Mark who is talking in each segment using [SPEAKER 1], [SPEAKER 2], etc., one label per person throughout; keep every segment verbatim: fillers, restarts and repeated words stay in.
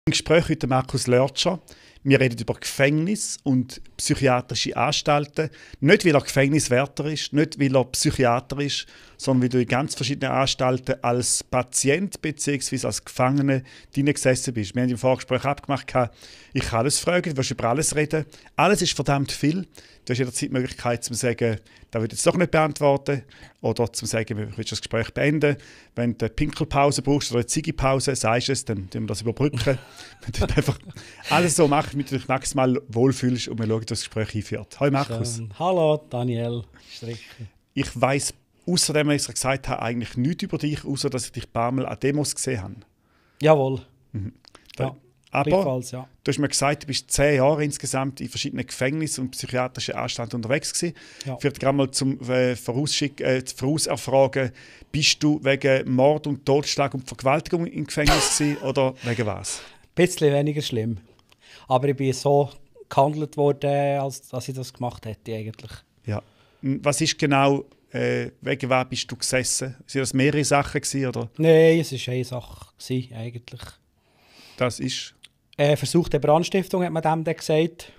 [SPEAKER 1] Im Gespräch mit Markus Lörtscher. Wir reden über Gefängnis und psychiatrische Anstalten. Nicht, weil er Gefängniswärter ist, nicht, weil er Psychiater ist, sondern weil du in ganz verschiedenen Anstalten als Patient bzw. als Gefangene gesessen bist. Wir haben im Vorgespräch abgemacht, ich kann alles fragen, du willst über alles reden. Alles ist verdammt viel. Du hast jederzeit die Möglichkeit, zu sagen, das will ich jetzt doch nicht beantworten. Oder zu sagen, wir willst das Gespräch beenden. Wenn du eine Pinkelpause brauchst oder eine Ziggipause, sagst du es, dann tun wir das überbrücken. Wenn du einfach alles so machst, damit du dich maximal wohlfühlst und wir schauen, wie das Gespräch hinführt. Hallo Markus.
[SPEAKER 2] Schön. Hallo Daniel Stricker.
[SPEAKER 1] Ich weiss, außerdem, was ich gesagt habe, eigentlich nichts über dich, außer dass ich dich ein paar Mal an Demos gesehen habe.
[SPEAKER 2] Jawohl.
[SPEAKER 1] Mhm. Da,
[SPEAKER 2] Ja,
[SPEAKER 1] aber
[SPEAKER 2] ja.
[SPEAKER 1] du hast mir gesagt, du bist zehn Jahre insgesamt in verschiedenen Gefängnissen und psychiatrischen Anstalten unterwegs gewesen.
[SPEAKER 2] Ja.
[SPEAKER 1] Ich würde gerne mal zum äh, Vorausschick, äh, Vorauserfragen, bist du wegen Mord und Totschlag und Vergewaltigung im Gefängnis gewesen, oder wegen was?
[SPEAKER 2] Ein bisschen weniger schlimm. Aber ich bin so gehandelt worden, als dass ich das gemacht hätte eigentlich.
[SPEAKER 1] Ja. Was ist genau, äh, wegen was bist du gesessen? Sind das mehrere Sachen gewesen, oder?
[SPEAKER 2] Nein, es war eine Sache gewesen, eigentlich.
[SPEAKER 1] Das ist?
[SPEAKER 2] Äh, versuchte Brandstiftung, hat man dem dann gesagt.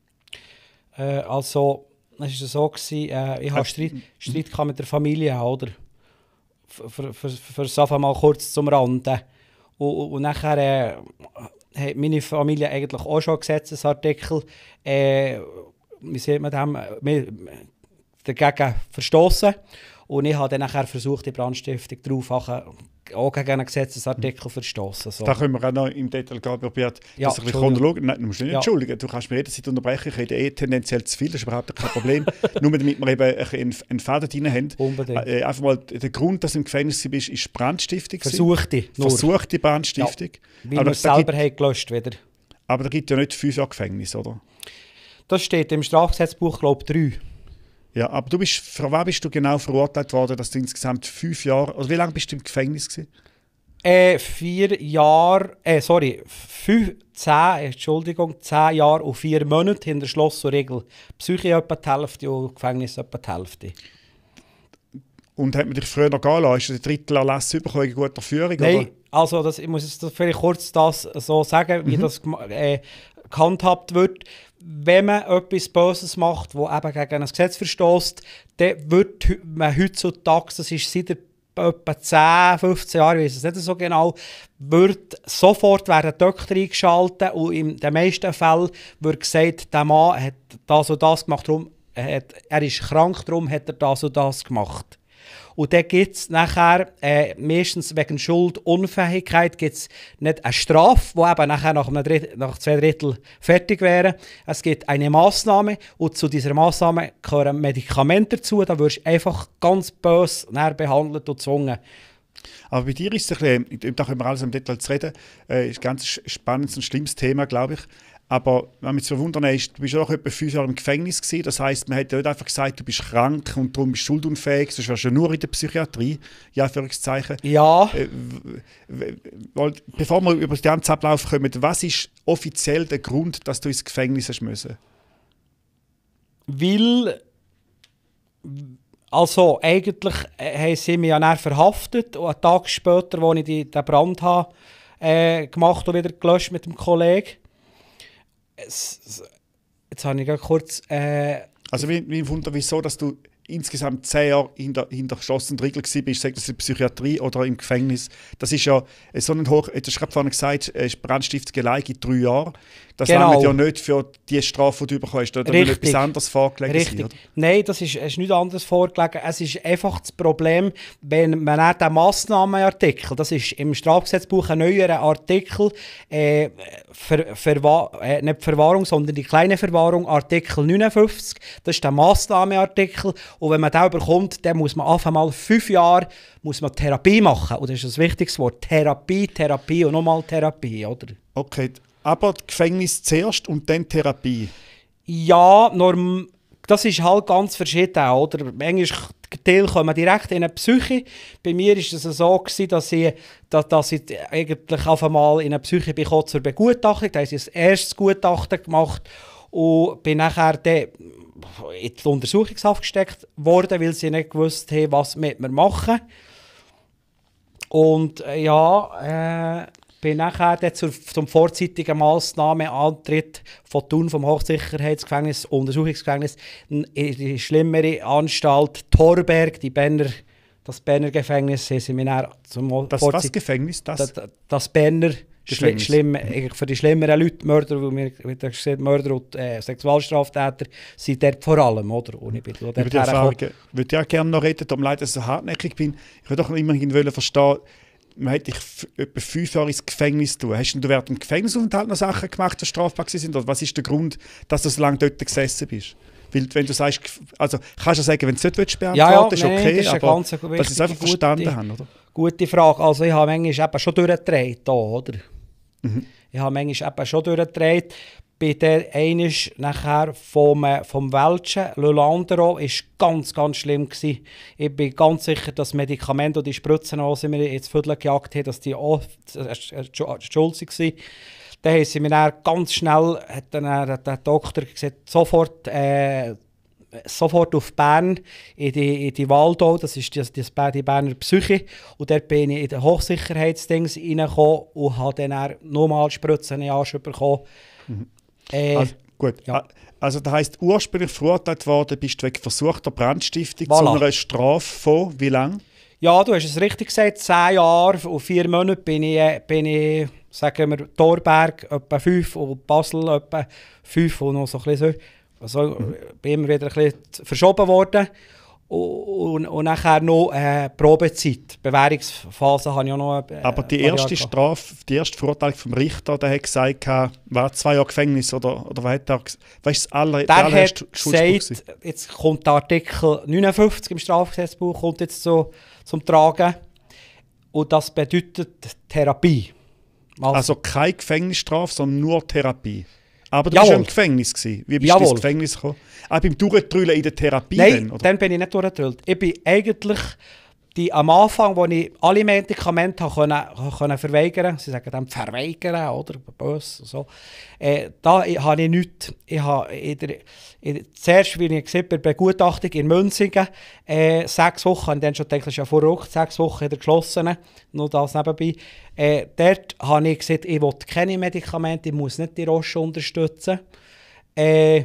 [SPEAKER 2] Äh, also, es war so, gewesen, äh, ich hatte Streit, Streit mit der Familie, oder? Für, für, für, für das einfach mal kurz zum Rande. Und, und, und nachher äh, hat meine Familie eigentlich auch schon einen Gesetzesartikel, äh, wie sieht man dem, äh, dagegen verstoßen. Und ich habe dann nachher versucht, die Brandstiftung darauf auch gegen einen Gesetzesartikel verstoßen. So.
[SPEAKER 1] Da können wir auch noch im Detail gehen, Robert.
[SPEAKER 2] Ja,
[SPEAKER 1] dass ich chronologisch, nein, du musst nicht
[SPEAKER 2] ja.
[SPEAKER 1] entschuldigen. Du kannst mir jederzeit unterbrechen. Ich rede eh tendenziell zu viel, das ist überhaupt kein Problem. Nur damit wir eben einen, einen Faden drin haben.
[SPEAKER 2] Unbedingt.
[SPEAKER 1] Äh, einfach mal, der Grund, dass du im Gefängnis bist, ist Brandstiftung.
[SPEAKER 2] Versuchte. Nur.
[SPEAKER 1] Versuchte Brandstiftung.
[SPEAKER 2] Ja, weil wir es selber haben gelöscht wieder.
[SPEAKER 1] Aber da gibt ja nicht fünf Jahre Gefängnis, oder?
[SPEAKER 2] Das steht im Strafgesetzbuch, glaube ich, drei.
[SPEAKER 1] Ja, aber du bist, für was bist du genau verurteilt worden, dass du insgesamt fünf Jahre, also wie lange bist du im Gefängnis gewesen?
[SPEAKER 2] Äh, vier Jahre, äh, sorry, fünf, zehn, Entschuldigung, zehn Jahre und vier Monate hinter Schloss und Riegel. Psyche etwa die Hälfte und Gefängnis etwa die Hälfte.
[SPEAKER 1] Und hat man dich früher noch gehen lassen? Hast du den Drittel Erlass bekommen in guter Führung?
[SPEAKER 2] Nein,
[SPEAKER 1] oder?
[SPEAKER 2] also das, ich muss jetzt vielleicht kurz das so sagen, wie mhm. das äh, gehandhabt wird. Wenn man etwas Böses macht, das eben gegen ein Gesetz verstößt, dann wird man heutzutage, das ist seit etwa zehn, fünfzehn Jahren, ich weiß es nicht so genau, wird sofort werden Doktor eingeschaltet und in den meisten Fällen wird gesagt, der Mann hat das und das gemacht, darum, er, hat, er ist krank, darum hat er das und das gemacht. Und dann gibt es nachher, äh, meistens wegen Schuldunfähigkeit, gibt's nicht eine Strafe, die eben nachher nach, einem Dritt, nach zwei Drittel fertig wäre. Es gibt eine Massnahme und zu dieser Massnahme gehören Medikamente dazu. Da wirst du einfach ganz böse behandelt und gezwungen.
[SPEAKER 1] Aber bei dir ist es ein bisschen, da können wir alles im Detail zu reden, äh, ist ein ganz spannendes und schlimmes Thema, glaube ich. Aber was mich zu wundern ist, du bist auch etwa fünf Jahre im Gefängnis gewesen. Das heisst, man hat nicht einfach gesagt, du bist krank und darum bist du schuldunfähig, sonst wärst du ja nur in der Psychiatrie, ja, Anführungszeichen.
[SPEAKER 2] Ja.
[SPEAKER 1] Äh, bevor wir über den ganzen Ablauf kommen, was ist offiziell der Grund, dass du ins Gefängnis hast müssen?
[SPEAKER 2] Weil, also eigentlich haben sie mich ja dann verhaftet und einen Tag später, als ich die, den Brand habe, äh, gemacht und wieder gelöscht mit dem Kollegen. Es, jetzt habe ich kurz... Äh,
[SPEAKER 1] also wie, wie wundert wieso, dass du insgesamt zehn Jahre hinter, hinter geschlossenen Regeln warst, sei das in der Psychiatrie oder im Gefängnis. Das ist ja so ein hoch... Du hast gerade vorhin gesagt, Brandstiftung allein gibt drei Jahre. Das
[SPEAKER 2] genau.
[SPEAKER 1] langt ja nicht für die Strafe, die du bekommst. Da muss etwas anderes vorgelegen
[SPEAKER 2] Richtig.
[SPEAKER 1] sein, oder?
[SPEAKER 2] Nein, das ist, ist nichts anderes vorgelegen. Es ist einfach das Problem, wenn man auch den Massnahmenartikel, das ist im Strafgesetzbuch ein neuerer Artikel, äh, für, für, äh, nicht Verwahrung, sondern die kleine Verwahrung, Artikel neunundfünfzig, das ist der Massnahmenartikel. Und wenn man den bekommt, dann muss man einfach mal fünf Jahre muss man Therapie machen. Und das ist ein wichtiges Wort. Therapie, Therapie und nochmal Therapie, oder?
[SPEAKER 1] Okay. Aber Gefängnis zuerst und dann Therapie?
[SPEAKER 2] Ja, norm, das ist halt ganz verschieden. Oder? Manchmal Teil kommen direkt in eine Psyche. Bei mir war es so, dass ich, dass, dass ich eigentlich auf einmal in eine Psyche bekomme zur Begutachtung. Da habe ich das erste Gutachten gemacht und bin nachher dann in die Untersuchungshaft gesteckt worden, weil sie nicht gewusst haben, was mit mir machen. Und äh, ja... Äh, bin nachher dann zur, zum vorzeitigen Massnahmenantritt von Thun vom Hochsicherheitsgefängnis, Untersuchungsgefängnis, in die schlimmere Anstalt Thorberg, die Berner, das Berner Gefängnis, sind wir dann zum
[SPEAKER 1] Das was Gefängnis? Das,
[SPEAKER 2] das, das Berner
[SPEAKER 1] Gefängnis.
[SPEAKER 2] Schlimm, für die schlimmeren Leute, Mörder, wie wir wie gesagt, Mörder und äh, Sexualstraftäter, sind dort vor allem, oder? Und ich bin dort
[SPEAKER 1] über die Erfahrungen würde ich auch gerne noch reden, um leider so hartnäckig bin. Ich würde doch immerhin wollen verstehen, man hätte dich f- etwa fünf Jahre ins Gefängnis tun. Hast du während dem Gefängnisaufenthalt noch Sachen gemacht, die strafbar sind? Oder was ist der Grund, dass du so lange dort gesessen bist? Weil, wenn du sagst, also kannst du sagen, wenn du es nicht beantworten
[SPEAKER 2] ja, ja,
[SPEAKER 1] ist
[SPEAKER 2] nein,
[SPEAKER 1] okay,
[SPEAKER 2] das ist
[SPEAKER 1] aber
[SPEAKER 2] ganz
[SPEAKER 1] dass ich es einfach
[SPEAKER 2] gute,
[SPEAKER 1] verstanden habe, oder?
[SPEAKER 2] Gute Frage. Also ich habe manchmal eben schon durchgedreht, hier, oder?
[SPEAKER 1] Mhm.
[SPEAKER 2] Ich habe manchmal eben schon durchgedreht. Bei der einmal nachher vom, äh, vom Welschen, Le Landero, war ganz, ganz schlimm gewesen. Ich bin ganz sicher, dass Medikamente und die Spritzen, die wir ins Viertel gejagt haben, dass die auch schuld waren. Dann haben sie mir dann ganz schnell, hat dann der, der Doktor gesagt, sofort, äh, sofort auf Bern, in die, in die Waldau, das ist das, das, die Berner Psyche. Und dort bin ich in den Hochsicherheitsdings reingekommen und habe dann nochmal Spritzen in Arsch bekommen.
[SPEAKER 1] Mhm.
[SPEAKER 2] Äh,
[SPEAKER 1] Also, gut,
[SPEAKER 2] ja.
[SPEAKER 1] also das heisst, ursprünglich verurteilt worden bist du wegen versuchter Brandstiftung
[SPEAKER 2] Voilà.
[SPEAKER 1] zu einer Strafe von wie lange?
[SPEAKER 2] Ja, du hast es richtig gesagt, zehn Jahre und vier Monate bin ich, äh, bin ich sagen wir, Thorberg etwa fünf und Basel etwa fünf und noch so ein bisschen so. Also mhm. bin immer wieder ein bisschen verschoben worden. Und, und nachher noch äh, Probezeit. Bewährungsphase habe ich auch noch. Äh,
[SPEAKER 1] Aber die erste Strafe, die erste Verurteilung vom Richter, der hat gesagt, war zwei Jahre Gefängnis oder, oder was hat er gesagt? Was ist das aller,
[SPEAKER 2] der
[SPEAKER 1] der
[SPEAKER 2] hat
[SPEAKER 1] Schuldspruch
[SPEAKER 2] gesagt, jetzt kommt der Artikel neunundfünfzig im Strafgesetzbuch kommt jetzt so, zum Tragen. Und das bedeutet Therapie.
[SPEAKER 1] Also, also keine Gefängnisstrafe, sondern nur Therapie. Aber du
[SPEAKER 2] Jawohl.
[SPEAKER 1] warst ja im Gefängnis gewesen. Wie bist
[SPEAKER 2] Jawohl.
[SPEAKER 1] du ins Gefängnis gekommen? Auch beim Durchtrüllen in der Therapie?
[SPEAKER 2] Nein,
[SPEAKER 1] dann, oder?
[SPEAKER 2] dann bin ich nicht durchgetrüllt. Ich bin eigentlich die, am Anfang, als ich alle Medikamente konnte, konnte verweigern, sie sagen dann verweigern, oder böse, so, äh, da habe ich nichts. Ich habe in der, in, zuerst, wie ich gesagt habe, bei der Begutachtung in Münzingen, äh, sechs Wochen, und dann schon gedacht, das ist ja verrückt, sechs Wochen in der geschlossenen, nur das nebenbei. Äh, dort habe ich gesagt, ich will keine Medikamente, ich muss nicht die Roche unterstützen. Äh,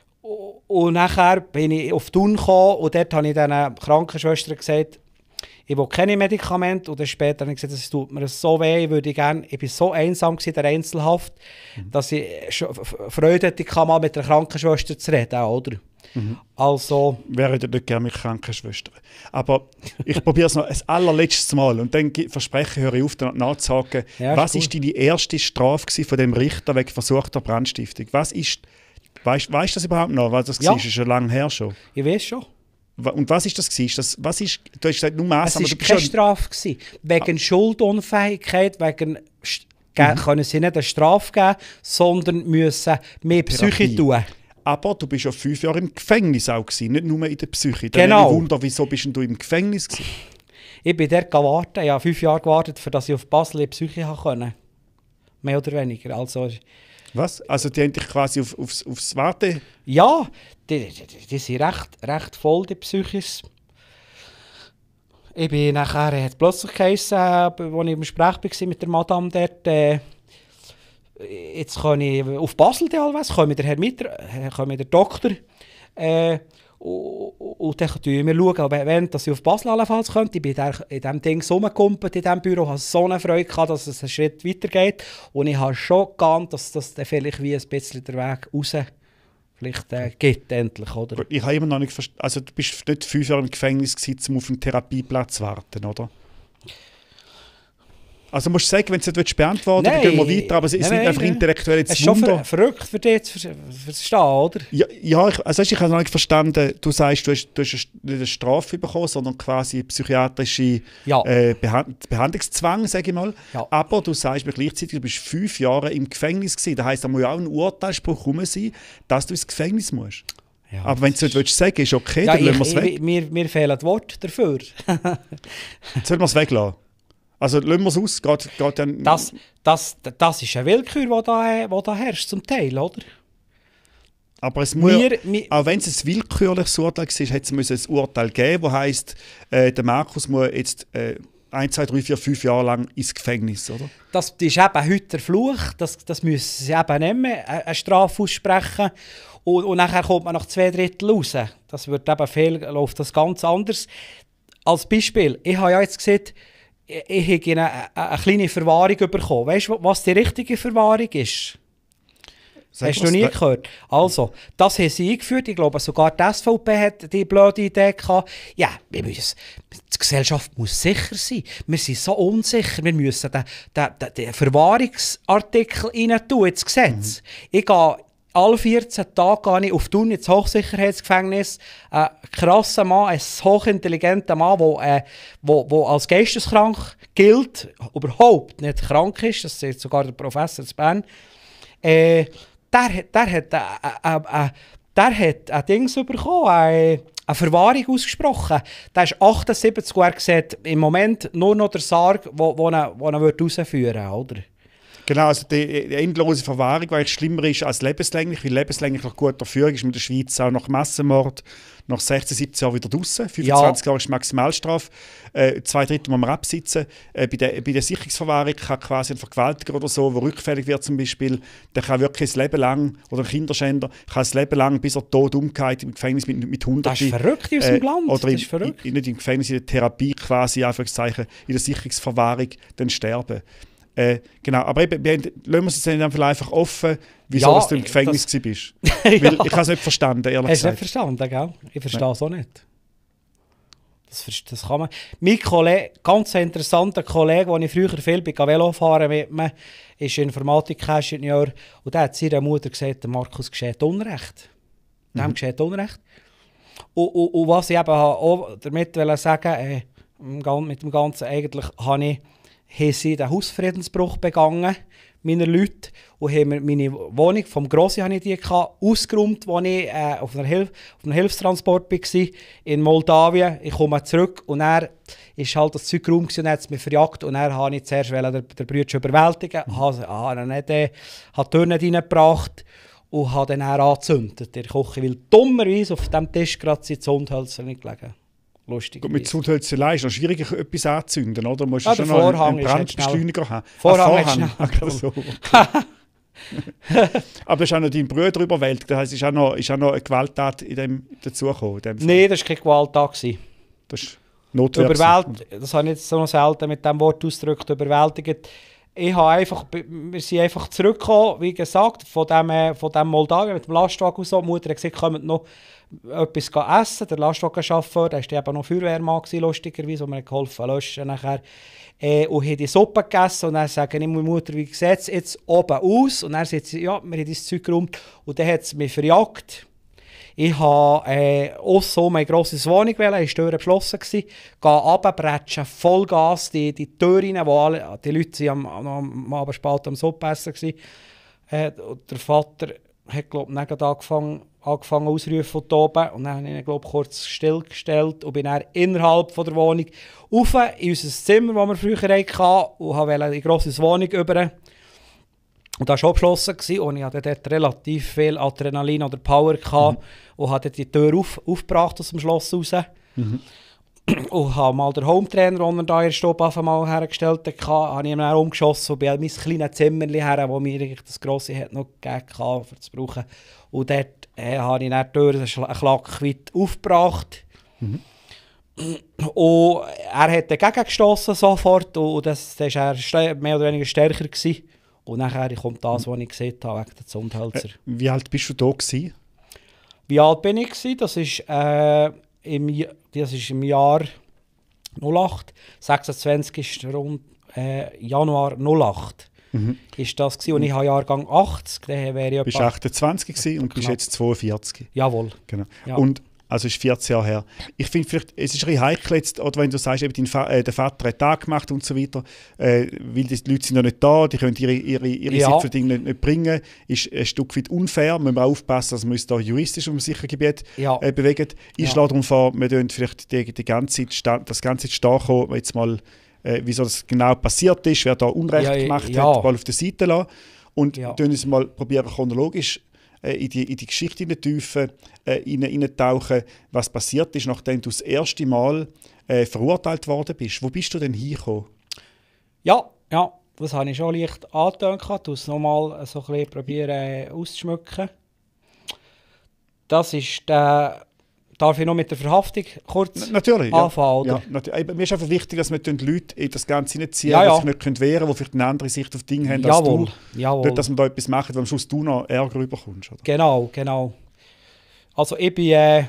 [SPEAKER 2] und nachher bin ich auf Thun gekommen und dort habe ich den Krankenschwestern gesagt, ich will keine Medikamente. Und dann später habe ich gesagt, es tut mir so weh, ich würde gerne, ich war so einsam in der Einzelhaft, mhm. dass ich Freude hatte, mal mit der Krankenschwester zu reden, oder? Mhm. Also...
[SPEAKER 1] Wäre ich nicht gerne mit Krankenschwestern. Aber ich probiere es noch ein allerletztes Mal und dann verspreche, höre ich auf, dann nachzuhaken. Ja, was war cool. Deine erste Strafe von dem Richter wegen versuchter Brandstiftung? Was ist... Weißt du das überhaupt noch, was das
[SPEAKER 2] ja.
[SPEAKER 1] war? Das ist schon lange her schon.
[SPEAKER 2] Ich weiß schon.
[SPEAKER 1] Und was ist das? das was ist, du hast gesagt, nur Mass,
[SPEAKER 2] es war keine Strafe. Gewesen. Wegen ah. Schuldunfähigkeit, wegen, mhm. können sie nicht eine Strafe geben, sondern müssen mehr Psyche tun.
[SPEAKER 1] Aber du bist ja fünf Jahre im Gefängnis auch gewesen, nicht nur in der Psyche. Dann
[SPEAKER 2] genau.
[SPEAKER 1] Ich wundere, wieso bist du im Gefängnis gewesen?
[SPEAKER 2] Ich bin dort gewartet. Ich habe fünf Jahre gewartet, für dass ich auf Basel in die Psyche konnte. Mehr oder weniger. Also,
[SPEAKER 1] was? Also die haben dich quasi auf, aufs, aufs Warten?
[SPEAKER 2] Ja, die, die, die sind recht, recht voll, die Psychis. Ich bin nachher, hat plötzlich geheißen, äh, als ich im Gespräch war mit der Madame dort, äh, jetzt kann ich auf Basel teilweise, komme der Herr Mitter, komme der Doktor, äh, und, und dann schauen wir, schauen, wenn dass ich auf Basel allenfalls könnte. Ich bin in diesem Ding rumgekumpelt, in diesem Büro, habe so eine Freude gehabt, dass es einen Schritt weitergeht. Und ich habe schon geahnt, dass das dann vielleicht wie ein bisschen der Weg raus vielleicht äh, geht, endlich, oder?
[SPEAKER 1] Gut, ich habe immer noch nicht verstanden, also du bist nicht fünf Jahre im Gefängnis gewesen, um auf einen Therapieplatz zu warten, oder? Also musst du sagen, wenn du es nicht beantworten willst, dann gehen wir weiter, aber es ist
[SPEAKER 2] nein,
[SPEAKER 1] nicht
[SPEAKER 2] nein,
[SPEAKER 1] einfach
[SPEAKER 2] nein.
[SPEAKER 1] intellektuell
[SPEAKER 2] zu Wunder. Es ist schon ver verrückt für dich zu ver verstehen, oder?
[SPEAKER 1] Ja, ja ich, also ich habe noch nicht verstanden, du sagst, du hast, du hast nicht eine Strafe bekommen, sondern quasi psychiatrische
[SPEAKER 2] ja.
[SPEAKER 1] äh, Behand Behandlungszwang, sage ich mal.
[SPEAKER 2] Ja. Aber
[SPEAKER 1] du sagst mir gleichzeitig, du bist fünf Jahre im Gefängnis gewesen. Das heisst, da muss ja auch ein Urteilsspruch rum sein, dass du ins Gefängnis musst. Ja, aber wenn du es nicht sagen willst, ist okay,
[SPEAKER 2] ja,
[SPEAKER 1] dann lassen wir es weg.
[SPEAKER 2] Ich, mir, mir fehlen die Worte dafür.
[SPEAKER 1] Sollen wir es weglassen? Also lassen wir es aus? Geht, geht dann
[SPEAKER 2] das, das, das ist eine Willkür, die da, wo da herrscht, zum Teil, oder?
[SPEAKER 1] Aber es muss, wir, ja, auch wenn es ein willkürliches Urteil war, hätte es ein Urteil geben, das heisst, äh, der Markus muss jetzt äh, ein, zwei, drei, vier, fünf Jahre lang ins Gefängnis, oder?
[SPEAKER 2] Das ist eben heute der Fluch, das, das müssen sie eben nicht mehr, eine Strafe aussprechen. Und, und nachher kommt man nach zwei Drittel raus. Das wird eben viel, läuft das ganz anders. Als Beispiel, ich habe ja jetzt gesehen, ich, ich habe eine, eine kleine Verwahrung bekommen. Weißt du, was die richtige Verwahrung ist?
[SPEAKER 1] Sag
[SPEAKER 2] Hast du noch nie gehört? Also, das haben sie eingeführt. Ich glaube, sogar die S V P hat die blöde Idee gehabt. Ja, wir müssen, die Gesellschaft muss sicher sein. Wir sind so unsicher. Wir müssen den, den, den, den Verwahrungsartikel rein tun ins Gesetz. Mhm. Ich gehe alle vierzehn Tage gehe ich auf Thun ins Hochsicherheitsgefängnis. Ein krasser Mann, ein hochintelligenter Mann, der äh, wo, wo als geisteskrank gilt, überhaupt nicht krank ist. Das sagt sogar der Professor zu Bern. Äh, Der, der hat äh, äh, äh, der hat ein Dings bekommen, äh, eine Verwahrung ausgesprochen. Der ist achtundsiebzig Jahre, sieht im Moment nur noch der Sarg, wo, wo er, wo er rausführen würde.
[SPEAKER 1] Genau, also die, die endlose Verwahrung, weil es schlimmer ist als lebenslänglich, weil lebenslänglich nach guter Führung ist in der Schweiz auch nach Massenmord nach sechzehn, siebzehn Jahren wieder draussen. fünfundzwanzig ja. Jahre ist die Maximalstrafe. Äh, zwei Drittel muss man absitzen. Äh, bei, der, bei der Sicherungsverwahrung kann quasi ein Vergewaltiger oder so, der rückfällig wird zum Beispiel, der kann wirklich ein Leben lang, oder ein Kinderschänder, kann ein Leben lang, bis er tot umgeht im Gefängnis mit, mit hundert.
[SPEAKER 2] Das ist verrückt aus dem äh, Land.
[SPEAKER 1] Oder
[SPEAKER 2] das ist
[SPEAKER 1] in,
[SPEAKER 2] verrückt.
[SPEAKER 1] In, nicht im Gefängnis, in der Therapie quasi, Anführungszeichen, in der Sicherungsverwahrung dann sterben. Äh, genau, aber eben, wir, lassen wir es jetzt einfach, einfach offen, wieso ja, du im Gefängnis das, warst. ja. Weil ich habe es nicht verstanden, ehrlich
[SPEAKER 2] Hast
[SPEAKER 1] gesagt.
[SPEAKER 2] Hast du nicht verstanden, gell? Ich verstehe es auch nicht. Das, das kann man. Mein Kollege, ganz interessanter Kollege, den ich früher viel bei Velo fahren mit mir, ist Informatik-Ingenieur. Und der hat seiner Mutter gesagt, der Markus geschieht Unrecht. Dem mhm. geschieht Unrecht. Und, und, und was ich eben auch damit sagen äh, mit dem Ganzen, eigentlich habe ich haben sie den Hausfriedensbruch begangen, meiner Leute, und haben mir meine Wohnung vom Grossi habe ich die gehabt, ausgeräumt, als ich äh, auf, einer Hilf auf einem Hilfstransport war in Moldawien. Ich komme zurück und er ist halt das Zeug rum und hat es mich verjagt und dann habe ich zuerst den, den Bruder überwältigen, mhm. habe ah, nicht, äh, habe die Tür nicht reingebracht und habe dann angezündet. Der Küche, weil dummerweise auf dem Tisch gerade die Zündhölzer nicht gelegen. Lustig.
[SPEAKER 1] Mit Zündhölzerlei ist es schwierig, etwas anzuzünden, oder? Du musst
[SPEAKER 2] ja,
[SPEAKER 1] schon
[SPEAKER 2] noch einen, einen
[SPEAKER 1] Brandbeschleuniger haben.
[SPEAKER 2] Vorhang, ah,
[SPEAKER 1] Vorhang. So. Aber du hast auch noch deinen Bruder überwältigt. Das heisst, ist auch noch, ist auch noch eine Gewalttat in dem dazugekommen?
[SPEAKER 2] Nein, das war keine Gewalttat.
[SPEAKER 1] Das ist Notwehr.
[SPEAKER 2] Überwält, das habe ich jetzt so noch selten mit diesem Wort ausgedrückt, überwältigt. Ich habe einfach, wir sind einfach zurückgekommen, wie gesagt, von dem, von dem Moldawien mit dem Lastwagen und so. Die Mutter hat gesagt, kommt noch etwas essen. Der Lastwagenchauffeur, der war eben noch Feuerwehrmann, lustigerweise, und mir geholfen löschen nachher. Äh, und haben die Suppe gegessen und dann sagen ich meine Mutter, wie sieht es jetzt oben aus? Und dann sagt sie, ja, wir haben das Zeug geräumt. Und dann hat es mich verjagt. Ich habe äh, aussen um eine grosse Wohnung wählen, die Tür beschlossen gsi, gehe runterbretschen, Vollgas, die, die Türen, wo alle, die Leute waren am, am Abend spät am Suppessen gsi. Äh, der Vater hat, glaube ich, angefangen, angefangen auszurufen von oben und dann habe ich ihn, glaube ich, kurz stillgestellt und bin dann innerhalb von der Wohnung rauf in unser Zimmer, das wir früher hatten, und wollte in die grosse Wohnung über. Und das war abgeschlossen und ich hatte dort relativ viel Adrenalin oder Power gehabt, mhm. und habe die Tür auf, aufgebracht aus dem Schloss raus. Mhm. Und habe mal den Hometrainer, den er da in der Stube mal hergestellt hatte, habe ich ihm dann umgeschossen und bin in mein kleines Zimmerchen her, wo mir das grosse hat noch gegeben hatte, um zu brauchen. Und dort äh, habe ich dann die Tür einen Schlag weit aufgebracht. Mhm. Und er hat dagegen gestossen sofort und das, das war er mehr oder weniger stärker gewesen. Und nachher kommt das, was ich gesehen habe, wegen der Zündhölzer. Äh,
[SPEAKER 1] wie alt bist du da gewesen?
[SPEAKER 2] Wie alt bin ich gewesen? Das ist, äh, im, das ist im Jahr null acht. sechsundzwanzig ist rund äh, Januar null acht. Mhm. Ist das gewesen. Und ich habe Jahrgang achtzig. Daher wäre ich
[SPEAKER 1] bist du achtundzwanzig gewesen und bist jetzt zweiundvierzig.
[SPEAKER 2] Jawohl.
[SPEAKER 1] Genau.
[SPEAKER 2] Ja.
[SPEAKER 1] Und also ist vierzehn Jahre her. Ich finde vielleicht, es ist ein bisschen heikel jetzt, oder wenn du sagst, eben, dein Va äh, der Vater hat Tag gemacht und so weiter, äh, weil die Leute sind noch nicht da, die können ihre, ihre, ihre
[SPEAKER 2] ja.
[SPEAKER 1] Sitzverdinge nicht, nicht bringen, ist ein Stück weit unfair. Müssen wir aufpassen, dass wir uns da juristisch um ein sicheres Gebiet
[SPEAKER 2] ja.
[SPEAKER 1] äh, bewegen. Ich ja. schlage darum vor, wir können vielleicht die, die ganze Zeit, das ganze Stehen kommen, jetzt mal, äh, wieso das genau passiert ist, wer da Unrecht
[SPEAKER 2] ja,
[SPEAKER 1] gemacht
[SPEAKER 2] ja.
[SPEAKER 1] hat, mal auf der Seite lassen. Und
[SPEAKER 2] ja.
[SPEAKER 1] uns mal probieren chronologisch äh, in, die, in die Geschichte in die Tiefe äh, hineintauchen, was passiert ist, nachdem du das erste Mal äh, verurteilt worden bist. Wo bist du denn hingekommen?
[SPEAKER 2] Ja, ja, das habe ich schon leicht angetönt. Ich muss es nochmal so ein bisschen probieren äh, auszuschmücken. Das ist der... Darf ich noch mit der Verhaftung kurz
[SPEAKER 1] N natürlich,
[SPEAKER 2] anfangen?
[SPEAKER 1] Ja, ja, natürlich. Mir ist einfach wichtig, dass wir die Leute in das Ganze nicht ziehen,
[SPEAKER 2] ja, ja.
[SPEAKER 1] die sich nicht können wehren können, die vielleicht eine andere Sicht auf Dinge haben
[SPEAKER 2] jawohl,
[SPEAKER 1] als du.
[SPEAKER 2] Jawohl.
[SPEAKER 1] Nicht, dass wir da etwas machen, weil am Schluss du noch Ärger bekommst. Oder?
[SPEAKER 2] Genau, genau. Also ich bin äh,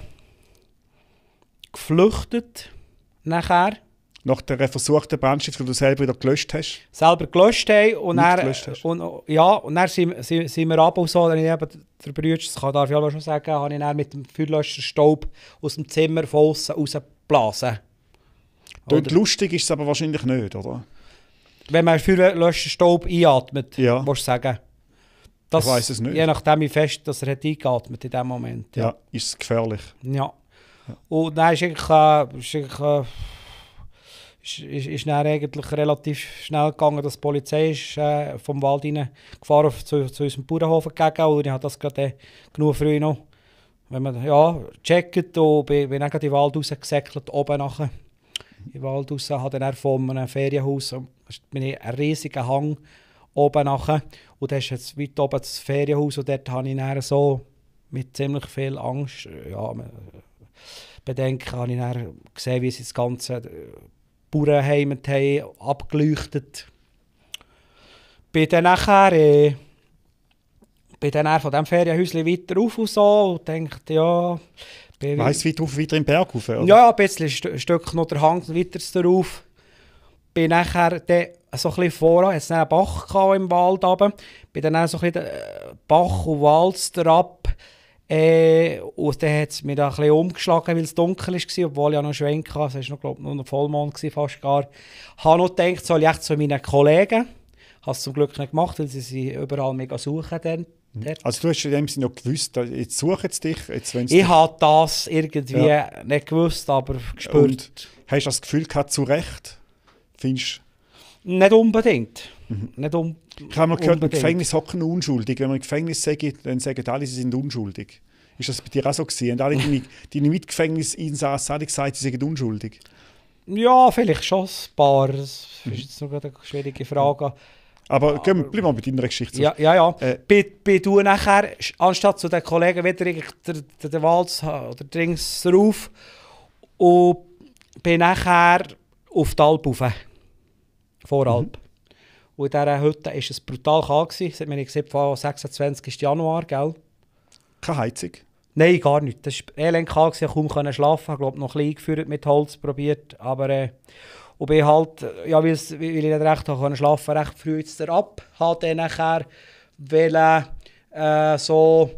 [SPEAKER 2] geflüchtet nachher.
[SPEAKER 1] Nach der versuchten Brandstiftung, die du selber wieder gelöscht hast?
[SPEAKER 2] Selber gelöscht haben und
[SPEAKER 1] Nicht
[SPEAKER 2] dann,
[SPEAKER 1] gelöscht hast.
[SPEAKER 2] und, ja, und dann sind, sind, sind wir ab und so, dann habe ich eben der Brüder, das kann, darf ich aber schon sagen, habe ich dann mit dem Feuerlöscher Staub aus dem Zimmer von außen rausgeblasen.
[SPEAKER 1] Dort lustig ist es aber wahrscheinlich nicht, oder?
[SPEAKER 2] Wenn man Feuerlöscher Staub einatmet,
[SPEAKER 1] Ja.
[SPEAKER 2] musst du sagen. Das,
[SPEAKER 1] Ich weiss es nicht.
[SPEAKER 2] Je nachdem, wie fest dass er hat eingeatmet in dem Moment.
[SPEAKER 1] Ja, ist es gefährlich.
[SPEAKER 2] Ja.
[SPEAKER 1] Ja.
[SPEAKER 2] Und dann ist eigentlich, äh, ist, eigentlich äh, ist, ist, ist dann eigentlich relativ schnell gegangen, dass die Polizei ist, äh, vom Wald rein gefahren auf, zu, zu unserem Bauernhof gegangen. Und ich habe das gerade äh, genug früh noch, wenn man ja checkt, und bin, bin dann in den Wald rausgesäckelt, oben nachher. In den Wald raus, habe dann von einem Ferienhaus bin ich einen riesigen Hang oben nachher. Und da ist jetzt weit oben das Ferienhaus und dort habe ich dann so mit ziemlich viel Angst, ja, Bedenken, habe ich dann gesehen, wie sie das ganze Bauernheim haben abgeleuchtet. Bin dann nachher, äh, bin dann nachher von diesem Ferienhäuschen weiter rauf und so und dachte, ja...
[SPEAKER 1] Weißt du, weiter rauf, weiter im Berg rauf? Oder?
[SPEAKER 2] Ja, ein bisschen, ein Stück noch der Hang weiter darauf. Bin nachher dann so ein bisschen voran, es einen Bach im Wald runter. Bin dann so ein bisschen Bach und Wald ab. Äh, und dann hat es mich da ein bisschen umgeschlagen, weil es dunkel war, obwohl ich ja noch Schwenk hatte. Es war noch, glaub, noch ein Vollmond, fast gar. Ich habe noch gedacht, soll ich echt zu meinen Kollegen. Ich habe es zum Glück nicht gemacht, weil sie sich überall mega suchen. Dann.
[SPEAKER 1] Also du hast in dem Sinne noch gewusst, jetzt suchen sie dich. Jetzt,
[SPEAKER 2] ich habe das irgendwie ja. nicht gewusst, aber gespürt.
[SPEAKER 1] Und hast du das Gefühl gehabt, zu Recht? Findest
[SPEAKER 2] Nicht unbedingt.
[SPEAKER 1] Mhm.
[SPEAKER 2] Nicht un
[SPEAKER 1] ich habe mal gehört, im Gefängnis hocken unschuldig. Wenn man im Gefängnis sagt, dann sagen alle, sie sind unschuldig. Ist das bei dir auch so gewesen? Haben alle deine, deine Mitgefängnisinsassen alle gesagt, sie sind unschuldig?
[SPEAKER 2] Ja, vielleicht schon ein paar. Das ist jetzt noch eine schwierige Frage.
[SPEAKER 1] Aber gehen wir, bleib mal bei deiner Geschichte.
[SPEAKER 2] Ja, ja. ja.
[SPEAKER 1] Äh,
[SPEAKER 2] bin, bin du nachher, anstatt zu den Kollegen wieder den, den, den Wald oder dringend rauf und bin nachher auf die Alp rauf. Voralp. Mhm. Und in dieser Hütte war es brutal kalt. Das hat mir gesagt, am sechsundzwanzigsten Januar, gell?
[SPEAKER 1] Keine Heizung?
[SPEAKER 2] Nein, gar nicht. Das war elend kalt, ich konnte kaum schlafen. Ich glaube, noch ein bisschen eingeführt mit Holz probiert. Aber äh, und bin halt, ja, weil ich nicht recht konnte schlafen, recht früh jetzt ab. Habe dann nachher wollen, äh, so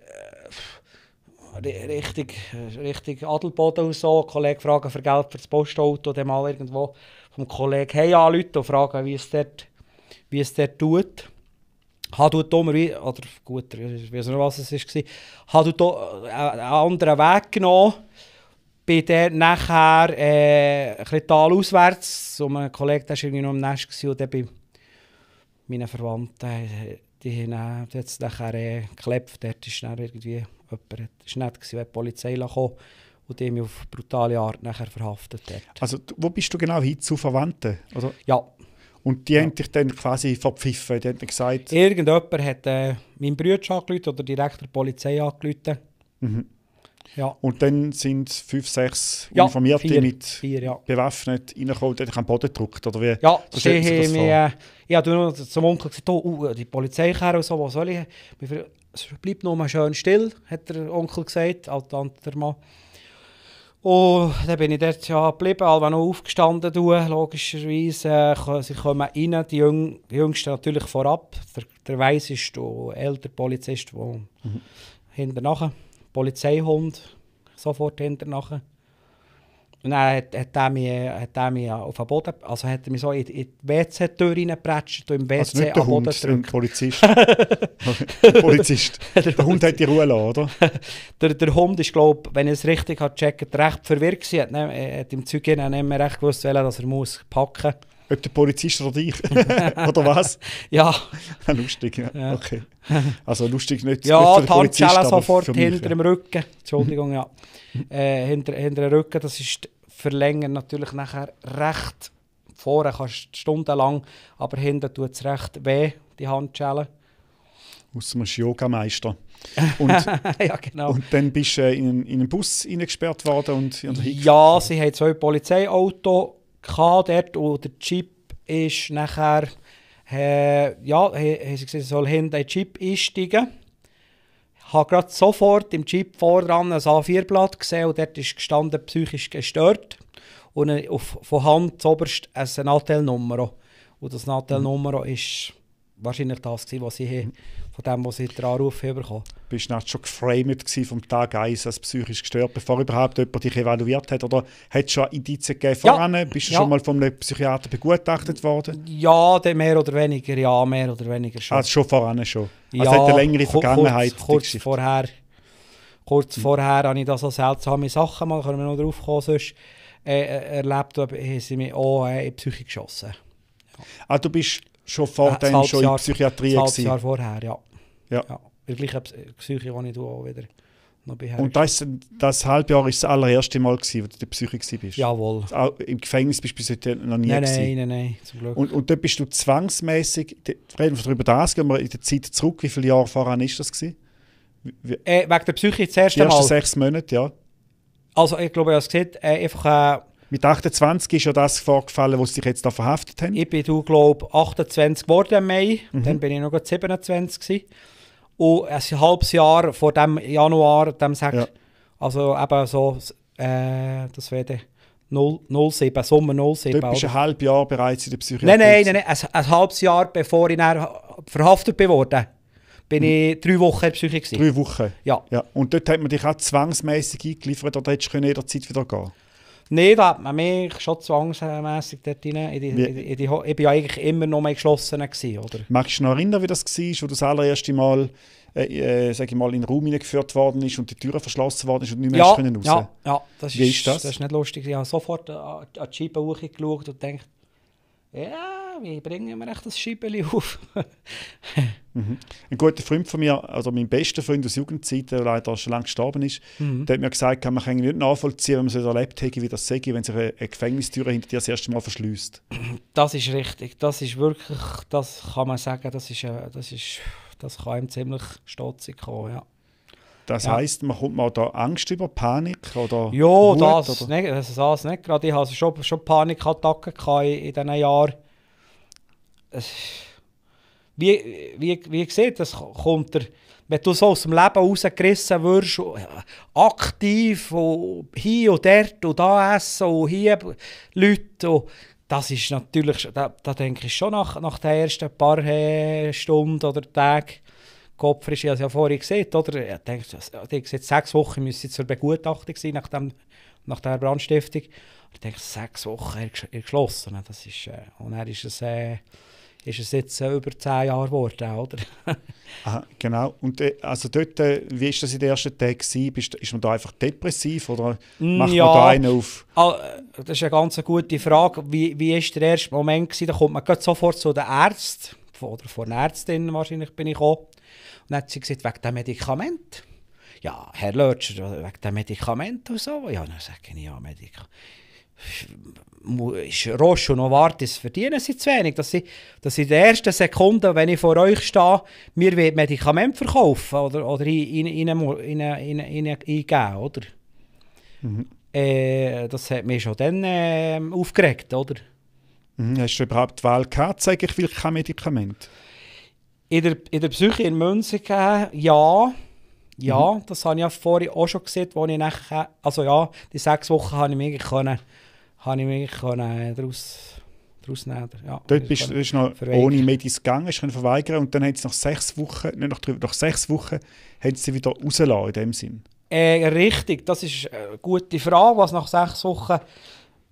[SPEAKER 2] äh, richtig, richtig Adelboden und so. Ein Kollege fragen für Geld für das Postauto. Dann mal irgendwo vom Kollegen hey anrufen und fragen, wie es dort, wie es dort tut. Habe dort immer, oder gut, ich weiß nicht, was es war, habe dort einen anderen Weg genommen. Bin dann nachher äh, ein bisschen talauswärts. So ein Kollege war irgendwie noch im Nest und dann bei meinen Verwandten, die haben jetzt nachher äh, geklebt. Dort ist dann irgendwie jemand, es war nett, wenn die Polizei kam und die mich auf brutale Art nachher verhaftet hat.
[SPEAKER 1] Also wo bist du genau hin, zu Verwandten? Oder?
[SPEAKER 2] Ja.
[SPEAKER 1] Und die ja. haben dich dann quasi verpfiffen, die haben gesagt...
[SPEAKER 2] Irgendjemand hat äh, meinen Bruder angerufen oder direkt der Polizei angerufen.
[SPEAKER 1] Mhm.
[SPEAKER 2] Ja.
[SPEAKER 1] Und dann sind fünf, sechs
[SPEAKER 2] ja,
[SPEAKER 1] Uniformierte
[SPEAKER 2] vier,
[SPEAKER 1] mit
[SPEAKER 2] vier, ja.
[SPEAKER 1] bewaffnet reingekommen und haben am Boden gedrückt, oder wie?
[SPEAKER 2] Ja,
[SPEAKER 1] so
[SPEAKER 2] sie haben mich, äh, ich habe noch zum Onkel gesagt, oh, uh, die Polizei kam und so, was soll ich? Es bleibt nur mal schön still, hat der Onkel gesagt, alter Mann. Und dann bin ich dort ja geblieben, alle noch aufgestanden, logischerweise. Äh, sie kommen rein, die, Jüng die Jüngsten natürlich vorab. Der, der Weisseste und ältere Polizist, der mhm. hinter nachher. Polizeihund, sofort hinter nachher. Und dann hat, hat, er mich, hat er mich auf den Boden, also hat er mich so in, in die W C-Tür reingepratscht und im W C
[SPEAKER 1] also
[SPEAKER 2] am Boden
[SPEAKER 1] gedrückt. Ein Polizist. Polizist. Der, der Hund hat die Ruhe lassen, oder?
[SPEAKER 2] der, der Hund ist, glaube ich, wenn ich es richtig habe gecheckt, recht verwirrt gewesen. Er hat im Zeug nicht mehr recht gewusst, dass er muss packen muss.
[SPEAKER 1] Ob der Polizist oder dich? Oder was?
[SPEAKER 2] Ja.
[SPEAKER 1] Lustig, ja.
[SPEAKER 2] Ja.
[SPEAKER 1] Okay. Also lustig nicht,
[SPEAKER 2] Ja,
[SPEAKER 1] nicht für den
[SPEAKER 2] die
[SPEAKER 1] Polizist,
[SPEAKER 2] Handschellen
[SPEAKER 1] aber
[SPEAKER 2] sofort
[SPEAKER 1] für mich,
[SPEAKER 2] hinter
[SPEAKER 1] ja.
[SPEAKER 2] dem Rücken. Entschuldigung, ja. Äh, hinter, hinter dem Rücken, das ist verlängern natürlich nachher recht. Vorne kannst du stundenlang, aber hinten tut es recht weh, die Handschellen.
[SPEAKER 1] Ausser man ist Yogameister. Und,
[SPEAKER 2] Ja, genau.
[SPEAKER 1] und dann bist du äh, in, einen- in einen Bus reingesperrt worden und, und
[SPEAKER 2] Ja, sie hatten zwei Polizeiautos gehabt dort und der Jeep ist nachher, äh, ja, he- haben sie gesagt, sie soll hinten in den Jeep einsteigen. Ich habe gerade sofort im Jeep voran ein A vier Blatt gesehen und dort ist gestanden, psychisch gestört. Und äh, auf, von Hand zuoberst eine Nattelnummer. Und das Nattelnummer ist wahrscheinlich das gewesen, was sie haben, von dem, was sie den Anruf haben bekommen.
[SPEAKER 1] bist du schon geframed gewesen vom Tag eins als psychisch gestört, bevor überhaupt jemand dich evaluiert hat? Oder hat es schon Indizien gegeben
[SPEAKER 2] Ja.
[SPEAKER 1] voran? Bist du
[SPEAKER 2] Ja.
[SPEAKER 1] schon mal vom Psychiater begutachtet worden?
[SPEAKER 2] Ja, dann mehr oder weniger, ja, mehr oder weniger schon.
[SPEAKER 1] Also schon voran schon.
[SPEAKER 2] Ja,
[SPEAKER 1] Also hat eine längere
[SPEAKER 2] ku-
[SPEAKER 1] Vergangenheit.
[SPEAKER 2] Kurz,
[SPEAKER 1] die
[SPEAKER 2] kurz
[SPEAKER 1] Geschichte.
[SPEAKER 2] vorher, kurz vorher habe ich da so seltsame Sachen, mal können wir noch drauf kommen, sonst, äh, äh, erlebt, da haben sie mich auch äh, in die Psyche geschossen.
[SPEAKER 1] Ah, du bist schon vor
[SPEAKER 2] Äh,
[SPEAKER 1] dem
[SPEAKER 2] halbes
[SPEAKER 1] schon in
[SPEAKER 2] Jahr-
[SPEAKER 1] Psychiatrie
[SPEAKER 2] Ein halbes
[SPEAKER 1] gewesen.
[SPEAKER 2] Jahr vorher, ja.
[SPEAKER 1] Ja.
[SPEAKER 2] ja. In der gleichen Psy- Psyche, wo ich da auch wieder noch bin.
[SPEAKER 1] Und das, das Halbjahr war das allererste Mal, gewesen, wo du in der Psyche warst?
[SPEAKER 2] Jawohl.
[SPEAKER 1] Auch im Gefängnis bist du bis heute noch nie
[SPEAKER 2] Nein,
[SPEAKER 1] gewesen.
[SPEAKER 2] nein, nein, nein, zum Glück.
[SPEAKER 1] Und, und dort bist du zwangsmäßig, reden wir darüber, das, gehen wir in der Zeit zurück, wie viele Jahre voran ist das gewesen? Wie, wie,
[SPEAKER 2] äh, wegen der Psyche das
[SPEAKER 1] die
[SPEAKER 2] erste
[SPEAKER 1] ersten
[SPEAKER 2] Mal.
[SPEAKER 1] sechs Monate, ja.
[SPEAKER 2] Also ich glaube, ich habe es gesehen, äh, einfach, äh,
[SPEAKER 1] Mit achtundzwanzig ist ja das vorgefallen, was sie dich jetzt da verhaftet haben.
[SPEAKER 2] ich bin, du glaube achtundzwanzig geworden im Mai,
[SPEAKER 1] Mhm.
[SPEAKER 2] dann bin ich noch gerade siebenundzwanzig gewesen. Und ein halbes Jahr vor dem Januar, dem sechs,
[SPEAKER 1] Ja.
[SPEAKER 2] also eben so, äh, das wäre der null null sieben, Sommer null sieben.
[SPEAKER 1] Dort bist du
[SPEAKER 2] oder?
[SPEAKER 1] ein halbes Jahr bereits in der Psychiatrie.
[SPEAKER 2] Nein, nein, nein, nein, ein, ein halbes Jahr bevor ich dann verhaftet bin worden, bin ich drei Wochen in der Psyche gewesen.
[SPEAKER 1] Drei Wochen.
[SPEAKER 2] Ja.
[SPEAKER 1] Ja. Und dort hat man dich auch zwangsmäßig eingeliefert oder hättest du jederzeit wieder gehen?
[SPEAKER 2] Nein, da hat man mich schon zwangsmässig dort rein. In die,
[SPEAKER 1] Wie-
[SPEAKER 2] in die, in die, Ho- ich war ja eigentlich immer noch mehr geschlossen gewesen, oder?
[SPEAKER 1] Magst du dich noch erinnern, wie das war, wo du das allererste Mal, äh, äh, sag ich mal, in den Raum hineingeführt worden ist und die Tür verschlossen worden ist und nicht mehr
[SPEAKER 2] Ja,
[SPEAKER 1] hast können raus?
[SPEAKER 2] ja, ja, das
[SPEAKER 1] Wie
[SPEAKER 2] ist,
[SPEAKER 1] ist das?
[SPEAKER 2] das ist nicht lustig. Ich habe sofort an, an die Scheibe hochgeschaut und gedacht, ja, wie bringen wir echt das Scheibeli auf?
[SPEAKER 1] Mhm. Ein guter Freund von mir, also mein bester Freund aus Jugendzeiten, der leider schon lange gestorben ist,
[SPEAKER 2] Mhm.
[SPEAKER 1] der hat mir gesagt, man kann nicht nachvollziehen, wenn man so erlebt hätte, wie das sei, wenn sich eine, eine Gefängnistür hinter dir das erste Mal verschließt.
[SPEAKER 2] Das ist richtig. Das ist wirklich, das kann man sagen, das ist, äh, das ist, das kann ihm ziemlich stotzig kommen, ja.
[SPEAKER 1] Das
[SPEAKER 2] Ja.
[SPEAKER 1] heisst, man kommt mal da Angst über, Panik oder
[SPEAKER 2] Ja,
[SPEAKER 1] Wut,
[SPEAKER 2] das,
[SPEAKER 1] oder?
[SPEAKER 2] nicht, das, das nicht gerade. Ich hatte schon, schon Panikattacken gehabt in, in diesen Jahren. Es- Wie, wie, wie gesagt, das kommt der, wenn du so aus dem Leben rausgerissen wirst, und, ja, aktiv und hier und dort und da essen und hier Leute. Und das ist natürlich, da, da denke ich schon nach, nach den ersten paar äh, Stunden oder Tagen, Kopfrisch, ich habe es ja vorhin gesehen, oder? Ich denke, ich gesagt, sechs Wochen müssen zur Begutachtung sein nach, dem, nach der Brandstiftung. Ich denke, sechs Wochen er gesch- er geschlossen. Das ist, äh, und dann ist es, äh, ist es jetzt äh, über zehn Jahre geworden, oder?
[SPEAKER 1] Aha, genau. Und äh, also dort, äh, wie war das in den ersten Tagen? gewesen? Bist, ist man da einfach depressiv oder
[SPEAKER 2] Mm,
[SPEAKER 1] macht
[SPEAKER 2] ja.
[SPEAKER 1] man da einen auf?
[SPEAKER 2] Ah, das ist eine ganz gute Frage. Wie, wie war der erste Moment gewesen? Da kommt man gleich sofort zu den Ärzten, oder von einer Ärztin wahrscheinlich bin ich gekommen. Und dann hat sie gesagt, wegen dem Medikament. Ja, Herr Lötscher, wegen dem Medikament und so. Ja, dann sage ich, ja, Medikament. Ist Roche und Novartis verdienen sie zu wenig, dass sie, dass sie in den ersten Sekunden, wenn ich vor euch stehe, mir Medikamente verkaufen oder, oder in, in, in, in, in, in, eingeben, oder?
[SPEAKER 1] Mhm.
[SPEAKER 2] Äh, das hat mich schon dann äh, aufgeregt, oder?
[SPEAKER 1] Mhm. Hast du überhaupt die Wahl gehabt, sage ich, will kein Medikament?
[SPEAKER 2] In der, in der Psyche in München, ja. Ja,
[SPEAKER 1] Mhm.
[SPEAKER 2] das habe ich ja vorhin auch schon gesehen, wo ich nachher, also ja, die sechs Wochen habe ich mich eigentlich können, habe ich mich können daraus, daraus nehmen. Ja,
[SPEAKER 1] Dort bist du bist noch
[SPEAKER 2] verweigern.
[SPEAKER 1] ohne Medis gegangen, hast können verweigern und dann haben sie nach sechs Wochen, nicht nach, drei, nach sechs Wochen, haben sie wieder rausgelassen in dem Sinn.
[SPEAKER 2] Äh, richtig, das ist eine gute Frage, was nach sechs Wochen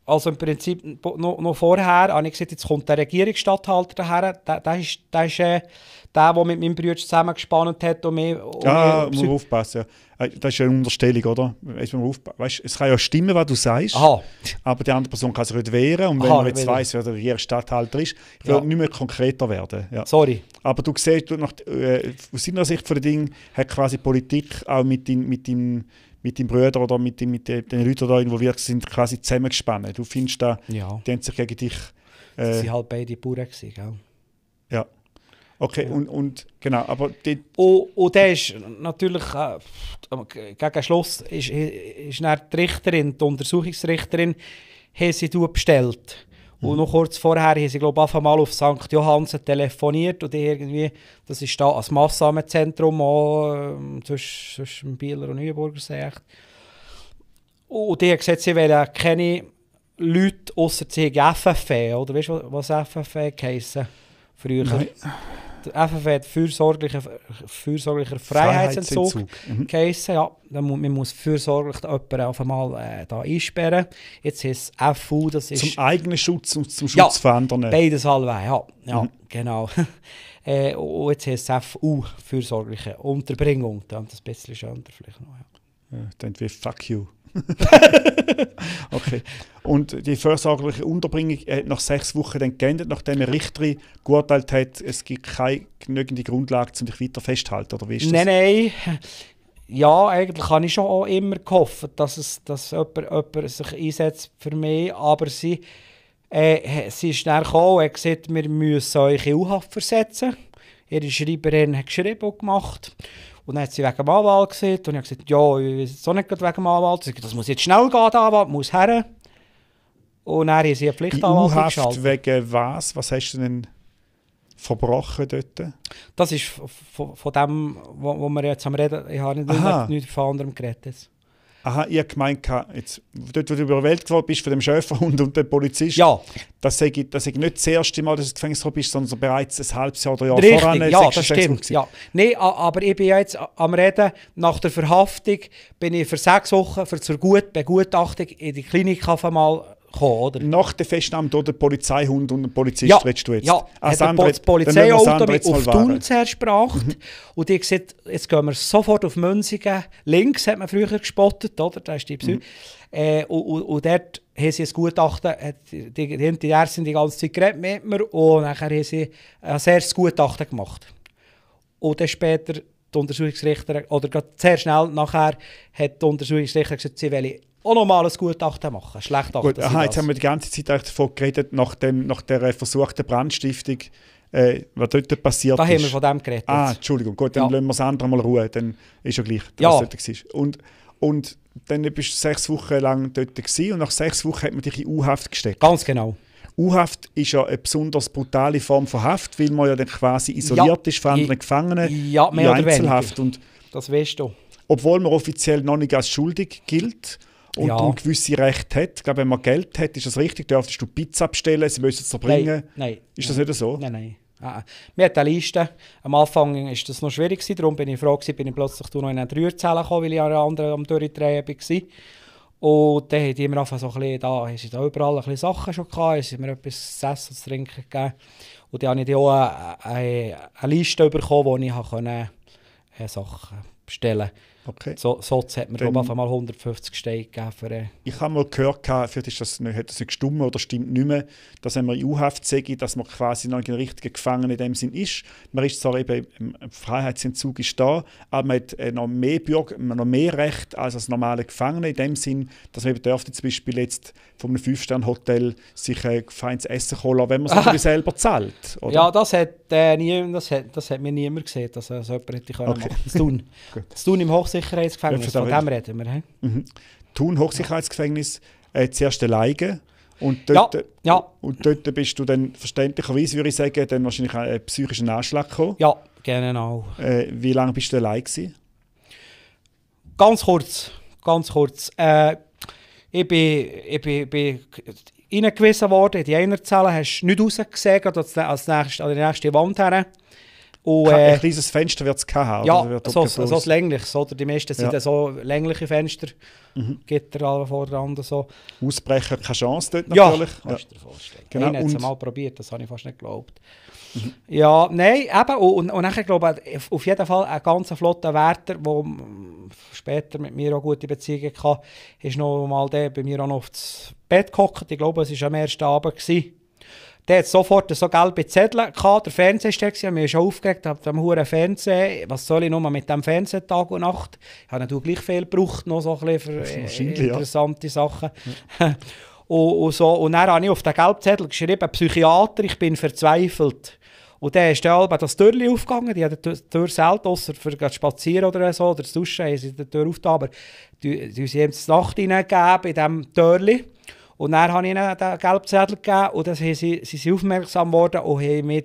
[SPEAKER 2] also im Prinzip noch, noch vorher habe ich gesagt, jetzt kommt der Regierungsstatthalter daher. Der, der ist, der, ist äh, der, der mit meinem Bruder zusammengespannt hat. Und mich, und
[SPEAKER 1] ja,
[SPEAKER 2] mich,
[SPEAKER 1] muss man aufpassen. Ja. Das ist ja eine Unterstellung, oder? Weißt, man weißt, es kann ja stimmen, was du sagst,
[SPEAKER 2] Aha.
[SPEAKER 1] aber die andere Person kann sich nicht wehren. Und wenn
[SPEAKER 2] Aha,
[SPEAKER 1] man jetzt weiss, wer der Regierungsstatthalter ist, ich will
[SPEAKER 2] ja.
[SPEAKER 1] nicht mehr konkreter werden. Ja.
[SPEAKER 2] Sorry.
[SPEAKER 1] Aber du siehst, du nach, äh, aus seiner Sicht von den Dingen hat quasi Politik auch mit deinem mit dein, mit deinem Bruder oder mit, den, mit den, den Leuten, die da involviert sind, quasi zusammengespannt. Du findest da,
[SPEAKER 2] ja.
[SPEAKER 1] die haben sich gegen dich... Äh,
[SPEAKER 2] das waren halt beide Bauern, gell?
[SPEAKER 1] Ja. Okay, ja. Und, und genau, aber... Die
[SPEAKER 2] und, und der ist natürlich, äh, gegen Schluss, ist, ist dann die Richterin, die Untersuchungsrichterin, haben sie bestellt. Mhm. Und noch kurz vorher haben sie, glaube ich, mal auf Sankt Johannsen telefoniert und die irgendwie, das ist da als Massnahmenzentrum auch, äh, zwischen, zwischen Bieler und Neuenburger. Und die haben gesagt, sie wollen keine Leute ausser sie F F E, oder weißt du, was F F E geheissen früher? Nein. Der F F E hat fürsorglicher, fürsorglicher Freiheitsentzug, Freiheitsentzug. Mhm. geheissen. Ja, man muss fürsorglich jemanden auf einmal äh, da einsperren. Jetzt heißt es F U, das ist...
[SPEAKER 1] Zum eigenen Schutz und zum Schutz ja, von anderen.
[SPEAKER 2] Beides allweil, ja. ja
[SPEAKER 1] mhm.
[SPEAKER 2] Genau. äh, und jetzt heißt es F U, fürsorgliche Unterbringung. Das ist ein bisschen schöner vielleicht noch. Ja.
[SPEAKER 1] Ja, dann wie «Fuck you». Okay. Und die vorsorgliche Unterbringung hat nach sechs Wochen dann geendet, nachdem eine Richterin geurteilt hat, es gibt keine genügende Grundlage, um dich weiter festzuhalten, oder wie ist das?
[SPEAKER 2] Nein, nein. Ja, eigentlich habe ich schon auch immer gehofft, dass, es, dass jemand, jemand sich einsetzt für mich, aber sie, äh, sie ist dann gekommen und hat gesagt, wir müssen euch in U-Haft versetzen. Ihre Schreiberin hat geschrieben und gemacht. Und dann hat sie wegen dem Anwalt gesagt und ich habe gesagt, ja, ich weiß auch nicht wegen dem Anwalt. Sie hat gesagt, das muss jetzt schnell gehen, der Anwalt muss her. Und dann haben sie eine Pflichtanwalt
[SPEAKER 1] geschaltet. Wegen was? Was hast du denn verbrochen dort?
[SPEAKER 2] Das ist von, von dem, wo, wo wir jetzt am Reden, ich habe nicht, nicht, nicht von anderem geredet. Jetzt.
[SPEAKER 1] Aha, ich habe gemeint, jetzt, dort, wo du überwältigt worden bist von dem Schäferhund und dem Polizist,
[SPEAKER 2] ja.
[SPEAKER 1] das sei das sei nicht das erste Mal, dass du ins Gefängnis gekommen bist, sondern bereits ein halbes Jahr oder Jahr
[SPEAKER 2] Richtig,
[SPEAKER 1] voran.
[SPEAKER 2] Ja, das stimmt. Ja. Nein, aber ich bin jetzt am Reden, nach der Verhaftung bin ich für sechs Wochen für zur Gut Begutachtung in die Klinik mal gekommen, oder?
[SPEAKER 1] Nach der Festnahme durch den Polizeihund und den Polizist
[SPEAKER 2] ja,
[SPEAKER 1] redest du jetzt?
[SPEAKER 2] Ja,
[SPEAKER 1] ah,
[SPEAKER 2] hat der Polizeiauto mich auf Thun zuerst gebracht. Mhm. Und die hat gesagt, jetzt gehen wir sofort auf Münzigen. Links hat man früher gespottet, oder? Da ist die Psy. Mhm. Äh, und, und, und dort haben sie ein Gutachten, die, die, die, die Ärzte die ganze Zeit geredet mit mir und nachher haben sie ein sehr erstes Gutachten gemacht. Und dann später die Untersuchungsrichter, oder gerade sehr schnell nachher, hat die Untersuchungsrichter gesagt, sie wollen auch nochmal ein Gutachten machen. Schlecht
[SPEAKER 1] Gut, aha, jetzt haben wir die ganze Zeit davon geredet, nach, dem, nach der versuchten Brandstiftung, äh, was dort passiert
[SPEAKER 2] da
[SPEAKER 1] ist.
[SPEAKER 2] Da haben wir von dem geredet.
[SPEAKER 1] Ah, Entschuldigung, gut, dann ja. lassen wir das andere mal ruhen, dann ist ja gleich, was
[SPEAKER 2] ja.
[SPEAKER 1] dort war. Und, und dann bist du sechs Wochen lang dort gewesen, und nach sechs Wochen hat man dich in U-Haft gesteckt.
[SPEAKER 2] Ganz genau.
[SPEAKER 1] U-Haft ist ja eine besonders brutale Form von Haft, weil man ja dann quasi isoliert ja. ist von anderen Gefangenen
[SPEAKER 2] ja, mehr
[SPEAKER 1] in Einzelhaft. Und
[SPEAKER 2] das weißt du.
[SPEAKER 1] Obwohl man offiziell noch nicht als schuldig gilt und
[SPEAKER 2] ja.
[SPEAKER 1] du gewisse Rechte hat. Ich glaube, wenn man Geld hat, ist das richtig, dürftest du Pizza bestellen, sie müssen es erbringen.
[SPEAKER 2] Nein, nein.
[SPEAKER 1] Ist das nicht so?
[SPEAKER 2] Nein, nein. Ah, wir hatten eine Liste. Am Anfang war das noch schwierig, darum bin ich froh, gewesen, bin ich plötzlich noch in eine Dreierzelle gekommen, weil ich an einer anderen am Durchdrehen war. Und dann haben die mir einfach so ein bisschen, da, haben sie da überall ein bisschen Sachen schon gehabt, sie haben mir etwas zu essen und zu trinken gegeben. Und dann habe ich auch eine, eine, eine Liste bekommen, wo ich konnte, äh, Sachen bestellen konnte.
[SPEAKER 1] Okay.
[SPEAKER 2] So, so hat mir dann, glaube ich, mal hundertfünfzig Steine gegeben. Für, äh
[SPEAKER 1] ich habe mal gehört, vielleicht ist das nicht, hat das nicht gestimmt oder stimmt nicht mehr, dass wenn man in U-Haft sagt, dass man quasi noch ein richtiger Gefangener in dem Sinn ist. Man ist zwar eben im Freiheitsentzug ist da, aber man hat noch mehr Bürger, noch mehr Recht als als normale Gefangener in dem Sinn, dass man eben dürfte zum Beispiel jetzt von einem Fünf-Sterne-Hotel sich ein feines Essen holen, wenn man es natürlich selber zahlt. Oder?
[SPEAKER 2] Ja, das hat, äh, nie, das, hat, das hat mir niemand gesehen, dass äh, so jemand hätte können
[SPEAKER 1] okay.
[SPEAKER 2] machen. Das tun. Das tun im Hochsicherheitsgefängnis, ja, von dem reden wir. He?
[SPEAKER 1] Mhm. Thun Hochsicherheitsgefängnis, äh, zuerst alleine. Und dort,
[SPEAKER 2] ja, ja.
[SPEAKER 1] und dort bist du dann verständlicherweise, würde ich sagen, dann wahrscheinlich einen psychischen Anschlag gekommen.
[SPEAKER 2] Ja, genau.
[SPEAKER 1] Äh, wie lange bist du allein gewesen?
[SPEAKER 2] Ganz kurz, ganz kurz. Äh, ich bin, ich bin, bin reingewiesen worden, in die Einerzelle hast du nicht rausgesehen, als, als nächste, an die nächste Wand her. Und,
[SPEAKER 1] Ka-
[SPEAKER 2] äh,
[SPEAKER 1] ein kleines Fenster wird es haben.
[SPEAKER 2] ja,
[SPEAKER 1] oder wird
[SPEAKER 2] so,
[SPEAKER 1] dort
[SPEAKER 2] so, so
[SPEAKER 1] bloß-
[SPEAKER 2] längliches, oder? Die meisten sind
[SPEAKER 1] Ja.
[SPEAKER 2] dann so längliche Fenster,
[SPEAKER 1] Mhm.
[SPEAKER 2] Gitter alle voreinander so.
[SPEAKER 1] Ausbrecher, keine Chance dort
[SPEAKER 2] Ja,
[SPEAKER 1] natürlich.
[SPEAKER 2] kannst du dir vorstellen.
[SPEAKER 1] Genau,
[SPEAKER 2] Einer hat es
[SPEAKER 1] und-
[SPEAKER 2] mal probiert, das habe ich fast nicht geglaubt. Mhm. Ja, nein, eben, und, und dann glaube ich, auf jeden Fall ein ganz flotter Wärter, der später mit mir auch gute Beziehungen hatte, ist noch mal der bei mir auch noch aufs Bett gehockt. Ich glaube, es war am ersten Abend. Gewesen. Der hat sofort so gelbe Zettel gehabt, der Fernseher war da, mir schon aufgeregt, ab dem huren Fernseher, was soll ich nur mit dem Fernseher Tag und Nacht? Ich habe natürlich gleich viel gebraucht, noch so ein bisschen für äh, interessante ja. Sachen. Ja. und, und, so. Und dann habe ich auf den gelben Zettel geschrieben, Psychiater, ich bin verzweifelt. Und dann ist dann das Türchen aufgegangen, die hat die Tür selten, ausser für zu spazieren oder so, oder zu duschen, haben sie die Tür aufgetan, aber die, die sie ihm die Nacht hineingegeben in diesem Türchen. Und dann habe ich ihnen den gelben Zettel gegeben und dann sind sie, sie sind aufmerksam geworden und haben mich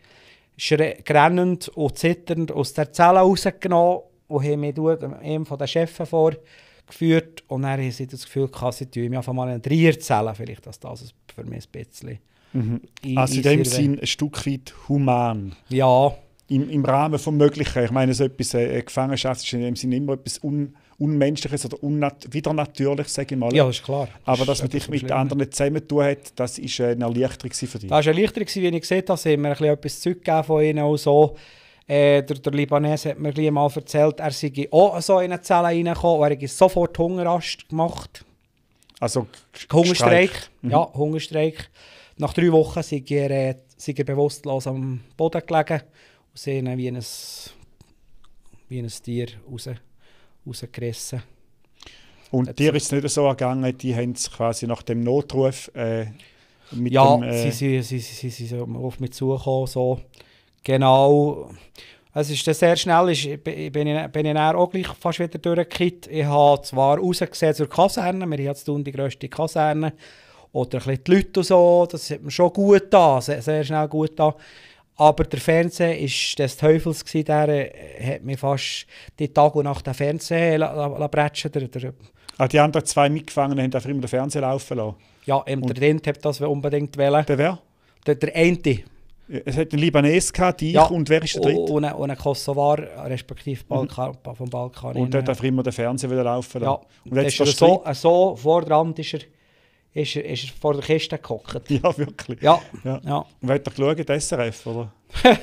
[SPEAKER 2] grennend und zitternd aus der Zelle rausgenommen und haben mich einem von den Chefen vorgeführt. Und dann haben sie das Gefühl gehabt, sie tun mich einfach mal in Dreierzellen, vielleicht dass das für mich ein bisschen...
[SPEAKER 1] Mhm. Also in dem Sinn ein Stück weit human.
[SPEAKER 2] Ja.
[SPEAKER 1] Im, im Rahmen des Möglichen. Ich meine, so etwas, äh, Gefangenschaft ist in dem Sinne immer etwas un, Unmenschliches oder unnat wieder Natürliches, sage ich mal.
[SPEAKER 2] Ja, das ist klar. Das
[SPEAKER 1] Aber dass man dich mit anderen zusammentun hat, das war eine Erleichterung für dich.
[SPEAKER 2] Das war eine Erleichterung, wie ich gesehen habe. Sie haben mir etwas zurückgegeben von ihnen und so. Äh, der, der Libanese hat mir gleich mal erzählt, er sei auch so in eine Zelle reingekommen und er hat sofort Hungerast gemacht.
[SPEAKER 1] Also
[SPEAKER 2] Hungerstreik.
[SPEAKER 1] Mhm.
[SPEAKER 2] Ja, Hungerstreik. Nach drei Wochen sei er, äh, sei er bewusstlos am Boden gelegen und sie ihn wie ein, wie ein Tier raus, rausgerissen.
[SPEAKER 1] Und
[SPEAKER 2] Jetzt
[SPEAKER 1] dir ist es nicht so ergangen, die haben es quasi nach dem Notruf äh, mit
[SPEAKER 2] ja,
[SPEAKER 1] dem... Äh,
[SPEAKER 2] sie, sie, sie, sie sind auf mich zugekommen, so. Genau. Es ist dann sehr schnell, ist, bin ich, bin ich dann auch gleich fast wieder durchgekippt. Ich habe zwar rausgesehen zur Kaserne, wir haben die grösste Kaserne, oder ein bisschen die Leute und so, das hat mir schon gut da, sehr, sehr schnell gut da. Aber der Fernseher war des Teufels, gewesen, der äh, hat mich fast die Tag und Nacht den Fernseher la, la, la bretschen. Der, der,
[SPEAKER 1] ah, die anderen zwei Mitgefangenen haben einfach immer den Fernseher laufen lassen?
[SPEAKER 2] Ja, eben, der Dint hat das unbedingt wollen.
[SPEAKER 1] Der wer?
[SPEAKER 2] Der, der eine.
[SPEAKER 1] Es hat einen Libanes gehabt, dich, ja. Und wer ist der dritte?
[SPEAKER 2] Und ein, und ein Kosovar, respektive Balkan, mhm. vom Balkan.
[SPEAKER 1] Und der hat einfach immer den Fernseher wieder laufen lassen?
[SPEAKER 2] Ja,
[SPEAKER 1] und jetzt
[SPEAKER 2] ist er so, so vor der Rand ist er, ist er, ist er vor der Kiste gehockt.
[SPEAKER 1] Ja, wirklich?
[SPEAKER 2] Ja.
[SPEAKER 1] ja.
[SPEAKER 2] ja.
[SPEAKER 1] Und wer hat er geschaut? Der S R F, oder?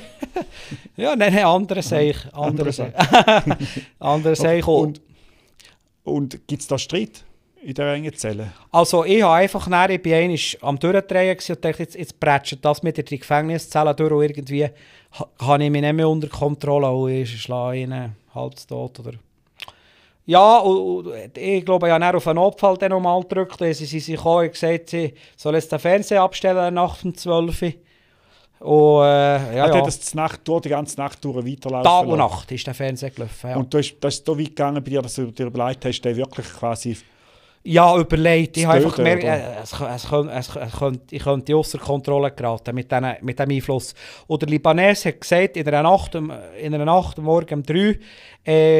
[SPEAKER 2] Ja, nein, nein, andere Seich. Andere Seich. Andere Seich.
[SPEAKER 1] Und, und gibt es da Streit in der engen Zelle?
[SPEAKER 2] Also ich habe einfach näher, ich bin einmal am Durchdrehen und dachte, jetzt, jetzt prätscht das mit in die Gefängniszelle durch und irgendwie ha, habe ich mich nicht mehr unter Kontrolle und ich schlage ihn halb tot oder... Ja, und, und ich glaube, ich habe dann auf einen Notfall dann nochmal gedrückt. Sie sind gekommen und gesagt, sie sollen jetzt den Fernseher abstellen nach dem zwölf Uhr. Und, äh, ja,
[SPEAKER 1] Hat
[SPEAKER 2] ja.
[SPEAKER 1] das die, Nacht, durch, die ganze Nacht durch weiterlaufen
[SPEAKER 2] Tag und
[SPEAKER 1] lassen?
[SPEAKER 2] Nacht ist der Fernseher gelaufen, ja.
[SPEAKER 1] Und du hast, das ist so weit gegangen bei dir, dass du dir überlegt hast, den wirklich quasi...
[SPEAKER 2] Ja, überlegt. Ich habe einfach gemerkt,
[SPEAKER 1] oder?
[SPEAKER 2] äh, es, es, es, es, es, ich könnte außer Kontrolle geraten mit, den, mit dem Einfluss. Und der Libanese hat gesagt, in einer Nacht, in einer Nacht morgen um drei, äh,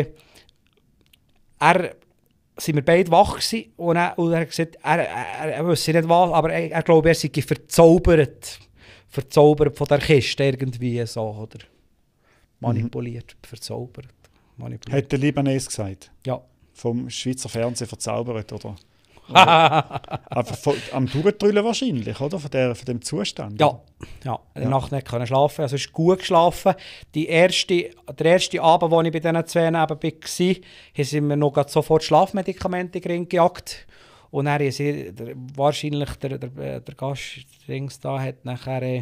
[SPEAKER 2] er sind wir beide wach gewesen, und er, und er hat gesagt, er, er, er wüsste nicht was, aber er, er glaube, er sei verzaubert. Verzaubert von der Kiste irgendwie so, oder manipuliert, mhm. verzaubert. Manipuliert.
[SPEAKER 1] Hat der Libanese gesagt?
[SPEAKER 2] Ja.
[SPEAKER 1] Vom Schweizer Fernsehen verzaubert, oder? Einfach von, am Durchdrüllen wahrscheinlich, oder? Von, der, von dem Zustand?
[SPEAKER 2] Ja, ja. In der Nacht nicht können schlafen. Also ist gut geschlafen. Die erste, der erste Abend, als ich bei diesen zwei neben war, haben wir noch sofort Schlafmedikamente gejagt. Und dann haben sie, der, wahrscheinlich der, der, der Gast da hat nachher äh,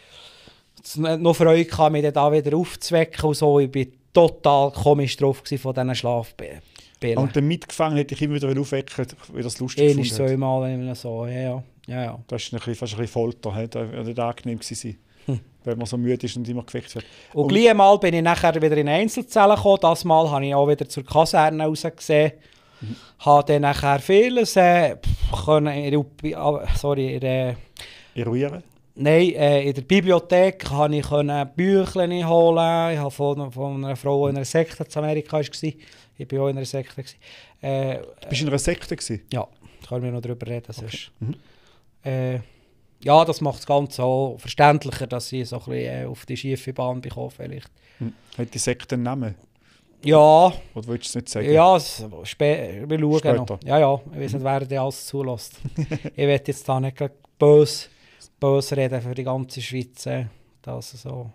[SPEAKER 2] noch Freude gehabt, mich da wieder aufzuwecken und so. Ich war total komisch drauf von diesen Schlafbällen.
[SPEAKER 1] Und der Mitgefangene hätte ich immer wieder aufwecken, wie das lustig
[SPEAKER 2] gefunden. Einmal, zweimal, so, ja, ja. ja, ja.
[SPEAKER 1] Das ist ein bisschen, fast ein bisschen Folter, das wäre nicht angenehm gewesen, hm. wenn man so müde ist und immer geweckt wird.
[SPEAKER 2] Und, und gleich mal bin ich nachher wieder in eine Einzelzelle gekommen. Das Mal habe ich auch wieder zur Kaserne rausgesehen. Mhm. Habe dann nachher vieles äh, können, sorry, in der,
[SPEAKER 1] eruieren?
[SPEAKER 2] Nein, äh, in der Bibliothek konnte ich Bücher holen. Ich habe von, von einer Frau, die in einer Sekte in Amerika war. Ich war auch in einer Sekte. Äh,
[SPEAKER 1] Bist du in einer Sekte gewesen?
[SPEAKER 2] Ja, da können wir noch darüber reden.
[SPEAKER 1] Okay. Mhm.
[SPEAKER 2] Äh, ja, das macht es ganz so verständlicher, dass sie so ein bisschen äh, auf die schiefe Bahn bekommen vielleicht.
[SPEAKER 1] Hm. Hat die Sekte einen Namen?
[SPEAKER 2] Ja.
[SPEAKER 1] Oder willst du es nicht sagen?
[SPEAKER 2] Ja, es, spä wir schauen
[SPEAKER 1] Später.
[SPEAKER 2] noch. Ja, ja, ich weiß nicht, wer der alles zulässt. Ich will jetzt da nicht gleich böse, böse reden für die ganze Schweiz. Äh, das so.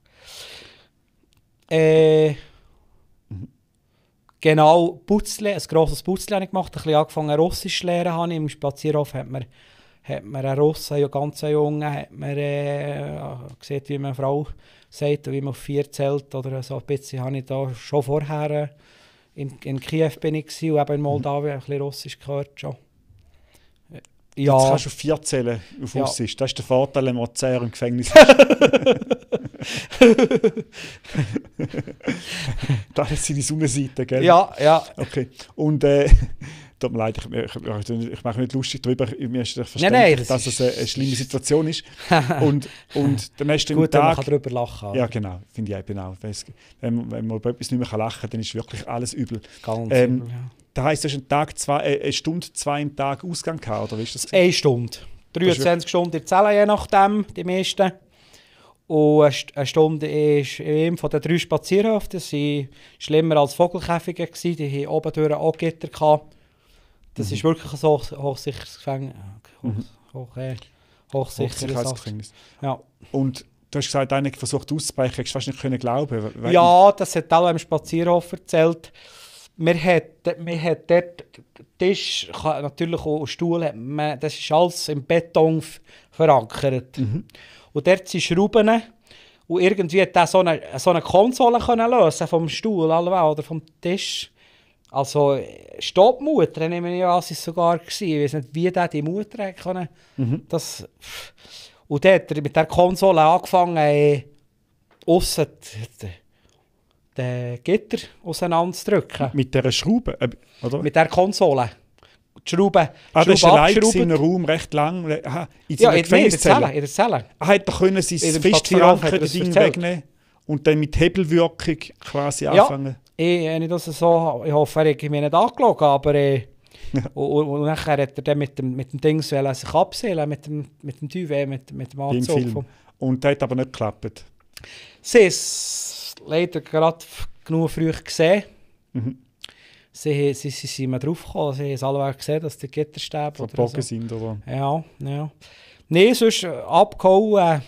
[SPEAKER 2] Äh,
[SPEAKER 1] Mhm.
[SPEAKER 2] Genau, Putzle, ein grosses Putzle habe ich gemacht. Ein bisschen angefangen Russisch zu lernen. Habe ich. Im Spazierhof hat mir, hat mir ein Russen, ein ganz Junge, hat mir äh, gesehen, wie man eine Frau sagt, wie man auf vier zählt. Oder so ein bisschen habe ich da schon vorher äh, in, in Kiew bin ich gewesen, und eben in Moldawien ein bisschen Russisch gehört schon. Ja.
[SPEAKER 1] Jetzt kannst du auf vier zählen auf
[SPEAKER 2] Ja.
[SPEAKER 1] Russisch. Das ist der Vorteil, wenn man zehn im Gefängnis ist. Das ist seine Sonnenseite, gell?
[SPEAKER 2] Ja, ja.
[SPEAKER 1] Okay. Und äh, tut mir leid, ich, ich, ich, ich mache mich nicht lustig darüber. Mir ist verständlich,
[SPEAKER 2] Nein, nein, das
[SPEAKER 1] dass
[SPEAKER 2] ist-
[SPEAKER 1] es eine, eine schlimme Situation ist. und, und dann hast du
[SPEAKER 2] Gut,
[SPEAKER 1] den
[SPEAKER 2] man
[SPEAKER 1] Tag...
[SPEAKER 2] kann darüber lachen.
[SPEAKER 1] Ja, genau. Finde ich auch genau. Wenn, wenn man über etwas nicht mehr lachen kann, dann ist wirklich alles übel.
[SPEAKER 2] Ganz
[SPEAKER 1] Ähm,
[SPEAKER 2] übel, ja.
[SPEAKER 1] Das heisst, du hast einen Tag zwei, äh, eine Stunde, zwei im Tag Ausgang gehabt, oder wie ist das?
[SPEAKER 2] Eine Stunde. dreiundzwanzig Stunden in der Zelle, je nachdem, die meisten. Und eine St- eine Stunde ist in einem von den drei Spazierhöfen. Das waren schlimmer als Vogelkäfige. gewesen. Die hatten oben durch auch Gitter gehabt. Das ist wirklich ein so hochsicheres Gefängnis. Hoch,
[SPEAKER 1] Mhm.
[SPEAKER 2] hoch, äh, hochsicheres Sache.
[SPEAKER 1] Hochsicherheitsgefängnis.
[SPEAKER 2] Ja.
[SPEAKER 1] Und du hast gesagt, einer hat versucht auszubrechen, hast du fast nicht können glauben. Weil-
[SPEAKER 2] Ja, das hat auch im Spazierhof erzählt. Wir hatten, wir hatten dort Tisch, ka- natürlich auch Stuhl, hat man, das ist alles im Beton f- verankert.
[SPEAKER 1] Mhm.
[SPEAKER 2] Und dort sind Schrauben. Und irgendwie hat er so eine, so eine Konsole können lösen vom Stuhl allweil, oder vom Tisch. Also Stoppmutter, nehme ich an, war es sogar gewesen. Ich weiß nicht, wie der die Mutter hat können.
[SPEAKER 1] Mhm.
[SPEAKER 2] Das, und dann hat er mit der Konsole angefangen, äh, aussen die- den Gitter auseinanderzudrücken.
[SPEAKER 1] Mit dieser Schraube, äh, oder?
[SPEAKER 2] Mit der Konsole. Die Schrauben,
[SPEAKER 1] ah, das
[SPEAKER 2] Schrauben
[SPEAKER 1] war allein
[SPEAKER 2] abgeschraubt.
[SPEAKER 1] in einem Raum, recht lang. Aha, in
[SPEAKER 2] Ja,
[SPEAKER 1] seiner
[SPEAKER 2] in, nee, in der Zelle.
[SPEAKER 1] Gefängniszelle.
[SPEAKER 2] In der Zelle.
[SPEAKER 1] Ah, hat er können sein
[SPEAKER 2] In dem
[SPEAKER 1] fest
[SPEAKER 2] Spazierhof hat er
[SPEAKER 1] verankerte
[SPEAKER 2] das
[SPEAKER 1] Ding
[SPEAKER 2] erzählt.
[SPEAKER 1] wegnehmen und dann mit Hebelwirkung quasi
[SPEAKER 2] Ja.
[SPEAKER 1] anfangen?
[SPEAKER 2] Ich, wenn ich, das so, ich hoffe, er hat mich nicht angelogen, aber äh, und, und, und nachher hat er dann mit dem, mit dem Ding sollen sich abseilen, mit dem, mit dem Duvet, mit, mit dem
[SPEAKER 1] Wie im
[SPEAKER 2] Anzug.
[SPEAKER 1] Film.
[SPEAKER 2] Vom,
[SPEAKER 1] Und das hat aber nicht geklappt.
[SPEAKER 2] sie ist leider gerade f- genug früh gesehen.
[SPEAKER 1] Mhm.
[SPEAKER 2] Sie, sie, sie sind mir drauf gekommen, sie haben es alle gesehen, dass die Gitterstäbe oder
[SPEAKER 1] Verbogen
[SPEAKER 2] so.
[SPEAKER 1] sind, oder?
[SPEAKER 2] Ja, ja. Nein, sonst äh, abgehauen, äh,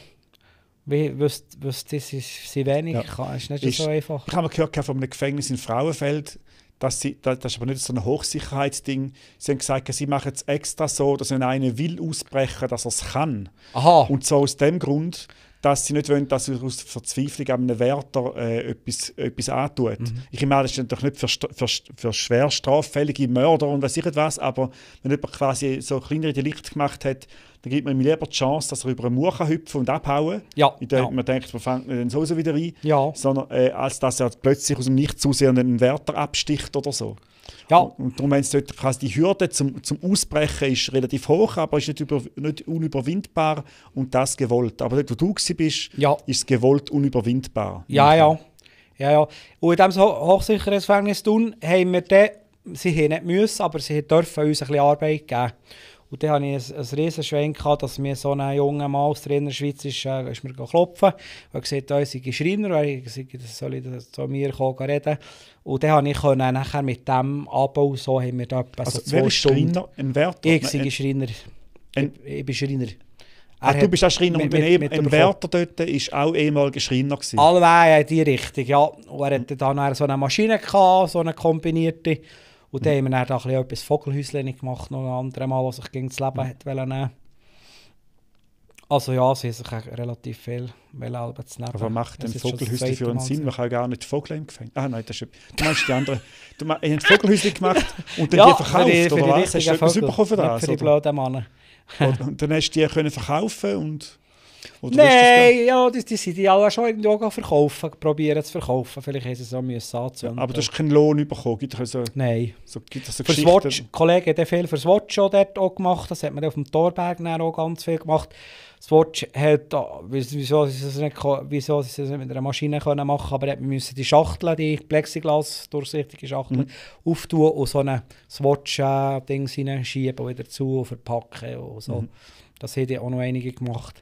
[SPEAKER 2] wie wüsste wüsst, sie, sie, sie wenig.
[SPEAKER 1] Ja.
[SPEAKER 2] Kann. Ist nicht
[SPEAKER 1] Ist-
[SPEAKER 2] so einfach.
[SPEAKER 1] Ich habe mal gehört von einem Gefängnis in Frauenfeld, dass sie, das, das ist aber nicht so ein Hochsicherheitsding. Sie haben gesagt, sie machen es extra so, dass wenn einer will ausbrechen, dass er es kann.
[SPEAKER 2] Aha.
[SPEAKER 1] Und so aus dem Grund, dass sie nicht wollen, dass er aus Verzweiflung an einem Wärter äh, etwas, etwas antut.
[SPEAKER 2] Mhm.
[SPEAKER 1] Ich meine, das ist natürlich nicht für, st- für, st- für schwer straffällige Mörder und weiß ich nicht was, aber wenn jemand quasi so kleinere Delikte gemacht hat, dann gibt man ihm lieber die Chance, dass er über einen Mauer kann hüpfen und abhauen.
[SPEAKER 2] Ja,
[SPEAKER 1] In der
[SPEAKER 2] ja.
[SPEAKER 1] man denkt, man fängt ihn sowieso wieder ein.
[SPEAKER 2] Ja.
[SPEAKER 1] Sondern äh, als dass er plötzlich aus dem Nichts raus einen Wärter absticht oder so.
[SPEAKER 2] Ja.
[SPEAKER 1] Und, und darum haben sie dort quasi die Hürde zum, zum Ausbrechen ist relativ hoch, aber ist nicht, über, nicht unüberwindbar und das gewollt. Aber dort, wo du gewesen bist,
[SPEAKER 2] Ja.
[SPEAKER 1] ist es gewollt unüberwindbar.
[SPEAKER 2] Ja, ja. ja, ja. Und in diesem Ho- Hochsicherheitsgefängnis tun haben wir dann, sie haben nicht müssen, aber sie dürfen uns ein bisschen Arbeit geben. Und dann hatte ich ein, ein Riesenschwein, gehabt, dass mir so ein junger Mann aus der Innerschweiz ist, äh, ist mir klopfen und gesagt, da sei Schreiner, weil ich gesagt, das soll ich das zu mir kommen reden. Und dann konnte ich können, nachher mit dem Abbau, so haben wir da etwa
[SPEAKER 1] Also,
[SPEAKER 2] so
[SPEAKER 1] wer
[SPEAKER 2] zwei
[SPEAKER 1] ist
[SPEAKER 2] Stunden.
[SPEAKER 1] Schreiner? Ein Wärter?
[SPEAKER 2] Ich
[SPEAKER 1] Nein,
[SPEAKER 2] sei
[SPEAKER 1] ein-
[SPEAKER 2] Schreiner.
[SPEAKER 1] ein-
[SPEAKER 2] Ich, ich bin Schreiner.
[SPEAKER 1] Ah,
[SPEAKER 2] Er
[SPEAKER 1] du
[SPEAKER 2] hat
[SPEAKER 1] bist auch Schreiner
[SPEAKER 2] mit-
[SPEAKER 1] und ein,
[SPEAKER 2] mit- mit
[SPEAKER 1] ein
[SPEAKER 2] bekommen.
[SPEAKER 1] Wärter dort ist auch ehemaliger Schreiner gewesen.
[SPEAKER 2] Allweil in die Richtung, ja. Und er hatte dann nachher so eine Maschine gehabt, so eine kombinierte. Und dann haben wir dann da ein bisschen etwas Vogelhäuschen gemacht, noch ein anderes Mal, was sich gegen das Leben hat wollen nehmen. Also ja, sie haben sich auch relativ viel wollen zu nehmen.
[SPEAKER 1] Aber was macht
[SPEAKER 2] Das
[SPEAKER 1] ein
[SPEAKER 2] ist schon das
[SPEAKER 1] Vogelhäuschen
[SPEAKER 2] zweite
[SPEAKER 1] für einen
[SPEAKER 2] Mal
[SPEAKER 1] Sinn?
[SPEAKER 2] so.
[SPEAKER 1] Man kann ja gar nicht Vogel im Gefängnis. Ah nein, das ist, du meinst die andere. Du meinst, ihr habt Vogelhäuschen gemacht und dann
[SPEAKER 2] Ja,
[SPEAKER 1] die verkauft,
[SPEAKER 2] für die, für
[SPEAKER 1] oder
[SPEAKER 2] die
[SPEAKER 1] was? Hast du
[SPEAKER 2] richtigen
[SPEAKER 1] etwas
[SPEAKER 2] Vögel,
[SPEAKER 1] bekommen für
[SPEAKER 2] nicht
[SPEAKER 1] das?
[SPEAKER 2] für die
[SPEAKER 1] Oder?
[SPEAKER 2] blöden Männer.
[SPEAKER 1] Und, und dann hast du die können verkaufen und... Oder wie ist das
[SPEAKER 2] Nein, ja, die, die sind die alle schon irgendwo verkaufen, probieren zu verkaufen. Vielleicht haben sie es so müssen
[SPEAKER 1] gegangen?
[SPEAKER 2] anzünden.
[SPEAKER 1] Aber du hast keinen Lohn bekommen. Gibt es so,
[SPEAKER 2] Nein.
[SPEAKER 1] so, gibt es so
[SPEAKER 2] Fürs
[SPEAKER 1] Geschichten?
[SPEAKER 2] Watch, die Kollegen haben viel fürs Watch schon dort auch gemacht. Das hat man auf dem Torberg dann auch ganz viel gemacht. Das Watch hat, ah, wieso sie es nicht, wieso sie es nicht mit einer Maschine können machen, aber wir müssen die Schachteln, die Plexiglas durchsichtige Schachteln,
[SPEAKER 1] Mhm.
[SPEAKER 2] auftun und so ein Swatch-Ding reinschieben und wieder zu und verpacken und so.
[SPEAKER 1] Mhm.
[SPEAKER 2] Das haben auch noch einige gemacht.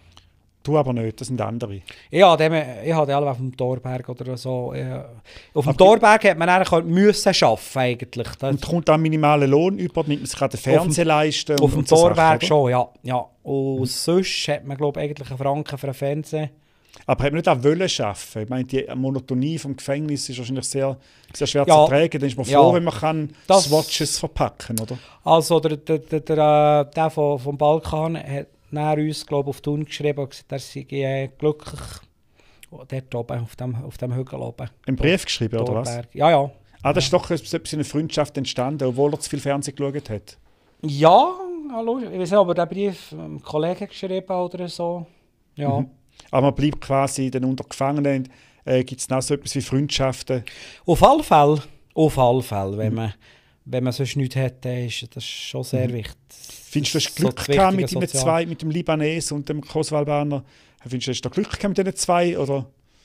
[SPEAKER 1] Du aber nicht, das sind andere.
[SPEAKER 2] Ja, dem, ich hatte alle auf dem Thorberg oder so. Ja. Auf dem Thorberg hat man eigentlich müssen arbeiten eigentlich. Das
[SPEAKER 1] und kommt dann minimalen Lohn über, damit man sich den Fernseher leisten kann?
[SPEAKER 2] Auf dem Thorberg schon, ja. ja. Und mhm. sonst hat man, glaube ich, eigentlich einen Franken für einen Fernseher.
[SPEAKER 1] Aber hat man nicht auch wollen arbeiten? Ich meine, die Monotonie vom Gefängnis ist wahrscheinlich sehr, sehr schwer
[SPEAKER 2] ja.
[SPEAKER 1] zu ertragen. Dann ist man froh,
[SPEAKER 2] ja.
[SPEAKER 1] wenn man kann
[SPEAKER 2] das,
[SPEAKER 1] Swatches verpacken kann, oder?
[SPEAKER 2] Also der, der, der, der, der vom, vom Balkan hat nach uns, glaube ich, auf Thun geschrieben und gesagt, er sei äh, glücklich dort oben, auf dem, auf dem Hügel oben.
[SPEAKER 1] Einen Brief geschrieben, oder was?
[SPEAKER 2] Ja, ja.
[SPEAKER 1] Ah, das ist doch etwas eine Freundschaft entstanden, obwohl er zu viel Fernsehen geschaut hat.
[SPEAKER 2] Ja, hallo. Ich weiß nicht, ob er den Brief einem Kollegen geschrieben oder so. Ja.
[SPEAKER 1] Mhm. Aber man bleibt quasi dann unter Gefangenen. Äh, Gibt es noch so etwas wie Freundschaften?
[SPEAKER 2] Auf alle Fälle. Auf alle Fälle. Wenn, mhm. man, wenn man sonst nichts hat, ist das schon sehr mhm. wichtig.
[SPEAKER 1] Findest du, du hast Glück so gehabt mit, zwei, mit dem Libanes und dem Kosovo-Albaner? Findest du, hast du Glück gehabt mit diesen zwei? Oder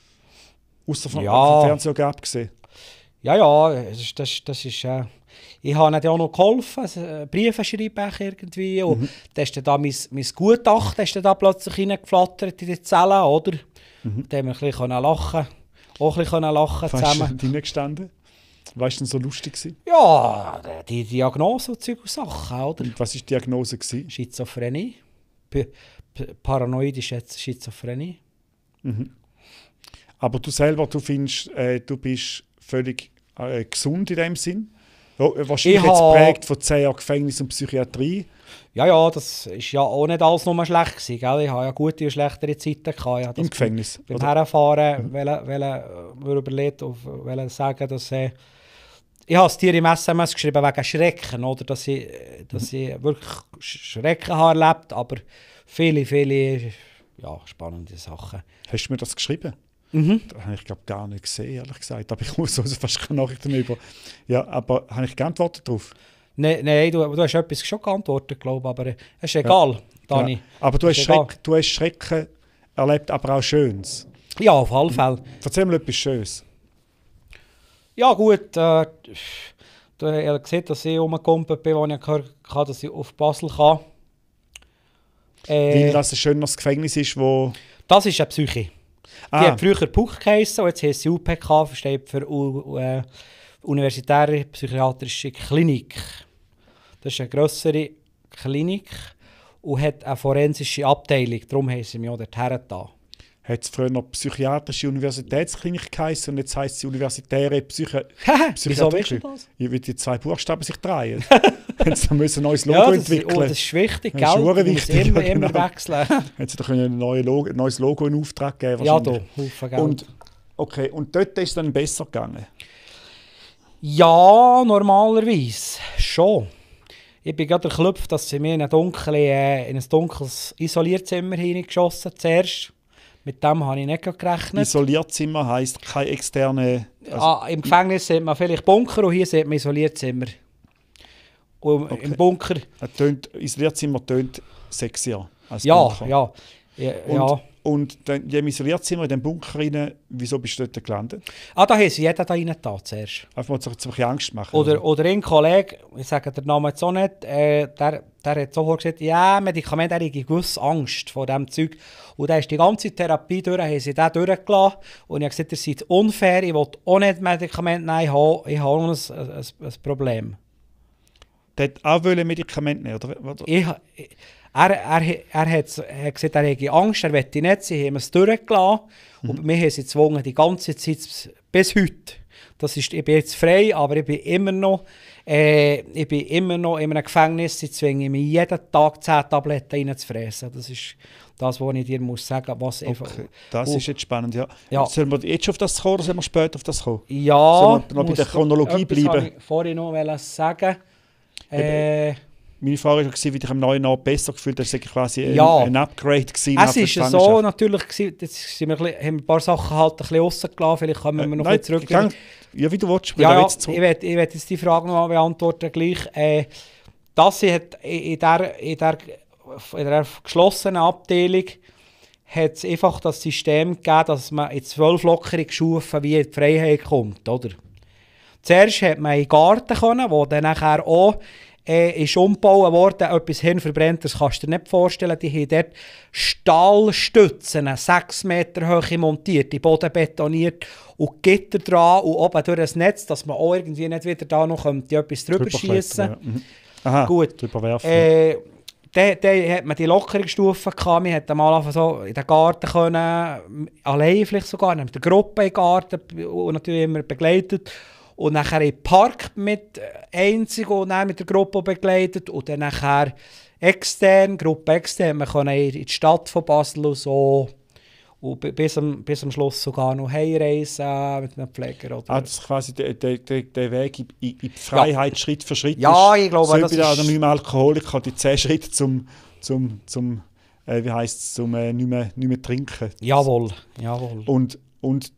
[SPEAKER 1] außer vom,
[SPEAKER 2] ja.
[SPEAKER 1] vom Fernsehen abgesehen?
[SPEAKER 2] Ja, ja. Das, das, das ist... Äh Ich habe ihnen auch noch geholfen, also Briefe schreiben irgendwie. Und mhm. dann ist dann da mein, mein Gutachten ist dann da plötzlich reingeflattert in die Zelle, oder? Mhm. Da haben wir ein bisschen lachen, auch ein bisschen lachen zusammen.
[SPEAKER 1] Was ist denn gestanden? Was war denn so lustig gewesen?
[SPEAKER 2] Ja, die Diagnose und Zeug und Sachen, oder?
[SPEAKER 1] Und was war die Diagnose gewesen?
[SPEAKER 2] Schizophrenie. P paranoidische Schizophrenie.
[SPEAKER 1] Mhm. Aber du selber, du findest, äh, du bist völlig äh, gesund in dem Sinn? Wahrscheinlich jetzt geprägt von zehn Jahren Gefängnis und Psychiatrie.
[SPEAKER 2] Ja, ja, das war ja auch nicht alles nur schlecht gewesen, gell? Ich hatte ja gute und schlechtere Zeiten gehabt.
[SPEAKER 1] Im Gefängnis?
[SPEAKER 2] Beim Herfahren, mhm. wollen, wollen, überlegt, wollen sagen, dass äh, ich habe es dir im S M S geschrieben wegen Schrecken, oder? Dass ich, dass mhm. ich wirklich Schrecken habe erlebt, aber viele, viele ja, spannende Sachen.
[SPEAKER 1] Hast du mir das geschrieben?
[SPEAKER 2] Mhm.
[SPEAKER 1] Das habe ich glaube gar nicht gesehen, ehrlich gesagt. Aber ich muss also fast keine Nachrichten über. Ja, aber habe ich geantwortet darauf?
[SPEAKER 2] Nein, nee, du, du hast etwas schon geantwortet, glaube ich, aber es ist egal, ja. Dani.
[SPEAKER 1] Ja. Aber du hast, Schreck, du hast Schrecken erlebt, aber auch Schönes.
[SPEAKER 2] Ja, auf alle Fälle.
[SPEAKER 1] Erzähl mal etwas Schönes.
[SPEAKER 2] Ja gut, äh, du hast gesehen, dass ich rumgekommen bin, wo ich gehört habe, dass ich auf Basel kann.
[SPEAKER 1] Äh, Weil das ein schöneres Gefängnis ist, wo...
[SPEAKER 2] Das ist eine Psyche.
[SPEAKER 1] Ah.
[SPEAKER 2] Die hat früher P U C geheissen und jetzt heisst sie U P K, steht für U äh, Universitäre Psychiatrische Klinik. Das ist eine grössere Klinik und hat eine forensische Abteilung. Darum haben sie mich auch dorthin da.
[SPEAKER 1] Hat es früher noch Psychiatrische Universitätsklinik geheißen und jetzt heisst sie Universitäre Psychi
[SPEAKER 2] Wieso weißt du das?
[SPEAKER 1] Ja, weil die zwei Buchstaben sich drehen. Jetzt müssen ein neues Logo
[SPEAKER 2] ja, das
[SPEAKER 1] entwickeln.
[SPEAKER 2] Ist, oh, das ist wichtig,
[SPEAKER 1] gell? Das ist wichtig,
[SPEAKER 2] immer,
[SPEAKER 1] ja, genau.
[SPEAKER 2] immer wechseln.
[SPEAKER 1] Jetzt doch ein neue Logo, neues Logo in Auftrag geben.
[SPEAKER 2] Ja, da, Haufen Geld.
[SPEAKER 1] Und, okay, und dort ist es dann besser gegangen?
[SPEAKER 2] Ja, normalerweise schon. Ich bin gerade erklüpft, dass sie mir in ein, dunkle, äh, in ein dunkles Isolierzimmer hineingeschossen haben zuerst. Mit dem habe ich nicht gerechnet.
[SPEAKER 1] Isolierzimmer heisst keine externe...
[SPEAKER 2] Also ah, im Gefängnis sieht man vielleicht Bunker und hier sieht man Isolierzimmer. Und okay. Im Bunker...
[SPEAKER 1] Tönt, Isolierzimmer tönt sexier als
[SPEAKER 2] ja,
[SPEAKER 1] Bunker.
[SPEAKER 2] Ja, ja.
[SPEAKER 1] Und, und dann, im Isolierzimmer, in dem Bunker rein, wieso bist du dort gelandet?
[SPEAKER 2] Ah, da haben sie jeden da rein da zuerst.
[SPEAKER 1] Einfach mal so ein bisschen Angst machen.
[SPEAKER 2] Oder, oder ein Kollege, ich sage den Namen jetzt auch nicht, äh, der, der hat sofort gesagt, ja, Medikamente, er hat eine gewisse Angst vor diesem Zeug. Und dann ist die ganze Therapie durch, haben sie den durchgelassen. Und ich habe gesagt, ihr seid unfair, ich will auch nicht Medikamente nehmen, ich habe, ich habe auch ein, ein, ein Problem.
[SPEAKER 1] Der hat auch Medikamente nehmen, oder?
[SPEAKER 2] Ich, er, er, er hat, hat gesagt, er hätte Angst, er möchte nicht, sie haben es durchgelassen. Mhm. Und wir haben sie gezwungen, die ganze Zeit bis heute. Das ist, ich bin jetzt frei, aber ich bin immer noch, äh, ich bin immer noch in einem Gefängnis. Sie zwingen mich jeden Tag zehn Tabletten reinzufressen. Das ist das, was ich dir muss sagen muss.
[SPEAKER 1] Okay. Das
[SPEAKER 2] oh.
[SPEAKER 1] ist jetzt spannend, ja.
[SPEAKER 2] ja.
[SPEAKER 1] Sollen wir jetzt auf das kommen oder sollen wir später auf das kommen?
[SPEAKER 2] Ja.
[SPEAKER 1] Sollen wir noch bei der Chronologie bleiben?
[SPEAKER 2] Ich vorhin noch sagen. Äh,
[SPEAKER 1] Meine Frage war, wie dich am neuen Jahr besser gefühlt hast. Das war quasi
[SPEAKER 2] ja.
[SPEAKER 1] ein, ein Upgrade gewesen.
[SPEAKER 2] Es ist so natürlich, jetzt sind wir ein, bisschen, haben ein paar Sachen halt ein bisschen rausgelassen. Vielleicht kommen wir noch äh, nein, ein bisschen zurück.
[SPEAKER 1] Kann, ja, wie du willst.
[SPEAKER 2] Ja, ja, ich werde ich jetzt die Frage noch beantworten gleich. Äh, das hat in der, in, der, in der geschlossenen Abteilung hat es einfach das System gegeben, dass man in zwölf lockere Stufen wie in die Freiheit kommt. Oder? Zuerst hat man in den Garten können, wo dann nachher auch äh, ist umgebaut worden, etwas hirnverbrennt, das kannst du dir nicht vorstellen. Die haben dort Stahlstützen, sechs Meter Höhe montiert, die Boden betoniert und Gitter dran und oben durch das Netz, dass man auch irgendwie nicht wieder da noch könnte, etwas drüber schießen.
[SPEAKER 1] Ja. Mhm. Aha,
[SPEAKER 2] gut.
[SPEAKER 1] Drüber werfen.
[SPEAKER 2] Äh, Dann, dann hat man die Lockerungsstufen gehabt. Wir konnten mal einfach so in den Garten können, allein vielleicht sogar, mit der Gruppe im Garten und natürlich immer begleitet. Und nachher in den Park mit einzig und dann mit der Gruppe begleitet. Und dann nachher extern, Gruppe extern. Wir können in die Stadt von Basel und so. Und bis am, bis am Schluss sogar noch heimreisen mit einem Pfleger. Oder?
[SPEAKER 1] Ah, das ist quasi der, der, der, der Weg in, in die Freiheit, ja. Schritt für Schritt.
[SPEAKER 2] Ja,
[SPEAKER 1] ist,
[SPEAKER 2] ich glaube,
[SPEAKER 1] so
[SPEAKER 2] das
[SPEAKER 1] bei der
[SPEAKER 2] ist...
[SPEAKER 1] anonymen Alkoholiker, die zehn Schritte zum, zum, zum äh, wie heisst es, zum äh, nicht, mehr, nicht mehr trinken.
[SPEAKER 2] Jawohl, jawohl.
[SPEAKER 1] Und, und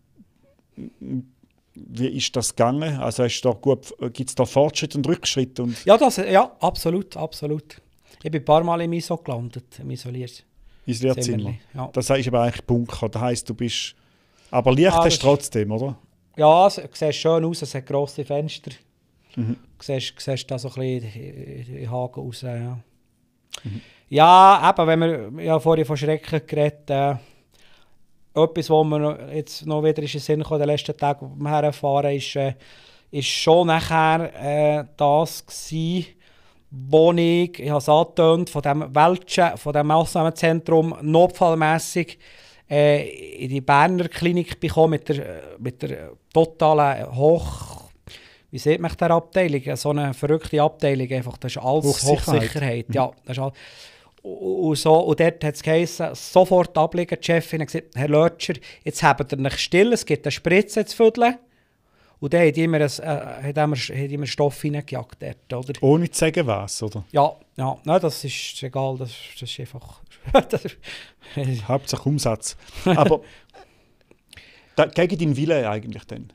[SPEAKER 1] wie ist das gegangen? Also gibt es da Fortschritt und Rückschritt? Und
[SPEAKER 2] ja, das, ja, absolut, absolut. Ich bin ein paar Mal im I S O gelandet, im Isoliert.
[SPEAKER 1] Isolierzimmer. Ja. Das ist aber eigentlich Bunker. Das heisst, du bist. Aber Licht ah, hast du trotzdem, oder?
[SPEAKER 2] Ja, es sieht schön aus, es hat grosse Fenster.
[SPEAKER 1] Mhm.
[SPEAKER 2] Du siehst, siehst da so ein bisschen in Hagen raus. Ja, mhm. Ja, eben, wenn wir ja, vorhin von Schrecken geredet haben, äh, etwas, was mir jetzt noch wieder in den Sinn kam, den letzten Tag, wo wir herfahren, ist, äh, ist schon nachher äh, das gewesen, wo ich, ich habe es angetönt, von dem Welschen, von dem Massnahmenzentrum notfallmässig äh, in die Berner Klinik bekommen mit der, mit der totalen Hoch... Wie sieht man der Abteilung? So eine verrückte Abteilung, einfach, das ist alles Hochsicherheit. Hochsicherheit. Mhm. Ja, das ist all... und, so, und dort hat es geheißen, sofort ablegen, die Chefin hat gesagt, Herr Lötscher, jetzt habt ihr nicht still, es gibt eine Spritze zu füdeln. Und dann hat immer, ein, äh, hat immer, hat immer Stoff hineingejagt dort, oder?
[SPEAKER 1] Ohne zu sagen was, oder?
[SPEAKER 2] Ja, ja. Nein, das ist egal, das, das ist einfach...
[SPEAKER 1] Hauptsache Umsatz. Aber da, gegen deinen Willen eigentlich dann?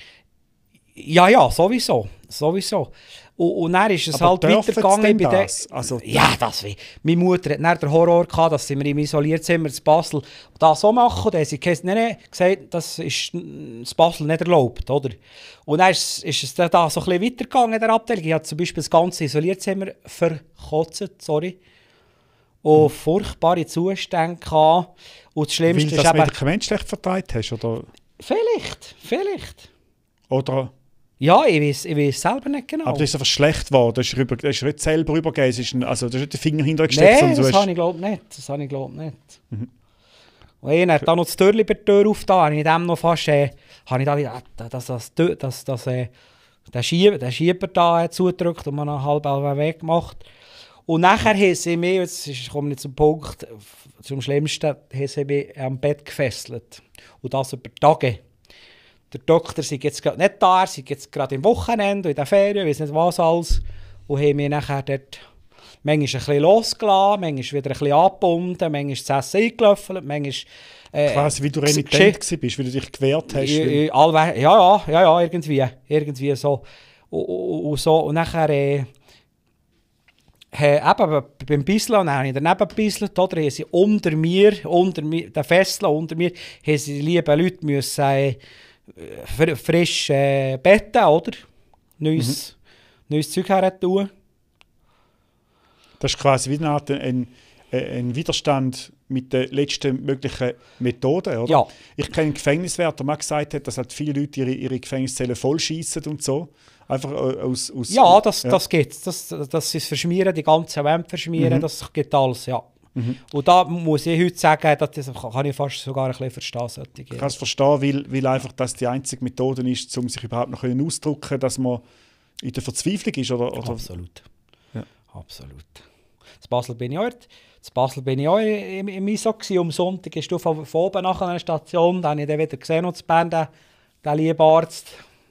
[SPEAKER 2] Ja, ja, sowieso. sowieso. Und, und dann ist es
[SPEAKER 1] aber
[SPEAKER 2] halt weitergegangen. Bei
[SPEAKER 1] das? Der, also,
[SPEAKER 2] ja, das wie. Meine Mutter hat dann den Horror gehabt, dass sie mir im Isolierzimmer in Basel das so machen. Dann hat sie gesagt, nein, nein, gesagt, das ist in Basel nicht erlaubt. Oder? Und dann ist, ist es dann da so ein bisschen weitergegangen in der Abteilung. Ich hatte zum Beispiel das ganze Isolierzimmer verkotzt, sorry. Und mhm. furchtbare Zustände gehabt. Und das Schlimmste
[SPEAKER 1] Weil du das Medikament schlecht verteilt hast? Oder?
[SPEAKER 2] Vielleicht, vielleicht.
[SPEAKER 1] Oder...
[SPEAKER 2] Ja, ich weiß, ich weiß selber nicht genau.
[SPEAKER 1] Aber das ist einfach schlecht geworden. Das ist, rüber, das ist nicht selber rübergegeben. Das ist, also, das ist nicht der Finger hintergesteckt.
[SPEAKER 2] Nein, das
[SPEAKER 1] hast...
[SPEAKER 2] habe ich glaube nicht. Das habe ich glaube nicht. Mhm. Und einer hat dann noch das Türchen bei der Tür aufgetan. Habe ich dem noch fast... Äh, habe ich da wieder... Äh, das, das, das, das, das, äh, den, Schieber, den Schieber da äh, zugedrückt und man einen halben Weg gemacht. Und nachher haben sie mich... Jetzt komme ich zum Punkt... Zum Schlimmsten... haben sie mich am Bett gefesselt. Und das über Tage. Der Doktor ist jetzt gerade nicht da, er ist jetzt gerade im Wochenende, in der Ferien, ich weiß nicht was alles. Und haben mich nachher dort manchmal ein bisschen losgelassen, manchmal wieder ein bisschen angebunden, manchmal das Essen eingelöffelt, manchmal... Äh,
[SPEAKER 1] Quasi wie du renitent warst, wie du dich gewehrt hast.
[SPEAKER 2] Äh, äh, allwe- ja, ja, ja, ja, irgendwie, irgendwie so. Und, und, und so. Und nachher... Äh, Äh, eben, beim Bisseln, dann habe ich daneben gebisselt, oder? Haben sie unter mir, unter mir, den Fesseln unter mir, haben sie die lieben Leute müssen, äh, frisch äh, betten, oder? Neues, mhm. neues Zeug her tun.
[SPEAKER 1] Das ist quasi wie eine Art ein, ein Widerstand mit den letzten möglichen Methoden, oder?
[SPEAKER 2] Ja.
[SPEAKER 1] Ich kenne einen Gefängniswärter, der mal gesagt hat, dass halt viele Leute ihre, ihre Gefängniszellen vollschießen und so. Einfach aus... aus
[SPEAKER 2] ja, das, ja. das gibt es. Das, das ist Verschmieren, die ganze Wand verschmieren, mhm. das gibt alles, ja. Mhm. Und da muss ich heute sagen, dass das kann ich fast sogar ein bisschen verstehen. Ich
[SPEAKER 1] kann es verstehen, weil, weil einfach das die einzige Methode ist, um sich überhaupt noch auszudrücken können, dass man in der Verzweiflung ist. Oder, oder?
[SPEAKER 2] Absolut. Ja. Absolut. In Basel bin ich auch, in Basel bin ich auch im, im I S O gewesen. Am Sonntag ist du von, von oben nach einer Station, da habe ich dann wieder gesehen, und Bern, den, den lieben Arzt.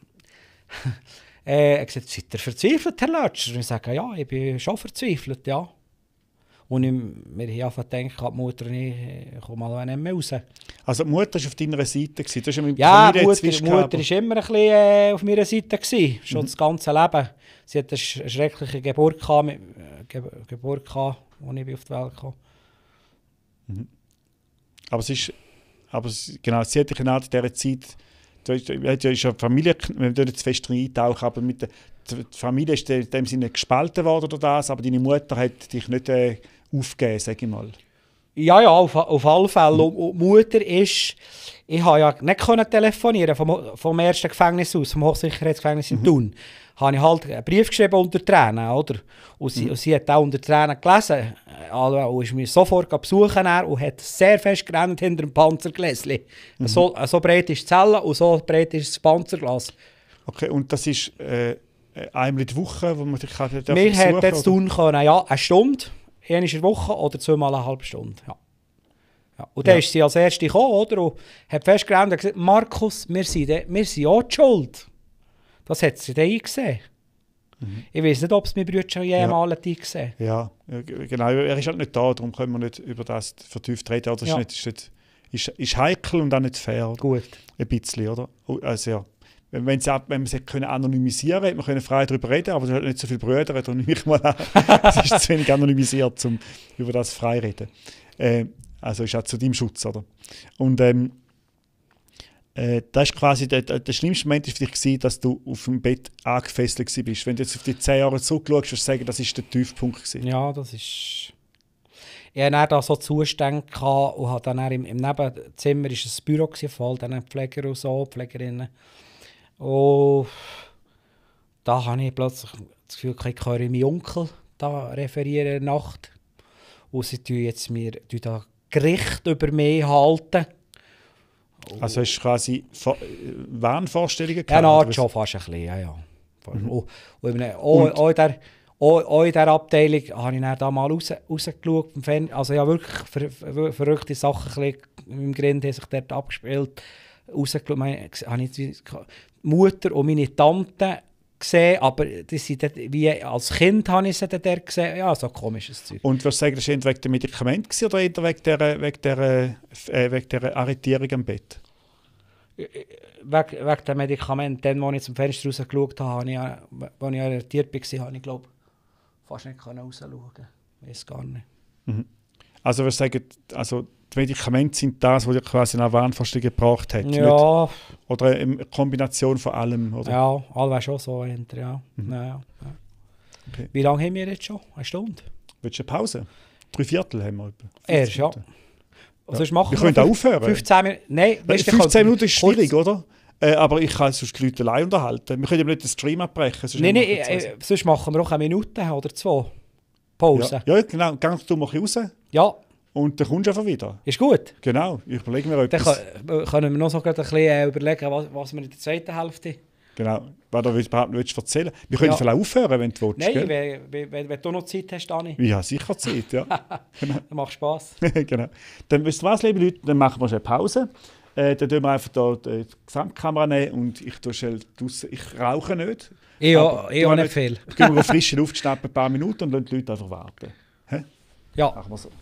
[SPEAKER 2] äh, er hat gesagt, seid ihr verzweifelt, Herr Lötscher? Und ich sage, ja, ich bin schon verzweifelt, ja. Und ich, wir haben einfach gedacht, die Mutter und ich, ich komme mal nicht mehr raus.
[SPEAKER 1] Also die Mutter war auf deiner Seite? Das ist
[SPEAKER 2] ja, die Mutter, Mutter war immer ein bisschen äh, auf meiner Seite, gewesen, schon mhm. das ganze Leben. Sie hatte eine schreckliche Geburt, gehabt, mit, äh, Ge Geburt gehabt, als ich auf die Welt kam.
[SPEAKER 1] Mhm. Aber, es ist, aber es, genau, sie hat dich in dieser Zeit, du du hast, du hast ja ist eine Familie, wir dürfen jetzt fest eintauchen, aber mit der, die Familie ist in dem Sinne gespalten worden oder das, aber deine Mutter hat dich nicht äh, aufgegeben, sage ich mal.
[SPEAKER 2] Ja, ja, auf, auf alle Fälle. Mhm. Und, und die Mutter ist... Ich konnte ja nicht können telefonieren vom, vom ersten Gefängnis aus, vom Hochsicherheitsgefängnis in mhm. Thun. Habe ich halt einen Brief geschrieben unter Tränen, oder? Und sie, mhm. und sie hat auch unter Tränen gelesen. Also, und ist mich sofort besuchen und hat sehr fest gerannt hinter dem Panzergläschen. Mhm. So, so breit ist die Zelle und so breit ist das Panzerglas.
[SPEAKER 1] Okay, und das ist äh, einmal in der Woche, wo man dich kann,
[SPEAKER 2] darf Wir hätten jetzt tun können, ja, eine Stunde, eine in der Woche oder zweimal eine halbe Stunde. Ja. Ja. Und dann ja. ist sie als Erste gekommen, oder? Und hat festgestellt und gesagt, Markus, wir sind, de, wir sind auch die Schuld. Das hat sie dann eingesehen. Mhm. Ich weiß nicht, ob es mein Bruder schon jemals ja. eingesehen hat.
[SPEAKER 1] Ja, genau. Er ist halt nicht da, darum können wir nicht über das vertieft reden. Das ja. ist, nicht, ist, nicht, ist, ist heikel und auch nicht fair.
[SPEAKER 2] Gut.
[SPEAKER 1] Ein bisschen, oder? Also ja. Wenn, wenn, sie, wenn wir sie können anonymisieren können, wir können frei darüber reden, aber es hat nicht so viele Brüder, darum nehme ich mal an. Es ist zu wenig anonymisiert, um über das frei zu reden. Äh, Also ist auch zu deinem Schutz, oder? Und ähm, äh, das ist quasi der, der, der schlimmste Moment war für dich gewesen, dass du auf dem Bett angefesselt warst. Wenn du jetzt auf die zehn Jahre zurückschaust, würdest du sagen, das war der Tiefpunkt gewesen.
[SPEAKER 2] Ja, das ist... Ich hatte dann da so Zustände und hatte dann im, im Nebenzimmer war ein Büro von all diesen Pfleger und so, Pflegerinnen. Und da habe ich plötzlich das Gefühl, ich höre meinen Onkel da referieren in der Nacht. Und sie tun jetzt mir tun da Gericht über mich halten.
[SPEAKER 1] Also hast du quasi Wahnvorstellungen gehabt?
[SPEAKER 2] Ja, na, schon fast ein bisschen, ja, ja. Mhm. Und, und auch, auch, in der, auch, auch in dieser Abteilung habe ich dann da mal raus, rausgeschaut. Also ja, wirklich ver, ver, verrückte Sachen ein bisschen im Grind haben sich dort abgespielt. Rausgeschaut, meine, habe ich die Mutter und meine Tante gesehen, aber die sind dort, wie als Kind habe ich sie dort gesehen. Ja, so komisches Zeug.
[SPEAKER 1] Und würdest du sagen, das war wegen der Medikamente oder eher wegen der, wegen der, äh, wegen der Arretierung am Bett?
[SPEAKER 2] Wegen, wegen der Medikamente. Dann, als ich zum Fenster raus geschaut habe, als ich arretiert war, habe ich, glaube fast nicht rausschauen können. Ich weiß gar nicht.
[SPEAKER 1] Mhm. Also würdest du sagen, also die Medikamente sind das, was dir quasi eine Wahnvorstellung gebracht hat?
[SPEAKER 2] Ja.
[SPEAKER 1] Nicht? Oder eine Kombination von allem? Oder?
[SPEAKER 2] Ja, alle schon so hinter, ja. Mhm. ja, ja. Okay. Wie lange haben wir jetzt schon? Eine Stunde?
[SPEAKER 1] Willst du eine Pause? Drei Viertel haben wir.
[SPEAKER 2] Erst, ja. Also
[SPEAKER 1] ja. Wir können auch aufhören.
[SPEAKER 2] fünfzehn Minuten? Nein.
[SPEAKER 1] Weißt, fünfzehn Minuten ist schwierig, oder? Äh, aber ich kann sonst die Leute allein unterhalten. Wir können ja nicht den Stream abbrechen.
[SPEAKER 2] Nein, nein, äh, sonst machen wir auch eine Minute oder zwei. Pause.
[SPEAKER 1] Ja, ja genau. Geh du mal raus.
[SPEAKER 2] Ja.
[SPEAKER 1] Und dann kommst du einfach wieder.
[SPEAKER 2] Ist gut.
[SPEAKER 1] Genau, ich überlege mir
[SPEAKER 2] etwas. Dann können wir noch so ein bisschen äh, überlegen, was, was wir in der zweiten Hälfte...
[SPEAKER 1] Genau, was du überhaupt nicht erzählen willst. Wir können ja. vielleicht aufhören, wenn du willst.
[SPEAKER 2] Nein, wenn, wenn, wenn du noch Zeit hast, Dani.
[SPEAKER 1] Ja, sicher Zeit, ja.
[SPEAKER 2] Genau. Das macht Spass.
[SPEAKER 1] Genau. Dann wisst ihr was, liebe Leute, dann machen wir eine Pause. Äh, dann tun wir einfach da die Gesamtkamera nehmen und ich tue schnell draussen. Ich rauche nicht.
[SPEAKER 2] Ich auch nicht, nicht viel.
[SPEAKER 1] Ich gehe mal frisch aufgeschnappt ein paar Minuten und lasse die Leute einfach warten. Hä?
[SPEAKER 2] Ja.
[SPEAKER 1] Machen wir so.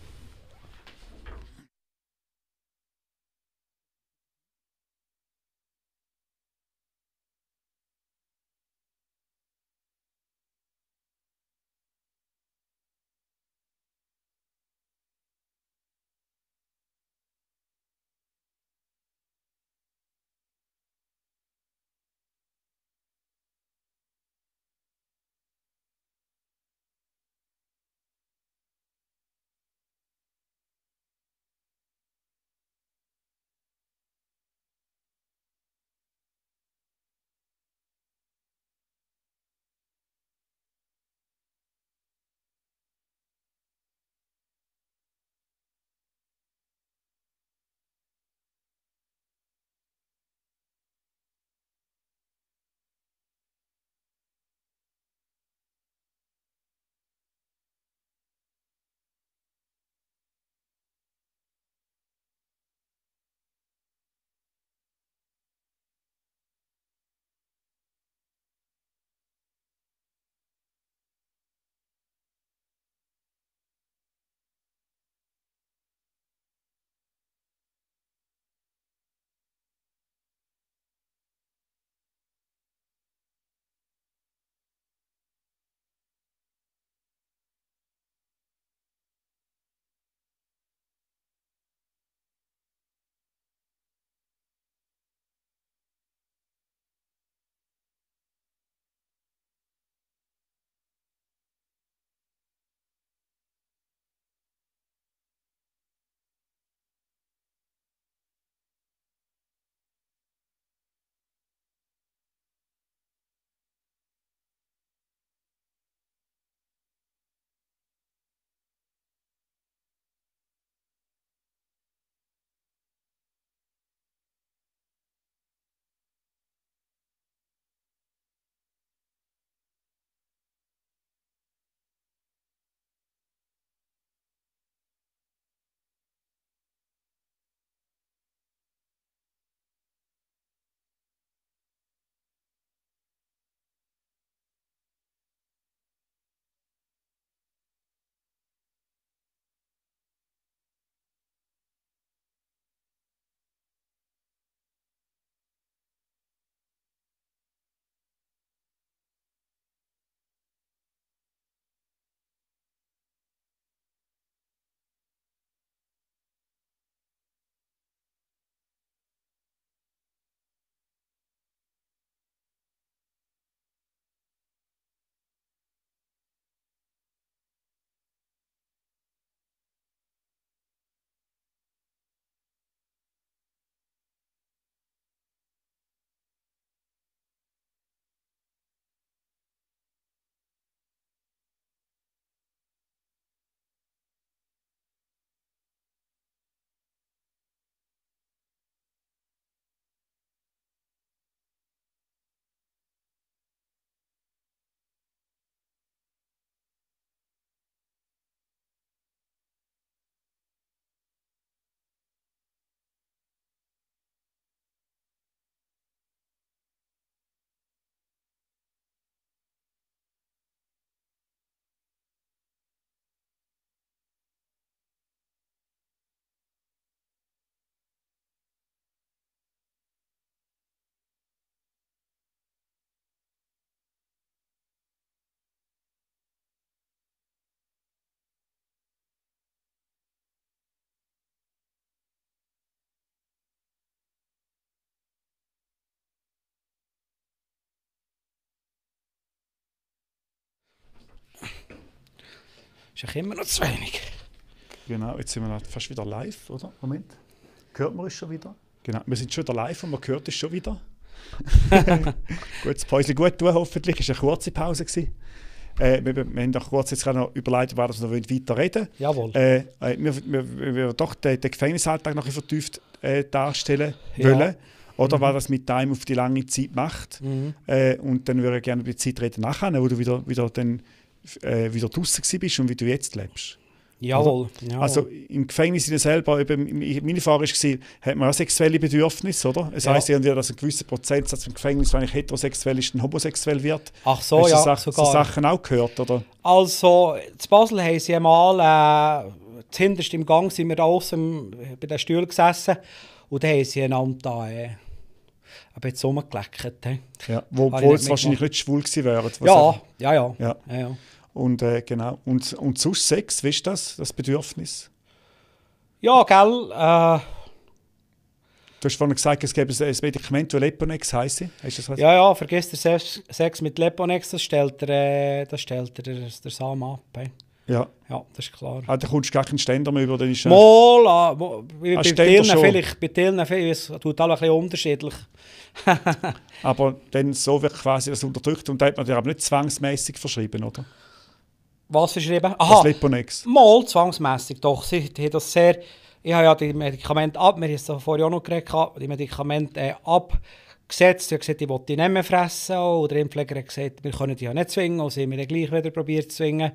[SPEAKER 2] ist immer noch zu wenig.
[SPEAKER 1] Genau, jetzt sind wir fast wieder live, oder? Moment. Hört man uns schon wieder? Genau, wir sind schon wieder live und man hört es schon wieder. Gut, das Päuschen gut tun, hoffentlich. Es war eine kurze Pause. Äh, wir, wir haben doch kurz jetzt noch überlegt, ob wir noch weiter reden wollen.
[SPEAKER 2] Jawohl.
[SPEAKER 1] Äh, wir, wir, wir doch den, den Gefängnisalltag noch ein bisschen vertieft äh, darstellen
[SPEAKER 2] Ja.
[SPEAKER 1] wollen. Oder
[SPEAKER 2] Mhm.
[SPEAKER 1] was das mit Time auf die lange Zeit macht.
[SPEAKER 2] Mhm.
[SPEAKER 1] Äh, und dann würde ich gerne über die Zeit reden nachher, wo du wieder, wieder, dann, äh, wieder draußen bist und wie du jetzt lebst.
[SPEAKER 2] Jawohl. Jawohl.
[SPEAKER 1] Also im Gefängnis selber, eben, meine Erfahrung war, hat man auch sexuelle Bedürfnisse, oder? Es
[SPEAKER 2] Ja.
[SPEAKER 1] heisst irgendwie, dass ein gewisser Prozentsatz im Gefängnis, wenn ich heterosexuell ist, dann homosexuell wird.
[SPEAKER 2] Ach so,
[SPEAKER 1] Hast du
[SPEAKER 2] ja,
[SPEAKER 1] so, Sach
[SPEAKER 2] sogar.
[SPEAKER 1] so Sachen auch gehört, oder?
[SPEAKER 2] Also, in Basel haben sie einmal, äh, zuhinterst im Gang sind wir da außen bei den Stühlen gesessen und da haben sie einander da, äh, ein bisschen rumgeleckt. He.
[SPEAKER 1] Ja, wo,
[SPEAKER 2] Habe ich
[SPEAKER 1] obwohl
[SPEAKER 2] nicht
[SPEAKER 1] es wahrscheinlich
[SPEAKER 2] mitgemacht.
[SPEAKER 1] nicht schwul gewesen wäre.
[SPEAKER 2] Ja, ja, ja,
[SPEAKER 1] Ja.
[SPEAKER 2] ja, ja.
[SPEAKER 1] Und, äh, genau. und, und sonst Sex, wie ist das, das Bedürfnis?
[SPEAKER 2] Ja, gell, äh,
[SPEAKER 1] Du hast vorhin gesagt, es gäbe ein Medikament, das Leponex heisst. Hast du das
[SPEAKER 2] ja, ja, vergiss den Sex, Sex mit Leponex, das stellt der, äh, das stellt der, der, der Samen ab. He.
[SPEAKER 1] Ja.
[SPEAKER 2] Ja, das ist klar.
[SPEAKER 1] Ah, da kommst du gar keinen Ständer mehr über, dann ist äh,
[SPEAKER 2] Mal, ah, mo- bei,
[SPEAKER 1] Ah,
[SPEAKER 2] bei
[SPEAKER 1] Ständer
[SPEAKER 2] Tilnen
[SPEAKER 1] schon.
[SPEAKER 2] vielleicht, bei Tilnen vielleicht, es tut alle ein bisschen unterschiedlich.
[SPEAKER 1] aber dann so wird quasi das unterdrückt und da hat man dir aber nicht zwangsmäßig verschrieben, oder?
[SPEAKER 2] Was verschrieben?
[SPEAKER 1] Das
[SPEAKER 2] Aha,
[SPEAKER 1] Leponex.
[SPEAKER 2] mal zwangsmässig, doch. Sie die haben das sehr, ich habe ja die Medikamente ab, wir haben es da vorher auch noch geredet, gehabt, die Medikamente äh, abgesetzt. Ich habe gesagt, ich wollte die nicht mehr fressen. Und der Impfpfleger hat gesagt, wir können die ja nicht zwingen. Und sie haben mir dann gleich wieder probiert zu zwingen.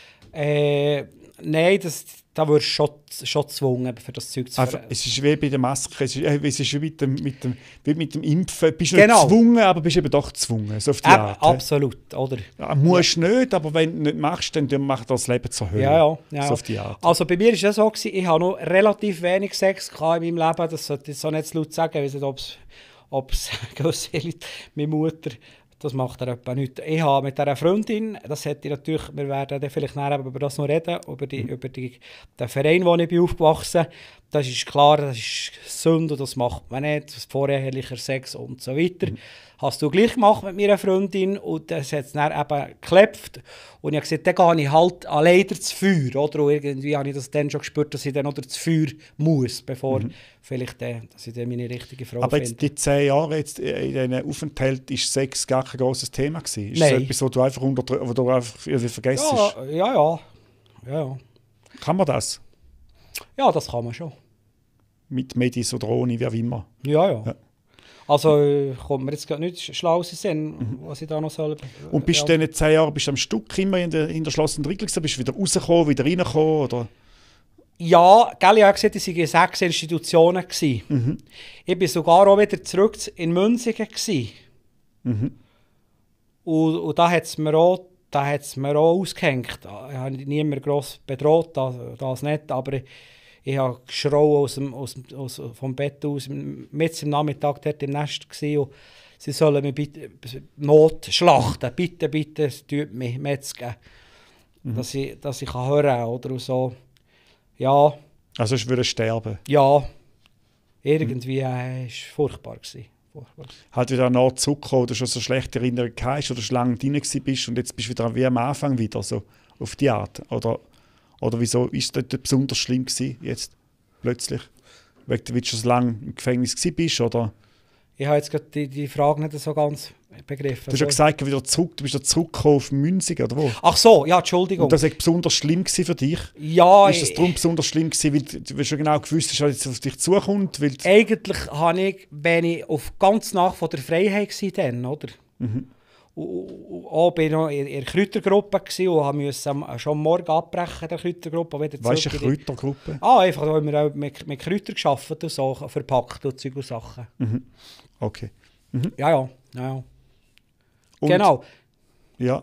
[SPEAKER 2] Äh, nein, das, da wirst du schon, schon gezwungen, für das Zeug zu
[SPEAKER 1] Einfach,
[SPEAKER 2] ver-
[SPEAKER 1] es ist wie bei der Maske, es ist, äh, es ist wie mit dem, mit dem, wie mit dem Impfen. Bist du
[SPEAKER 2] Genau.
[SPEAKER 1] nicht gezwungen, aber bist eben doch gezwungen. So auf die
[SPEAKER 2] Eben,
[SPEAKER 1] Art. hä?
[SPEAKER 2] absolut, oder?
[SPEAKER 1] Ja, musst nicht, aber wenn du nicht machst, dann dann macht das Leben zur Hölle.
[SPEAKER 2] Ja, ja, ja.
[SPEAKER 1] So auf die Art.
[SPEAKER 2] Also bei mir war es so, gewesen, ich habe noch relativ wenig Sex gehabt in meinem Leben. Das sollte ich so nicht zu laut sagen. Ich weiß nicht, ob es gewisse Leute, meine Mutter, das macht er etwa nicht. Ich habe mit dieser Freundin, das hätte ich natürlich, wir werden dann vielleicht nachher über das noch reden, über, die, über die, den Verein, wo ich bin aufgewachsen bin. Das ist klar, das ist Sünde, das macht man nicht, vorehelicher Sex und so weiter. Mhm. Hast du gleich gemacht mit meiner Freundin und das hat es dann eben geklebt. Und ich habe gesagt, dann gehe ich halt alleine zu Feuer. Oder? Und irgendwie habe ich das dann schon gespürt, dass ich dann oder zu Feuer muss, bevor mhm. vielleicht dann, dass ich dann meine richtige Frau
[SPEAKER 1] Aber
[SPEAKER 2] finde.
[SPEAKER 1] jetzt die zehn Jahre jetzt in diesen Aufenthalt ist Sex gar kein grosses Thema gewesen? Ist
[SPEAKER 2] Nein.
[SPEAKER 1] das etwas, was du einfach, unter, wo du einfach irgendwie vergisst?
[SPEAKER 2] Ja, ja, ja, ja, ja.
[SPEAKER 1] Kann man das?
[SPEAKER 2] Ja, das kann man schon.
[SPEAKER 1] Mit Medis oder ohne, wie auch immer?
[SPEAKER 2] Ja, ja.
[SPEAKER 1] Ja.
[SPEAKER 2] Also äh, kommt mir jetzt gerade nicht schlau sein, mhm. was ich da noch soll.
[SPEAKER 1] Und bist du
[SPEAKER 2] ja.
[SPEAKER 1] dann zehn Jahre bist du am Stück immer in der, in der Schloss und Riegel gewesen? Bist du wieder rausgekommen, wieder reingekommen? Oder?
[SPEAKER 2] Ja, gell, ich habe gesagt, es waren sechs Institutionen. Mhm. Ich war sogar auch wieder zurück in Münzigen.
[SPEAKER 1] Mhm.
[SPEAKER 2] Und, und da hat es mir auch, da hat's mir auch ausgehängt. Ich habe niemanden gross bedroht, das, das nicht, aber ich, ich habe geschrauen aus dem, aus dem, aus, vom Bett aus, mit am Nachmittag dort im Nest gewesen, und sie sollen mich bitte Not schlachten, bitte, bitte, es tut mich metzgen, mhm. dass ich, dass ich kann hören kann, oder so. Ja.
[SPEAKER 1] Also ich würde sterben?
[SPEAKER 2] Ja. Irgendwie war äh, es furchtbar gewesen. Furchtbar.
[SPEAKER 1] Halt wieder nach zurückgekommen, oder schon so schlechte Erinnerungen hast oder schon lange drin bist und jetzt bist du wieder wie am Anfang wieder, so auf die Art? Oder, oder wieso ist das besonders schlimm gewesen, jetzt plötzlich? Weil du schon so lange im Gefängnis bist, oder?
[SPEAKER 2] Ich habe jetzt gerade die, die Frage nicht so ganz begriffen.
[SPEAKER 1] Du hast ja gesagt, wieder zurück, du bist ja zurückgekommen auf Münzigen, oder wo?
[SPEAKER 2] Ach so, ja, Entschuldigung.
[SPEAKER 1] Und das war besonders schlimm gewesen für dich?
[SPEAKER 2] Ja,
[SPEAKER 1] ist das darum besonders schlimm gewesen, weil du schon genau gewusst hast, was jetzt auf dich zukommt? Weil
[SPEAKER 2] eigentlich habe ich, wenn ich auf ganz nach von der Freiheit war, dann, oder?
[SPEAKER 1] Mhm.
[SPEAKER 2] Und auch bin ich noch in der Kräutergruppe und musste schon morgen abbrechen, der Kräutergruppe.
[SPEAKER 1] Was ist eine Kräutergruppe?
[SPEAKER 2] Ah, einfach, da haben wir auch mit, mit Kräutern gearbeitet und so, verpackt und Zeug und Sachen.
[SPEAKER 1] Mhm. Okay. Mhm.
[SPEAKER 2] Ja, ja, ja, ja.
[SPEAKER 1] Und,
[SPEAKER 2] genau.
[SPEAKER 1] Ja.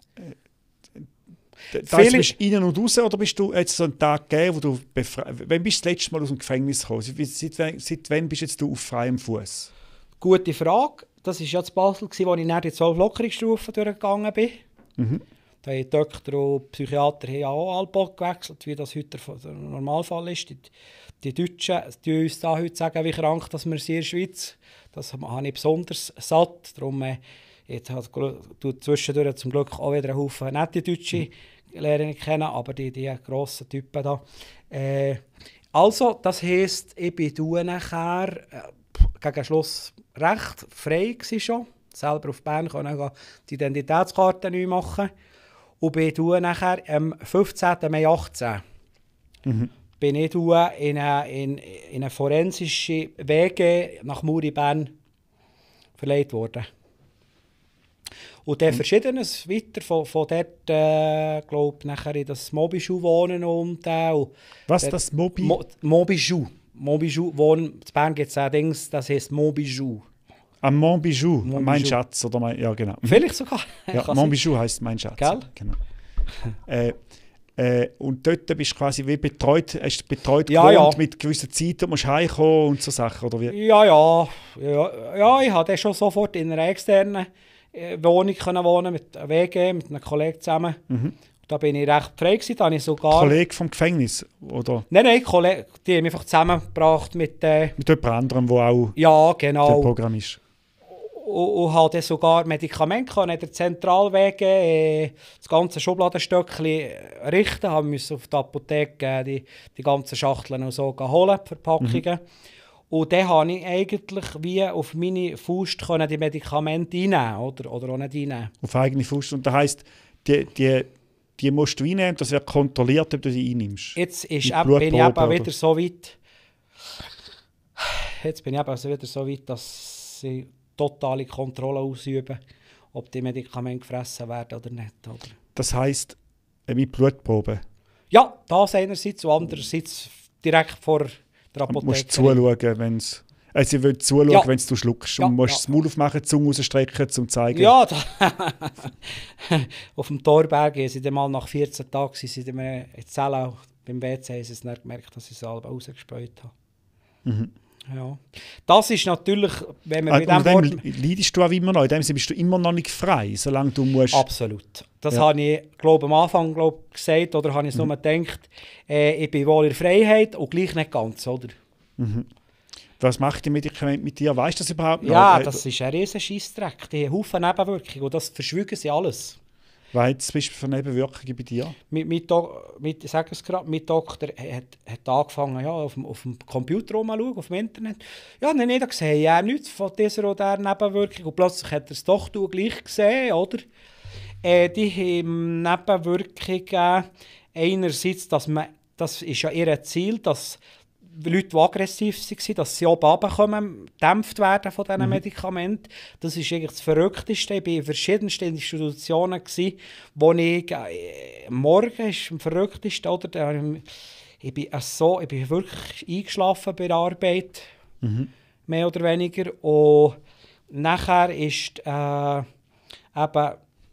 [SPEAKER 1] Da jetzt bist du rein und raus, oder bist du jetzt so einen Tag gegeben, wo du befreit... Wann bist du das letzte Mal aus dem Gefängnis gekommen? Seit, seit, seit wann bist jetzt du auf freiem Fuß?
[SPEAKER 2] Gute Frage. Das war ja in Basel, wo ich nach die zwölf Lockerungsstufen durchgegangen bin. Mhm. Da haben die Doktor und Psychiater haben auch alle gewechselt, wie das heute der Normalfall ist. Die, die Deutschen die uns da heute sagen, wie krank dass wir sind in der Schweiz. Das habe ich besonders satt. Darum äh, Jetzt hat du zwischendurch zum Glück auch wieder einen Haufen nette Deutsche Lehrerinnen kennen, aber die, die grossen Typen da. Äh, also, das heisst, ich bin du nachher äh, gegen Schluss recht frei gewesen schon. Selber auf Bern können die Identitätskarte neu machen. Und bin du nachher am fünfzehnten Mai achtzehn mhm. bin ich du in eine, in, in eine forensische W G nach Muri Bern verlegt worden. Und dann mhm. Verschiedenes weiter von, von dort, äh, glaube ich, nachher in das Mobischou wohnen und äh, und
[SPEAKER 1] was ist das Mobi?
[SPEAKER 2] Mo, Mobischou. Mobischou wohnen. In Bern gibt es ein Ding, das heisst Mobischou.
[SPEAKER 1] Am Montbijou, mein Schatz, oder mein, ja genau.
[SPEAKER 2] Vielleicht sogar.
[SPEAKER 1] Ja, Montbijou heisst mein Schatz.
[SPEAKER 2] Gell?
[SPEAKER 1] Genau. äh, äh, und dort bist du quasi wie betreut, hast betreut
[SPEAKER 2] ja,
[SPEAKER 1] gewohnt,
[SPEAKER 2] ja.
[SPEAKER 1] mit gewissen Zeiten, du musst heimkommen und so Sachen, oder wie?
[SPEAKER 2] Ja, ja. Ja, ja ich konnte schon sofort in einer externen äh, Wohnung können wohnen, mit einer W G, mit einem Kollegen zusammen. Mhm. Da bin ich recht frei gewesen, da habe ich sogar...
[SPEAKER 1] Kollege vom Gefängnis, oder?
[SPEAKER 2] Nein, nein, Kollege, die haben mich einfach zusammengebracht mit... Äh,
[SPEAKER 1] mit jemand anderem, der auch
[SPEAKER 2] ja, genau.
[SPEAKER 1] der Programm ist.
[SPEAKER 2] Und, und hatte sogar Medikamente in der Zentralwege, äh, das ganze Schubladenstöckchen richten, haben müssen auf die Apotheke die, die ganzen Schachteln und so holen, die Verpackungen. Mhm. Und dann konnte ich eigentlich wie auf meine Faust können die Medikamente einnehmen oder, oder auch nicht einnehmen.
[SPEAKER 1] Auf eigene Faust. Und das heisst, die, die, die musst du einnehmen, das wird kontrolliert, ob du die einnimmst.
[SPEAKER 2] Jetzt ist eben, bin ich eben wieder so weit, jetzt bin ich eben also wieder so weit, dass sie totale Kontrolle ausüben, ob die Medikamente gefressen werden oder nicht. Oder?
[SPEAKER 1] Das heisst, mit Blutproben?
[SPEAKER 2] Ja, das einerseits und andererseits direkt vor der Apotheke.
[SPEAKER 1] Du musst zuschauen, wenn es... Also sie wollen zuschauen, ja. wenn du schluckst.
[SPEAKER 2] Ja,
[SPEAKER 1] und musst
[SPEAKER 2] ja.
[SPEAKER 1] das Maul aufmachen, die Zunge rausstrecken, um zu zeigen.
[SPEAKER 2] Ja, da auf dem Thorberg sind sie mal nach vierzehn Tagen sind in der Zelle beim W C, haben sie dann gemerkt, dass ich es selber rausgespäut habe. Mhm. Ja. Das ist natürlich, wenn man
[SPEAKER 1] ah,
[SPEAKER 2] mit dem
[SPEAKER 1] Wort...
[SPEAKER 2] leidest
[SPEAKER 1] du auch immer noch, in dem Sinne bist du immer noch nicht frei, solange du musst...
[SPEAKER 2] Absolut. Das
[SPEAKER 1] ja.
[SPEAKER 2] habe ich, glaube am Anfang glaub, gesagt, oder habe ich es mhm. nur gedacht, äh, ich bin wohl in der Freiheit und gleich nicht ganz, oder?
[SPEAKER 1] Mhm. Was macht die Medikamente mit dir? Weißt du das überhaupt noch?
[SPEAKER 2] Ja, das ist ein riesen Scheissdreck. Die haben Haufen Nebenwirkungen und das verschwügen sie alles.
[SPEAKER 1] Was bist du für Nebenwirkungen bei dir?
[SPEAKER 2] Mit, mit, mit, ich sage es gerade, mein Doktor hat, hat angefangen, ja, auf, dem, auf dem Computer rumzuschauen, auf dem Internet. Ja, dann habe ich gesehen, ja, nichts von dieser oder dieser Nebenwirkung. Und plötzlich hat er es doch gleich gesehen, oder? Äh, die haben Nebenwirkungen einerseits, dass man, das ist ja ihr Ziel, dass Leute, die aggressiv waren, dass sie oben runterkommen, gedämpft werden von diesen mhm. Medikamenten. Das ist eigentlich das Verrückteste. Ich war in verschiedensten Institutionen, gewesen, wo ich äh, morgen ist am verrücktesten, oder? Da, ich, bin so, ich bin wirklich eingeschlafen bei der Arbeit, mhm. mehr oder weniger. Und nachher ist äh, eben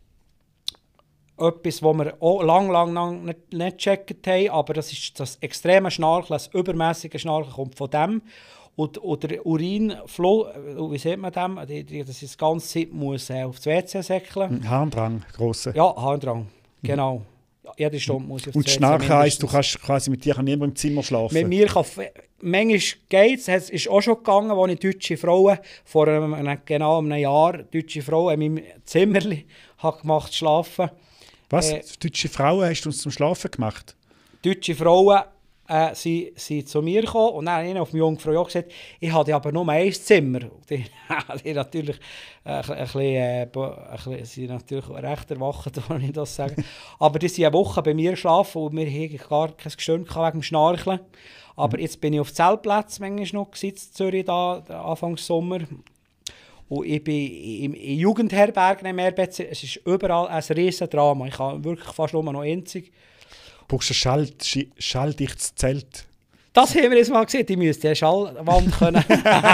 [SPEAKER 2] etwas, das wir auch lang, lang, lang nicht, nicht gecheckt haben, aber das ist das extreme Schnarchen, das übermäßige Schnarchen kommt von dem. Und, und der Urinflow, wie sieht man dem? Die, die, das ist das ganze Zeit muss äh, aufs W C säckeln.
[SPEAKER 1] Harndrang, grosser.
[SPEAKER 2] Ja, Harndrang, genau. Mhm. Jede Stunde muss ich aufs
[SPEAKER 1] Und
[SPEAKER 2] W C.
[SPEAKER 1] Und Schnarchen heisst, du kannst quasi mit dir niemand im Zimmer schlafen?
[SPEAKER 2] Mit mir kann... Manchmal geht es. Es ist auch schon gegangen, als ich deutsche Frauen vor einem, genau einem Jahr deutsche Frauen in meinem Zimmerli gemacht schlafen.
[SPEAKER 1] Was? Äh, deutsche Frauen hast du uns zum Schlafen gemacht?
[SPEAKER 2] Deutsche Frauen äh, sind, sind zu mir gekommen und dann habe ich auf meine Jungfrau ja gesagt, ich hatte aber nur ein Zimmer. Die, die natürlich äh, ein bisschen, äh, ein bisschen, sind natürlich recht erwacht, wenn ich das sage. Aber die sind eine Woche bei mir geschlafen und wir hatten gar kein Gestöhn wegen dem Schnarchen. Aber mhm. jetzt bin ich auf Zeltplatz manchmal noch in Zürich, da, Anfang Sommer. Und ich bin im Jugendherbergen im Mehrbett. Es ist überall ein riesen Drama. Ich kann wirklich fast nur noch einzig.
[SPEAKER 1] Du brauchst ein Schall, schalldichtes Zelt.
[SPEAKER 2] Das haben wir jetzt mal gesehen. Die müsste eine Schallwand können.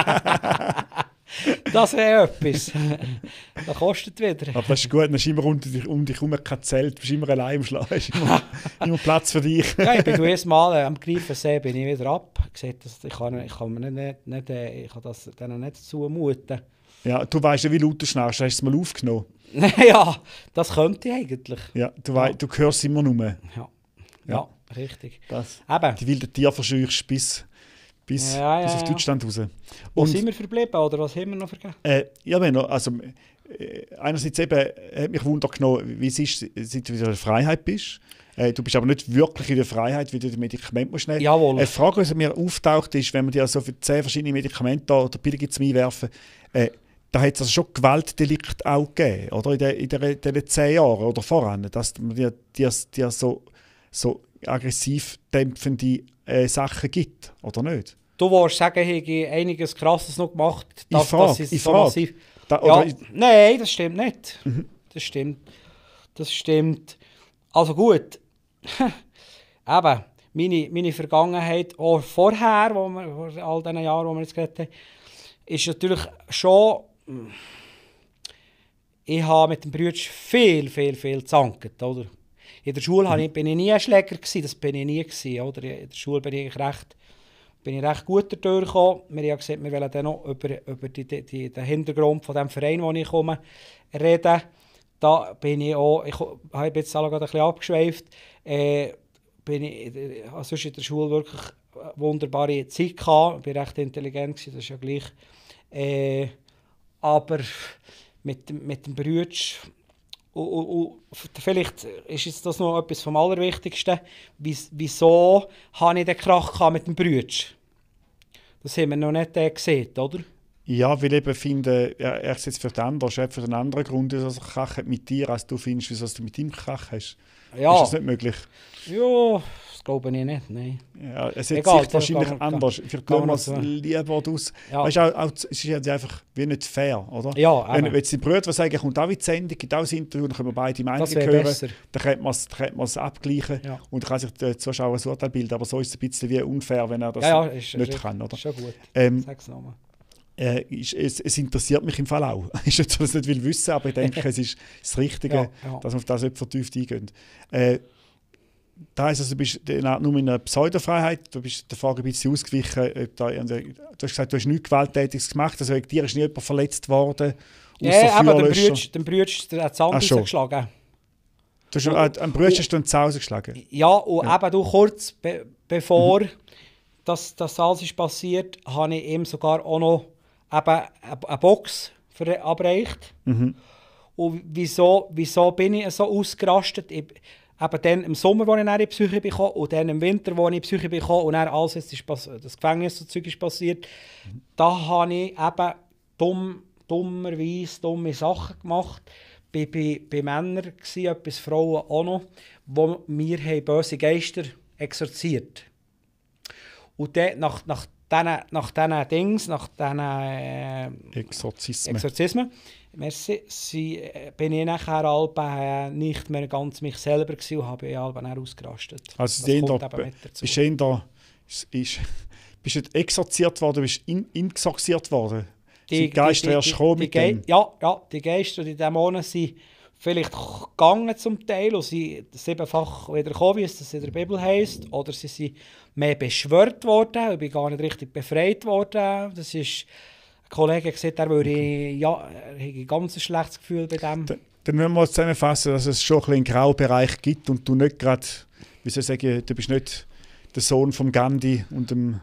[SPEAKER 2] Das wäre etwas. Das kostet wieder.
[SPEAKER 1] Aber das ist gut, dann ist immer um dich, um dich herum kein Zelt. Du bist immer allein im Schlaf. Ist immer, immer Platz für dich.
[SPEAKER 2] Ja, ich bin das erste Mal äh, am Greifensee bin ich wieder ab. Ich, das, ich, kann, ich kann mir nicht, nicht, nicht, ich kann das denen nicht zumuten.
[SPEAKER 1] Ja, du weißt ja, wie laut du schnarchst. Hast du es mal aufgenommen?
[SPEAKER 2] Ja, das könnte ich eigentlich.
[SPEAKER 1] Ja, du, ja. du hörst immer nur.
[SPEAKER 2] Ja, ja, ja richtig.
[SPEAKER 1] Das.
[SPEAKER 2] Eben.
[SPEAKER 1] Die wilden Tiere verscheuchst bis, bis,
[SPEAKER 2] ja, ja,
[SPEAKER 1] bis auf
[SPEAKER 2] ja.
[SPEAKER 1] Deutschland raus.
[SPEAKER 2] Wo sind wir verblieben oder was haben wir noch vergessen?
[SPEAKER 1] Äh, ja, noch, also, äh, einerseits eben, hat mich Wunder genommen, wie es ist, seit du wieder in der Freiheit bist. Äh, du bist aber nicht wirklich in der Freiheit, weil du die Medikamente musst nehmen.
[SPEAKER 2] Jawohl.
[SPEAKER 1] Eine Frage, die mir auftaucht, ist, wenn man dir so für zehn verschiedene Medikamente oder Pillen zum Einwerfen, äh, da hat es also schon Gewaltdelikte auch gegeben, oder? In den in der, in der zehn Jahren oder voran, dass man dir, dir, dir so, so aggressiv dämpfende äh, Sachen gibt, oder nicht?
[SPEAKER 2] Du willst sagen, ich habe einiges Krasses noch gemacht, dass,
[SPEAKER 1] ich frage,
[SPEAKER 2] dass ich
[SPEAKER 1] ich
[SPEAKER 2] so
[SPEAKER 1] frage.
[SPEAKER 2] massiv...
[SPEAKER 1] Da,
[SPEAKER 2] Ja,
[SPEAKER 1] oder,
[SPEAKER 2] nein, das stimmt nicht.
[SPEAKER 1] Mhm.
[SPEAKER 2] Das stimmt. Das stimmt. Also gut. Eben, meine, meine Vergangenheit, auch vorher, wo wir, vor all diesen Jahren, wo wir jetzt geredet haben, ist natürlich schon... Ich habe mit dem Brütsch viel, viel, viel gezankt, oder? In der Schule mhm. bin ich nie ein Schläger gewesen, das bin ich nie gewesen, oder? In der Schule bin ich recht, bin ich recht gut durchgekommen. Wir haben ja gesagt, wir wollen dann noch über, über die, die, die, den Hintergrund von dem Verein, wo ich komme, reden. Da bin ich auch, ich habe jetzt alle gerade ein bisschen abgeschweift, äh, bin ich also in der Schule wirklich eine wunderbare Zeit gehabt. Ich war recht intelligent gewesen, das ist ja gleich. Äh, aber mit, mit dem Brütsch, und, und, und vielleicht ist jetzt das noch etwas vom Allerwichtigsten, wieso habe ich den Krach gehabt mit dem Brütsch? Das haben wir noch nicht äh, gesehen, oder?
[SPEAKER 1] Ja, weil ich eben finde, er, er ist jetzt für den anderen, er für den anderen Grund, dass er krachet mit dir, als du findest, wieso du mit ihm gekracht hast.
[SPEAKER 2] Ja.
[SPEAKER 1] Ist das nicht möglich?
[SPEAKER 2] Ja, das glaube ich nicht, nein.
[SPEAKER 1] Ja, es
[SPEAKER 2] Egal,
[SPEAKER 1] sieht wahrscheinlich
[SPEAKER 2] kann,
[SPEAKER 1] anders.
[SPEAKER 2] kann,
[SPEAKER 1] Für Thomas so. Lieber aus.
[SPEAKER 2] Ja.
[SPEAKER 1] Weißt, auch, auch, es ist ja einfach wie nicht fair, oder?
[SPEAKER 2] Ja,
[SPEAKER 1] wenn, wenn jetzt die Brüder sagen, kommt auch in die Sendung, gibt auch ein Interview, dann können wir beide Meinungen hören.
[SPEAKER 2] Besser.
[SPEAKER 1] Dann könnte man es abgleichen ja. und dann kann sich der Zuschauer ein Urteil bilden. Aber so ist es ein bisschen wie unfair, wenn er das
[SPEAKER 2] ja, ja, ist,
[SPEAKER 1] nicht
[SPEAKER 2] ist,
[SPEAKER 1] kann, oder?
[SPEAKER 2] Ist schon gut.
[SPEAKER 1] Ähm,
[SPEAKER 2] Sag's nochmal.
[SPEAKER 1] Äh, ist, es, es interessiert mich im Fall auch. Ich will das nicht will wissen, aber ich denke, es ist das Richtige, ja, ja. dass man auf das nicht vertieft eingeht. Äh, das heisst, also, du bist nur in einer Pseudofreiheit, du bist der Frage ein bisschen ausgewichen. Da, du hast gesagt, du hast nichts Gewalttätiges gemacht, also wegen dir ist nie jemand verletzt worden.
[SPEAKER 2] Ja, aber den Brütsch hat Zahn rausgeschlagen.
[SPEAKER 1] Du hast äh, einen Brütsch hast du ins Haus geschlagen?
[SPEAKER 2] Ja, und ja. eben du kurz be bevor mhm. das, das alles ist passiert, habe ich ihm sogar auch noch eben eine Box verabreicht. Mhm. Und wieso, wieso bin ich so ausgerastet? Ich, eben dann im Sommer, als ich dann in die Psyche bekam, und dann im Winter, als ich in die Psyche bekam, und dann alles ist das Gefängnis und Zeug ist passiert, mhm. da habe ich eben dumm, dummerweise dumme Sachen gemacht. Ich war bei, bei Männern, etwas Frauen auch noch, wo mir haben böse Geister exorziert. Und dann, nach, nach diesen nach diesen Dings, nach diesen äh,
[SPEAKER 1] Exorzismen,
[SPEAKER 2] Exorzismen merci, sie, äh, bin ich nachher halb, äh, nicht mehr ganz mich selber gewesen und habe halb ausgerastet.
[SPEAKER 1] Also das kommt eben mit dazu. Bist du da, ist, ist, bist du exorziert worden, bist du in, inexorziert worden? Die, die Geister erst gekommen mit dem?
[SPEAKER 2] Ja, ja, die Geister, die Dämonen sind vielleicht gegangen zum Teil und sind siebenfach wieder gekommen, wie es das in der Bibel heisst. Oder sie sind mehr beschwört worden, ich bin gar nicht richtig befreit worden. Das ist, ein Kollege hat gesagt, er würde okay. ja, er hätte ein ganz schlechtes Gefühl bei dem.
[SPEAKER 1] Dann, dann müssen wir zusammenfassen, dass es schon ein einen Graubereich gibt und du nicht gerade, wie soll ich sagen, du bist nicht der Sohn von Gandhi und, dem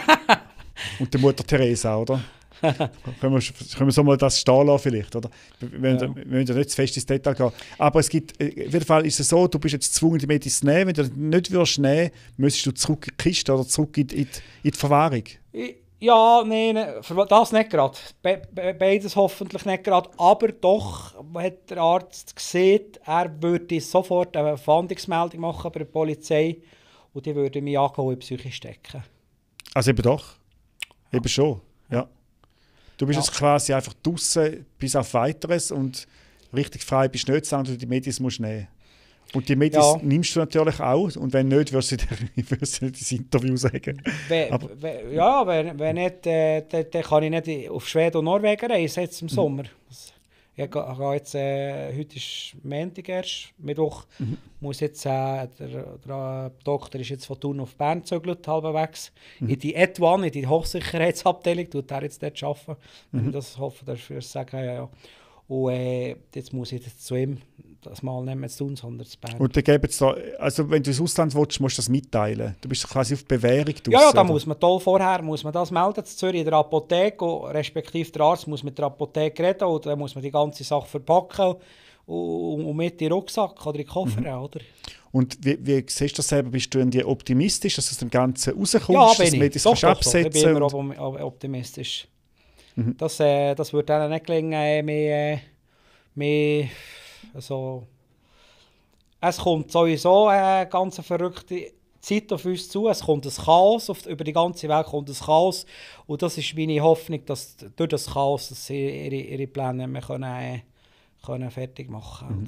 [SPEAKER 1] und der Mutter Teresa, oder? können, wir, können wir so mal das stehen lassen vielleicht, oder? Wir müssen ja. wir müssen ja nicht zu fest ins Detail gehen. Aber es gibt, auf jeden Fall ist es so, du bist jetzt gezwungen, die Medizin zu nehmen. Wenn du das nicht würdest nehmen, müsstest du zurück in die Kiste oder zurück in die, in die Verwahrung.
[SPEAKER 2] Ja, nein, nee, das nicht gerade. Be be beides hoffentlich nicht gerade. Aber doch hat der Arzt gesehen, er würde sofort eine Fahndungsmeldung machen bei der Polizei und die würde mich angehen und in Psyche stecken.
[SPEAKER 1] Also eben doch? Ja. Eben schon, ja. Du bist ja. jetzt quasi einfach draußen bis auf Weiteres und richtig frei bist du nicht, sondern du die Medis musst nehmen. Und die Medis ja. nimmst du natürlich auch und wenn nicht, wirst du nicht ins Interview sagen.
[SPEAKER 2] We, we, ja, wenn, wenn nicht, äh, dann, dann kann ich nicht auf Schweden und Norwegen reisen jetzt im Sommer. Mhm. Ich gehe jetzt, äh, heute ist Montag erst, Mittwoch. Mhm. Muss jetzt, äh, der, der Doktor ist jetzt von Thun auf Bern gezögert, halbwegs. Mhm. In die E T W A N, in die Hochsicherheitsabteilung, tut er jetzt dort arbeiten. Mhm. Wenn ich das hoffe, dafür sagen, ja, ja. Und äh, jetzt muss ich jetzt zu ihm, das Mal nicht mehr zu tun, sondern zu Bern.
[SPEAKER 1] Und dann geben da, also wenn du ins Ausland willst, musst du das mitteilen. Du bist quasi auf Bewährung draus,
[SPEAKER 2] Ja, ja, da
[SPEAKER 1] oder?
[SPEAKER 2] muss man toll vorher muss man das melden, in Zürich in der Apotheke, und respektive der Arzt muss mit der Apotheke reden, und dann muss man die ganze Sache verpacken und, und mit in den Rucksack oder in den Koffer, mhm. oder?
[SPEAKER 1] Und wie, wie siehst du das selber? Bist du irgendwie optimistisch, dass du aus dem Ganzen rauskommst,
[SPEAKER 2] ja,
[SPEAKER 1] dass du das
[SPEAKER 2] doch, doch,
[SPEAKER 1] absetzen
[SPEAKER 2] doch. Ich bin immer op optimistisch. Mhm. Das, äh, das wird denen nicht gelingen, äh, mehr, mehr, also, es kommt sowieso eine ganz verrückte Zeit auf uns zu. Es kommt ein Chaos, auf, über die ganze Welt kommt ein Chaos. Und das ist meine Hoffnung, dass durch das Chaos dass sie ihre, ihre Pläne mehr können, äh, können fertig machen können. Mhm.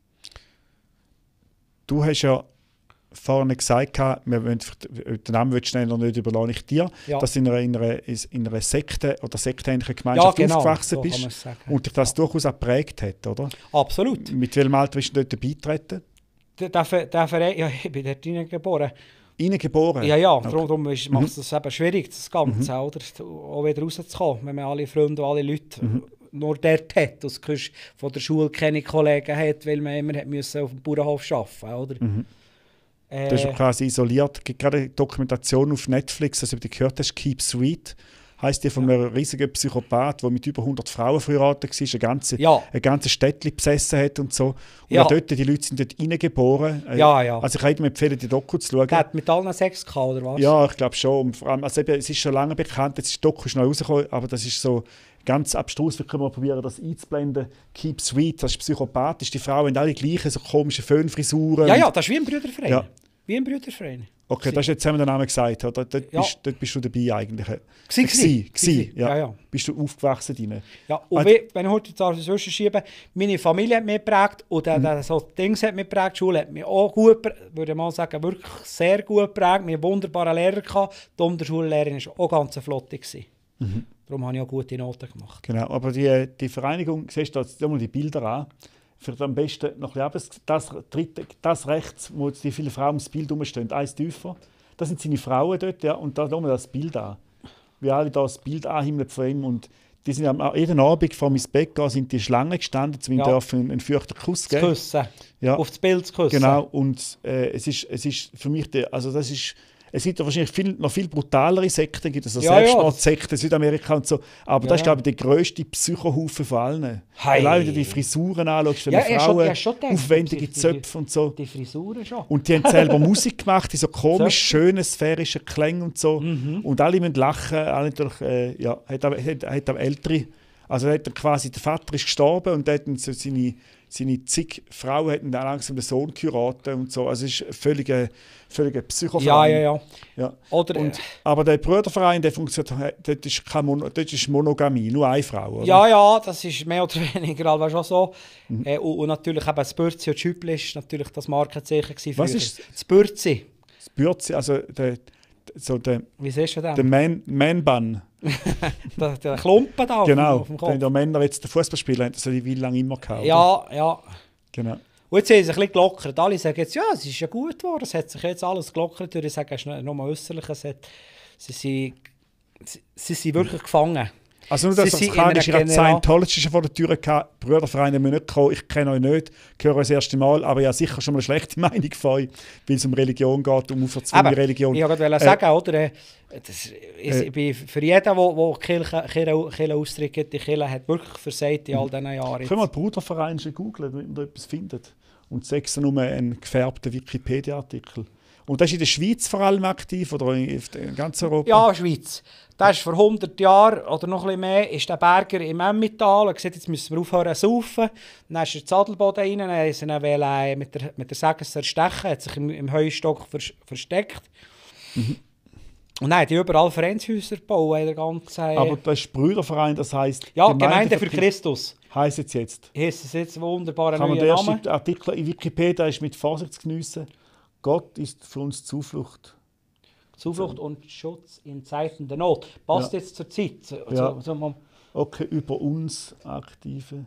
[SPEAKER 1] Du hast ja vorhin gesagt, wir wollen, den Namen willst du noch nicht überlassen, ich dir, ja. dass du in einer, in, einer, in einer Sekte oder sektähnlichen Gemeinschaft ja, genau, aufgewachsen so bist und dich das ja. durchaus auch geprägt hat, oder?
[SPEAKER 2] Absolut.
[SPEAKER 1] Mit welchem Alter bist du dort beigetreten?
[SPEAKER 2] Der, der, der Verein, ja, ich bin dort hineingeboren.
[SPEAKER 1] Hineingeboren?
[SPEAKER 2] Ja, ja,
[SPEAKER 1] okay.
[SPEAKER 2] darum macht es mhm. das eben schwierig, das Ganze, mhm. oder? Auch wieder rauszukommen, wenn man alle Freunde und alle Leute mhm. nur dort hat, dass du von der Schule keine Kollegen hat, weil man immer müssen auf dem Bauernhof arbeiten musste. Mhm.
[SPEAKER 1] Äh, du bist quasi isoliert. Es gibt gerade eine Dokumentation auf Netflix, also du gehört hast, Keep Sweet. Heisst die von ja. einem riesigen Psychopath, der mit über hundert Frauen verheiratet war, ein ganzes ja. ganze Städtchen besessen hat und so. Und ja. dort, die Leute sind dort reingeboren.
[SPEAKER 2] Ja, ja.
[SPEAKER 1] Also ich kann jedem empfehlen, die Doku zu schauen.
[SPEAKER 2] Der hat mit allen Sex gehabt, oder was?
[SPEAKER 1] Ja, ich glaube schon. Und vor allem, also eben, es ist schon lange bekannt, jetzt ist die Doku neu rausgekommen, aber das ist so ganz abstrus. Wir können mal probieren, das einzublenden. Keep Sweet, das ist psychopathisch. Die Frauen haben alle gleiche, so komische Föhnfrisuren.
[SPEAKER 2] Ja, ja, das ist wie ein Brüderverein. Ja. Wie ein Brüderverein.
[SPEAKER 1] Okay, das ist jetzt haben wir den Namen gesagt, oder? Dort, ja. bist, dort bist du dabei eigentlich.
[SPEAKER 2] Gsi, gsi.
[SPEAKER 1] Gsi. Ja. Ja, ja. Bist du aufgewachsen drin?
[SPEAKER 2] Ja, und wie, wenn ich heute dazwischen schiebe, meine Familie hat mich geprägt und der, der, so Dings hat mich geprägt, die Schule hat mich auch gut, würde ich mal sagen, wirklich sehr gut geprägt. Wir hatten wunderbare Lehrer gehabt. Die Unterschullehrerin war auch ganz flott. Mhm. Darum habe ich auch gute Noten gemacht.
[SPEAKER 1] Genau, aber die, die Vereinigung, siehst du jetzt mal die Bilder an. Für am besten noch ein bisschen, das, dritte, das rechts, wo die viele Frauen ums Bild rumstehen, eins tiefer. Das sind seine Frauen dort, ja, und da schauen wir das Bild an. Wie alle da das Bild anhimmeln von ihm. Und die sind am, jeden Abend vor meinem Bett gehen, sind die Schlange gestanden, zu ihm ja. dürfen einen, einen fürchten Kuss geben.
[SPEAKER 2] Zu küssen. Ja. Auf das Bild zu küssen.
[SPEAKER 1] Genau, und äh, es, ist, es ist für mich, der, also das ist, es gibt ja wahrscheinlich viel, noch viel brutalere Sekten, gibt es also ja, Selbstmordsekten, ja. Südamerika und so. Aber ja. das ist, glaube ich, der grösste Psychohaufen von allen. Hey. Allein, wenn du die Frisuren anschaust, für ja, die Frauen, schon, ja, aufwendige die, Zöpfe
[SPEAKER 2] die,
[SPEAKER 1] und so.
[SPEAKER 2] Die Frisuren schon.
[SPEAKER 1] Und die haben selber Musik gemacht, die so komisch, schönen, sphärischen Klänge und so. Mhm. Und alle müssen lachen. Alle durch, äh, ja, hat, hat, hat auch ältere, also hat quasi, der Vater ist gestorben und hat so seine, seine zig Frauen hatten dann langsam den Sohn geheiratet und so. Also es ist völlige völlige Psychoverein.
[SPEAKER 2] Ja, ja, ja.
[SPEAKER 1] ja.
[SPEAKER 2] Oder,
[SPEAKER 1] und, aber der Brüderverein, der funktioniert, dort ist, keine Mono, dort ist Monogamie, nur eine Frau, oder?
[SPEAKER 2] Ja, ja, das ist mehr oder weniger aber schon so. Mhm. Äh, und, und natürlich eben das Bürzi und Schüppli ist natürlich das Markenzeichen gewesen.
[SPEAKER 1] Was ist
[SPEAKER 2] das Bürzi?
[SPEAKER 1] Das Bürzi, also der, so der,
[SPEAKER 2] wie siehst du den?
[SPEAKER 1] Der Man, Man-Bun.
[SPEAKER 2] der, der Klumpen da
[SPEAKER 1] genau,
[SPEAKER 2] auf dem Kopf.
[SPEAKER 1] Genau, die Männer jetzt den Fußballspieler haben das so wie lange immer gehabt.
[SPEAKER 2] Ja, ja.
[SPEAKER 1] Genau.
[SPEAKER 2] Und jetzt haben sie ein bisschen gelockert. Alle sagen jetzt, ja, es ist ja gut geworden, es hat sich jetzt alles gelockert. Ich sage, es ist nochmal äußerlich, es hat, sie, sind, sie, sie sind wirklich gefangen.
[SPEAKER 1] Also nur das, was kann, ist gerade Scientology schon vor der Tür gehabt, Brüdervereine müssen nicht kommen, ich kenne euch nicht, ich höre euch das erste Mal, aber ja sicher schon mal eine schlechte Meinung von euch, weil es um Religion geht, um aufzwungene Religion.
[SPEAKER 2] Ich wollte gerade sagen, äh, oder, das ist, äh, bin für jeden, der Kirche austritt, die Kirche hat wirklich versagt in all diesen Jahren.
[SPEAKER 1] Können wir mal Bruderverein schon googeln, wenn man etwas findet. Und sechs nur einen gefärbten Wikipedia-Artikel. Und das ist in der Schweiz vor allem aktiv oder in ganz Europa?
[SPEAKER 2] Ja, Schweiz. Das ist vor hundert Jahren oder noch ein bisschen mehr ist der Berger im Emmental. Er hat gesagt, jetzt müssen wir aufhören zu saufen. Dann ist er in den Sadelboden rein, dann wollte er ihn mit der, mit der Säge erstechen, hat sich im, im Heustock versteckt. Mhm. Und dann hat er überall Vereinshäuser gebaut. Der ganze,
[SPEAKER 1] aber das ist Brüderverein, das heisst
[SPEAKER 2] ja, Gemeinde, Gemeinde für Christus.
[SPEAKER 1] Heisst es jetzt?
[SPEAKER 2] Heisst es jetzt ein wunderbarer
[SPEAKER 1] neuer
[SPEAKER 2] Name. Der
[SPEAKER 1] erste Artikel in Wikipedia ist mit Vorsicht zu geniessen. Gott ist für uns Zuflucht.
[SPEAKER 2] Zuflucht und Schutz in Zeiten der Not. Passt ja. Jetzt zur Zeit.
[SPEAKER 1] Ja.
[SPEAKER 2] So, so,
[SPEAKER 1] okay, über uns aktive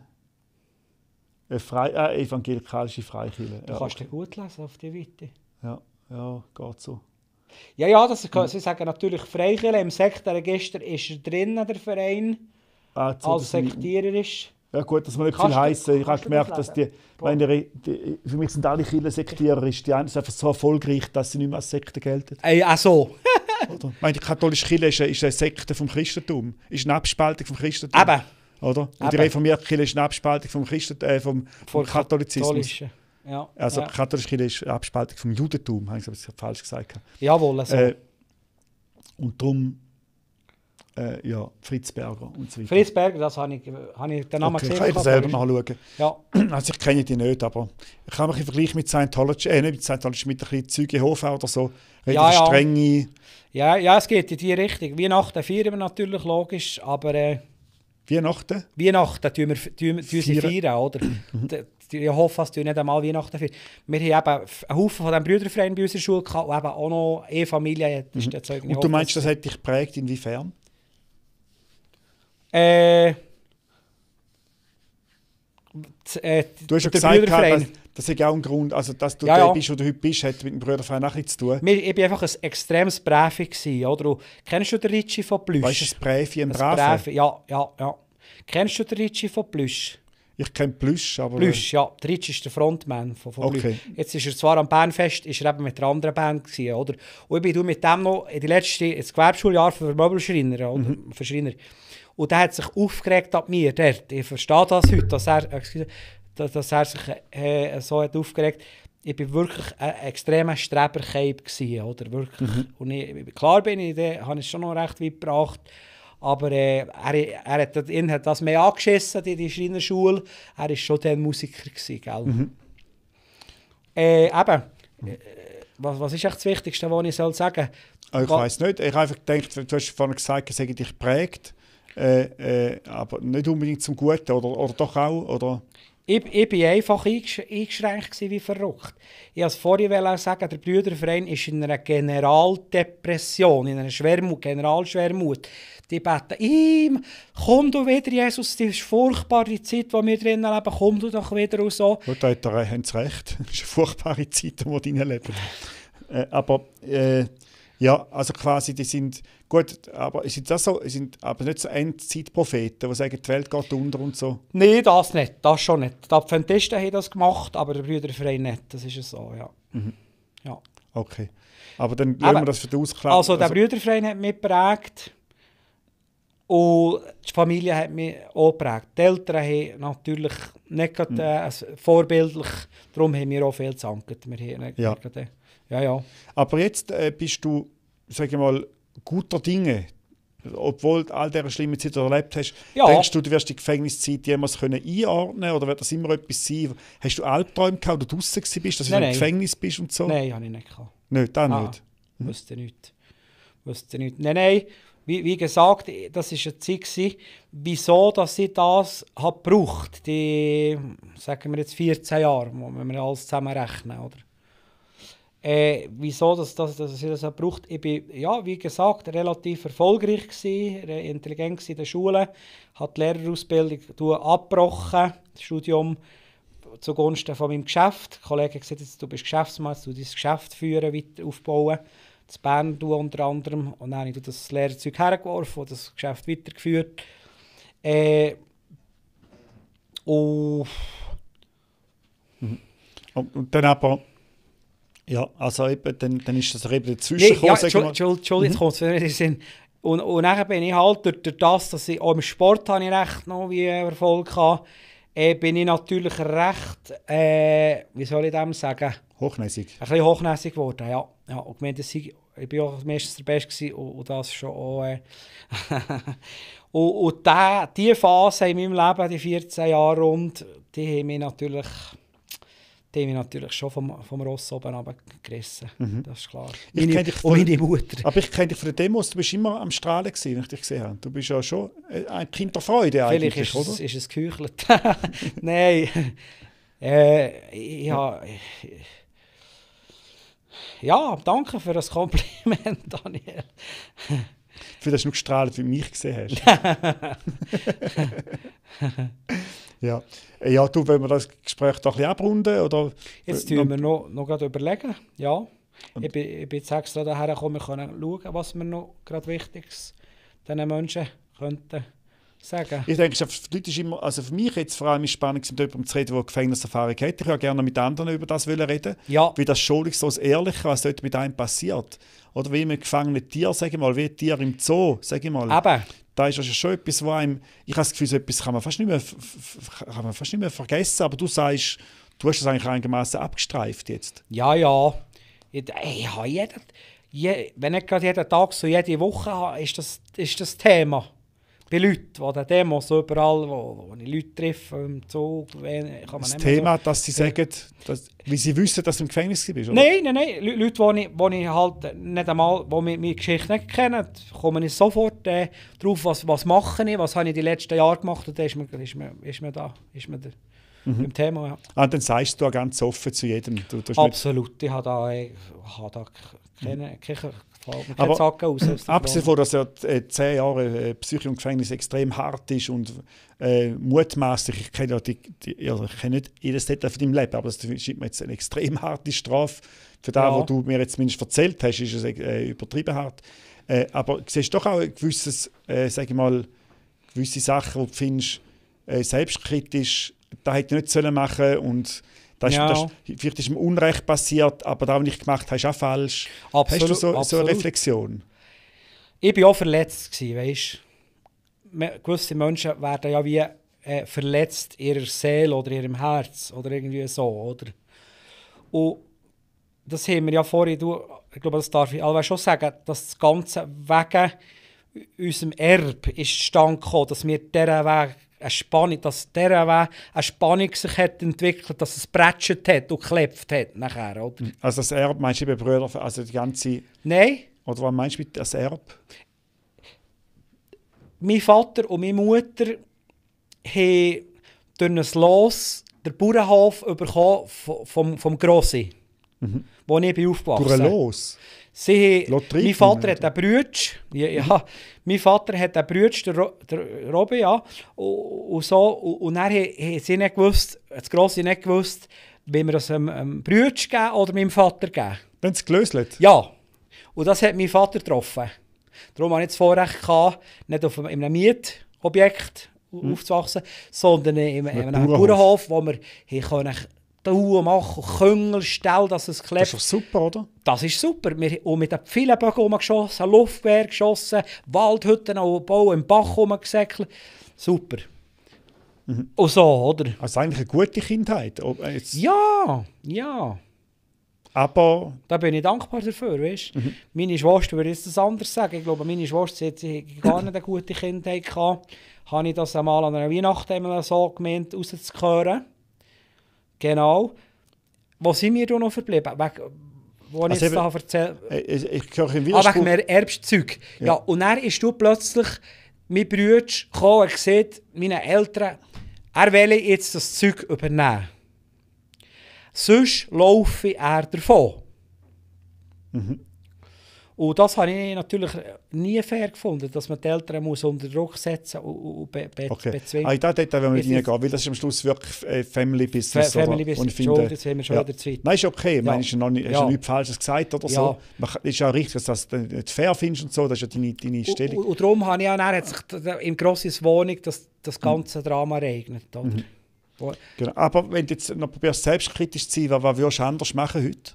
[SPEAKER 1] äh, Frei, äh, evangelikalische Freikirche.
[SPEAKER 2] Du
[SPEAKER 1] ja,
[SPEAKER 2] kannst
[SPEAKER 1] okay.
[SPEAKER 2] dir gut lesen auf die Weite.
[SPEAKER 1] Ja, ja, geht so.
[SPEAKER 2] Ja, ja, das, mhm. Sie sagen natürlich Freikirche. Im Sektenregister ist er drin, der Verein, ah, als Sektierer ist.
[SPEAKER 1] Ja gut, das muss nicht
[SPEAKER 2] Kannst
[SPEAKER 1] viel
[SPEAKER 2] du-
[SPEAKER 1] heißen. Ich habe
[SPEAKER 2] kannst du
[SPEAKER 1] gemerkt,
[SPEAKER 2] das
[SPEAKER 1] dass die,
[SPEAKER 2] lesen?
[SPEAKER 1] meine, die, für mich sind alle Kirchensektierer, die einen sind einfach so erfolgreich, dass sie nicht mehr als Sekte gelten.
[SPEAKER 2] Ey, ach so.
[SPEAKER 1] Oder? Ich meine, die katholische Kirche ist eine, ist eine Sekte vom Christentum, ist eine Abspaltung vom Christentum.
[SPEAKER 2] Eben.
[SPEAKER 1] Oder? Und die
[SPEAKER 2] Eben.
[SPEAKER 1] reformierte Kirche ist eine Abspaltung vom, Christen, äh, vom, vom Katholizismus.
[SPEAKER 2] Katholischen. Ja.
[SPEAKER 1] Also
[SPEAKER 2] ja.
[SPEAKER 1] die katholische Kirche ist eine Abspaltung vom Judentum, habe ich es falsch gesagt.
[SPEAKER 2] Jawohl, also.
[SPEAKER 1] Äh, und darum, äh, ja, Fritz Berger und so weiter.
[SPEAKER 2] Fritz Berger, das habe ich, habe ich den Namen
[SPEAKER 1] Okay,
[SPEAKER 2] gesehen.
[SPEAKER 1] ich kann ich selber nachschauen.
[SPEAKER 2] Ja.
[SPEAKER 1] Also ich kenne die nicht, aber ich kann mich im Vergleich mit Scientology, äh, nicht mit Scientology, mit ein bisschen Zeuge Jehovah oder so, reden
[SPEAKER 2] Ja, ja.
[SPEAKER 1] strenge...
[SPEAKER 2] Ja, ja, es geht in die Richtung. Weihnachten feiern wir natürlich, logisch, aber äh,
[SPEAKER 1] Weihnachten?
[SPEAKER 2] Weihnachten tun wir, tun, tun sie
[SPEAKER 1] Feiern.
[SPEAKER 2] feiern, oder? Die- die Jehovas tun nicht einmal Weihnachten feiern. Wir haben eben einen Haufen von diesen Brüdervereinen bei unserer Schule gehabt, und eben auch noch eine Familie. Das ist der Zeugen
[SPEAKER 1] Und du
[SPEAKER 2] Jehovas.
[SPEAKER 1] meinst, das hat dich geprägt, inwiefern?
[SPEAKER 2] Äh, z- äh,
[SPEAKER 1] Du hast ja
[SPEAKER 2] der
[SPEAKER 1] gesagt,
[SPEAKER 2] Brüderverein.
[SPEAKER 1] dass, das ist auch ein Grund, also dass du
[SPEAKER 2] Ja,
[SPEAKER 1] der
[SPEAKER 2] ja.
[SPEAKER 1] bist, wo du heute bist, hat mit dem Brüderverein auch nichts zu tun.
[SPEAKER 2] Wir, ich war einfach ein extremes Bräve gewesen, oder? Und kennst du den Ritchie von Plüsch?
[SPEAKER 1] Weißt du, das Präfi, ein
[SPEAKER 2] Das
[SPEAKER 1] Brave?
[SPEAKER 2] Bräve, ja, ja, ja. Kennst du den Ritchie von Plüsch?
[SPEAKER 1] Ich kenne Plüsch, aber...
[SPEAKER 2] Plüsch, ja. Der Ritchie ist der Frontman von, von
[SPEAKER 1] Okay.
[SPEAKER 2] Plüsch. Jetzt ist er zwar am Bernfest, ist er eben mit einer anderen Band gewesen, oder? Und ich bin du mit dem noch in die letzte, das Gewerbeschuljahr für Möbelschreiner, oder?
[SPEAKER 1] Mhm.
[SPEAKER 2] Für Schreiner. Und der hat sich aufgeregt ab mir, dort. Ich verstehe das heute, dass er, excuse, dass, dass er sich äh, so hat aufgeregt. Ich war wirklich ein extremer Streberkeib gewesen, oder? Wirklich.
[SPEAKER 1] Mhm.
[SPEAKER 2] Und ich, klar bin ich, da habe ich es schon noch recht weit gebracht. Aber äh, er, er hat, ihn hat das mehr angeschissen, die, die Schreinerschule. Er war schon dann Musiker gewesen, gell?
[SPEAKER 1] Mhm.
[SPEAKER 2] Äh, eben, äh, was, was ist echt das Wichtigste, was ich soll sagen
[SPEAKER 1] Ah, ich
[SPEAKER 2] Wa-
[SPEAKER 1] weiss nicht. Ich habe einfach gedacht, du hast vorhin gesagt, es hätte dich geprägt. Äh, äh, aber nicht unbedingt zum Guten, oder, oder doch auch? Oder?
[SPEAKER 2] Ich, ich bin einfach eingesch eingeschränkt gewesen, wie verrückt. Ich wollte vorhin sagen, der Brüderverein ist in einer Generaldepression, in einer Schwermut, Generalschwermut. Die beten ihm, komm du wieder, Jesus, die ist furchtbar, die Zeit, die wir drinnen leben, komm du doch wieder und so.
[SPEAKER 1] Gut, da hat er- haben sie recht. Es ist eine furchtbare Zeit, in der wir leben. äh, aber äh, ja, also quasi, die sind gut, aber sind das so, sind aber nicht so Endzeitpropheten, die sagen, die Welt geht unter und so.
[SPEAKER 2] Nein, das nicht, das schon nicht. Die Adventisten haben das gemacht, aber der Brüderverein nicht, das ist es so, ja.
[SPEAKER 1] Mhm.
[SPEAKER 2] ja.
[SPEAKER 1] Okay. Aber dann
[SPEAKER 2] Aber-
[SPEAKER 1] lassen wir das für den Ausklang.
[SPEAKER 2] Also der Brüderverein hat mich geprägt und die Familie hat mich auch geprägt. Die Eltern haben natürlich nicht gerade, äh, also vorbildlich, darum haben wir auch viel gezankt. Wir haben nicht
[SPEAKER 1] Ja.
[SPEAKER 2] gerade, ja, ja.
[SPEAKER 1] Aber jetzt äh, bist du, sage ich mal, guter Dinge. Obwohl du all diese schlimmen Zeit erlebt hast,
[SPEAKER 2] Ja.
[SPEAKER 1] denkst du, du wirst die Gefängniszeit jemals können einordnen oder wird das immer etwas sein? Hast du Albträume gehabt, wo du draußen bist, dass du
[SPEAKER 2] Nein,
[SPEAKER 1] im
[SPEAKER 2] nein.
[SPEAKER 1] Gefängnis bist und so?
[SPEAKER 2] Nein, habe ich nicht gehabt.
[SPEAKER 1] Nicht, auch
[SPEAKER 2] Ah,
[SPEAKER 1] nicht.
[SPEAKER 2] Wusste nicht. Wusste nicht. Nein, nein. Wie, wie gesagt, das war eine Zeit, gewesen, wieso dass ich das habe gebraucht. Die, sagen wir jetzt vierzehn Jahre, wenn wir alles zusammenrechnen, oder? Äh, wieso dass, dass, dass ich das habe gebraucht? Ich bin, ja, wie gesagt, relativ erfolgreich gewesen, re- intelligent gewesen in der Schule, habe die Lehrerausbildung abgebrochen, das Studium zugunsten von meinem Geschäft. Die Kollegen haben gesagt, jetzt, du bist Geschäftsmann, du dein Geschäft führen, weiter aufbauen. In Bern du unter anderem. Und dann habe ich das Lehrerzeug hergeworfen und das Geschäft weitergeführt. Äh, und
[SPEAKER 1] Und, und dann aber, ja, also eben, dann, dann ist das eben
[SPEAKER 2] nee,
[SPEAKER 1] dazwischen
[SPEAKER 2] ja,
[SPEAKER 1] gekommen, sagen wir mal.
[SPEAKER 2] Entschuldigung, Entschuldigung, jetzt kommt es wieder in den Sinn. Und, und dann bin ich halt durch, durch das, dass ich auch im Sport habe ich recht noch wie Erfolg hatte, äh, bin ich natürlich recht, äh, wie soll ich dem sagen,
[SPEAKER 1] Hochnäsig.
[SPEAKER 2] ein bisschen hochnäsig geworden, ja. ja und gemeint, dass ich, ich bin auch meistens der Beste gewesen und, und das schon auch, äh, und, und die, die Phase in meinem Leben, die vierzehn Jahre rund, die haben mich natürlich, die haben mich natürlich schon vom, vom Ross oben runtergerissen,
[SPEAKER 1] Mhm.
[SPEAKER 2] das ist klar.
[SPEAKER 1] Ich
[SPEAKER 2] Meine,
[SPEAKER 1] kenn dich
[SPEAKER 2] und
[SPEAKER 1] von-
[SPEAKER 2] meine Mutter.
[SPEAKER 1] Aber ich kenne dich von den Demos, du bist immer am Strahlen gewesen, wenn ich dich gesehen habe. Du bist ja schon äh, ein Kind der Freude eigentlich,
[SPEAKER 2] Vielleicht ist
[SPEAKER 1] oder?
[SPEAKER 2] es, ist es geheuchelt. Nein. Äh, ich, ja, ja, danke für das Kompliment, Daniel.
[SPEAKER 1] Für das du nur gestrahlt, wie du mich gesehen hast. ja. Äh, ja, du, wollen wir das Gespräch doch ein bisschen abrunden? Oder?
[SPEAKER 2] Jetzt
[SPEAKER 1] Äh,
[SPEAKER 2] tun wir noch, noch gerade überlegen. Ja.
[SPEAKER 1] Und-
[SPEAKER 2] Ich bin, ich bin jetzt extra daher gekommen, wir können schauen, was wir noch gerade Wichtiges diesen Menschen könnten sagen.
[SPEAKER 1] Ich denke, für die Leute ist immer, also für mich jetzt vor allem ist spannend, mit jemandem zu reden, der eine Gefängniserfahrung hat. Ich würde gerne mit anderen über das reden,
[SPEAKER 2] Ja.
[SPEAKER 1] wie das schonungslos Ehrliche, was dort mit einem passiert. Oder wie mit gefangenen Tieren, sage ich mal, wie Tiere im Zoo, sage ich mal.
[SPEAKER 2] Eben.
[SPEAKER 1] Da ist also schon etwas, wo einem, ich habe das Gefühl, so etwas kann man fast nicht mehr, kann man fast nicht mehr vergessen, aber du sagst, du hast das eigentlich einigermaßen abgestreift jetzt.
[SPEAKER 2] Ja, ja. Ich, ich habe jeden, je, wenn ich gerade jeden Tag, so jede Woche habe, ist das, ist das Thema. Bei Leuten, die an Demos überall, wo, wo ich Leute treffe, im Zug, kann man
[SPEAKER 1] Das
[SPEAKER 2] nicht mehr
[SPEAKER 1] Thema,
[SPEAKER 2] so,
[SPEAKER 1] dass sie sagen, dass, wie sie wissen, dass du im Gefängnis bist, oder?
[SPEAKER 2] Nein, nein, nein. Le- Leute, die ich, wo ich halt nicht einmal, die meine, meine Geschichte nicht kennen, kommen ich sofort äh, drauf, was, was mache ich, was habe ich die letzten Jahre gemacht, und dann ist man, ist man, ist man da, ist man da
[SPEAKER 1] Mhm.
[SPEAKER 2] im Thema. Ja.
[SPEAKER 1] Ah, dann sagst du auch ganz offen zu jedem. Du, du hast
[SPEAKER 2] Absolut, ich habe da, ich habe da keine, keine,
[SPEAKER 1] Aber,
[SPEAKER 2] keine Zacken aus. aus der
[SPEAKER 1] abgesehen
[SPEAKER 2] Frage.
[SPEAKER 1] davon, dass ja äh, zehn Jahre äh, Psyche und Gefängnis extrem hart ist und äh, mutmaßlich, ich kenne ja die, die, also ich kenne nicht jedes Detail von deinem Leben, aber das scheint mir jetzt eine extrem harte Strafe. Für das,
[SPEAKER 2] Ja.
[SPEAKER 1] was du mir jetzt zumindest erzählt hast, ist es äh, übertrieben hart. Äh, aber du siehst doch auch ein gewisses, äh, sag ich mal, gewisse Sachen, die du findest, äh, selbstkritisch, das hätte ich nicht sollen machen und das,
[SPEAKER 2] Ja.
[SPEAKER 1] das, vielleicht ist mir Unrecht passiert, aber das, was ich gemacht habe, ist auch falsch.
[SPEAKER 2] Absolut,
[SPEAKER 1] Hast du so, so eine
[SPEAKER 2] absolut.
[SPEAKER 1] Reflexion?
[SPEAKER 2] Ich war auch verletzt, gewesen, weißt du. Gewisse Menschen werden ja wie äh, verletzt in ihrer Seele oder in ihrem Herz oder irgendwie so, oder? Und das haben wir ja vorhin, du, ich glaube, das darf ich allweil schon sagen, dass das Ganze wegen unserem Erbe ist zustande gekommen, dass wir dieser Weg eine Spannung, dass dieser Weg eine Spannung sich hat entwickelt, dass es prätschet hat und geklebt hat nachher, oder?
[SPEAKER 1] Also das Erbe meinst du bei Brüdern, also die ganze,
[SPEAKER 2] Nein,
[SPEAKER 1] oder was meinst du mit das Erbe?
[SPEAKER 2] mein Vater und meine Mutter haben durch ein Los den Bauernhof bekommen vom, vom, vom Grossi,
[SPEAKER 1] Mhm.
[SPEAKER 2] wo ich bin aufgewachsen
[SPEAKER 1] Durch
[SPEAKER 2] bin.
[SPEAKER 1] los.
[SPEAKER 2] Sie haben,
[SPEAKER 1] Lotterie
[SPEAKER 2] mein Vater
[SPEAKER 1] gewinnen,
[SPEAKER 2] hat einen Bruder, ja, ja, mein Vater hat einen Bruder, der, Ro, der Robby, ja, und, und so, und, und dann haben sie nicht gewusst, das Grossi nicht gewusst, wie wir das einem, einem Bruder geben oder meinem Vater geben.
[SPEAKER 1] Dann es gelöselt.
[SPEAKER 2] Ja, und das hat mein Vater getroffen. Darum hatte ich das Vorrecht, gehabt, nicht auf einem, in einem Mietobjekt
[SPEAKER 1] Mhm.
[SPEAKER 2] aufzuwachsen, sondern in, in einem
[SPEAKER 1] Bauernhof.
[SPEAKER 2] Bauernhof, wo wir hier können Tauen machen, Küngel stellen, dass es
[SPEAKER 1] Das
[SPEAKER 2] klebt.
[SPEAKER 1] ist doch super, oder?
[SPEAKER 2] Das ist super. Wir haben mit den Pfeilenbögen rumgeschossen, Luftwehr geschossen, Waldhütten bauen, im Bach rumgesäckelt. Super.
[SPEAKER 1] Mhm.
[SPEAKER 2] Und so, oder?
[SPEAKER 1] Also eigentlich eine gute Kindheit. Ob jetzt,
[SPEAKER 2] Ja, ja.
[SPEAKER 1] Aber
[SPEAKER 2] Da bin ich dankbar dafür, weißt?
[SPEAKER 1] Mhm.
[SPEAKER 2] Meine Schwester würde jetzt das anders sagen. Ich glaube, meine Schwester hat sie hat gar nicht eine gute Kindheit gehabt. Habe ich das einmal an einer Weihnacht einmal so gemeint, rauszuhören. Genau. Wo sind wir da noch verblieben? Wegen, wo ich
[SPEAKER 1] Also
[SPEAKER 2] jetzt
[SPEAKER 1] eben-
[SPEAKER 2] da erzählt
[SPEAKER 1] äh, ich, ich höre im
[SPEAKER 2] Ah,
[SPEAKER 1] Widerspruch.
[SPEAKER 2] wegen mehr Erbszeug. Ja.
[SPEAKER 1] Ja.
[SPEAKER 2] Und dann ist du plötzlich, mein Bruder gekommen und gesagt, meine Eltern, er will jetzt das Zeug übernehmen. Sonst laufe er davon.
[SPEAKER 1] Mhm.
[SPEAKER 2] Und das habe ich natürlich nie fair gefunden, dass man die Eltern muss unter Druck setzen und, und be, be,
[SPEAKER 1] Okay.
[SPEAKER 2] bezwingen.
[SPEAKER 1] Ah, da dort wollen wir nicht
[SPEAKER 2] Jetzt ist-
[SPEAKER 1] reingehen, weil das ist am Schluss wirklich äh, Family
[SPEAKER 2] Fa-
[SPEAKER 1] Business.
[SPEAKER 2] Family
[SPEAKER 1] oder?
[SPEAKER 2] Business.
[SPEAKER 1] Und ich finde,
[SPEAKER 2] Entschuldigung, jetzt haben wir schon
[SPEAKER 1] ja.
[SPEAKER 2] wieder Zeit.
[SPEAKER 1] Nein, ist okay. Ich meine, ist ja noch nicht, hast
[SPEAKER 2] Ja.
[SPEAKER 1] ja nichts Falsches gesagt oder
[SPEAKER 2] Ja.
[SPEAKER 1] so. Man kann- ist ja richtig, dass du das nicht fair findest und so. Das ist ja deine, deine
[SPEAKER 2] Und,
[SPEAKER 1] Stellung.
[SPEAKER 2] und, und darum habe ich auch, dann hat sich d- d- im Grossis Wohnung das, das ganze Drama ereignet. Oder?
[SPEAKER 1] Mhm.
[SPEAKER 2] Wo-
[SPEAKER 1] Genau. Aber wenn du jetzt noch probierst, selbstkritisch zu sein, was, was würdest du anders machen heute?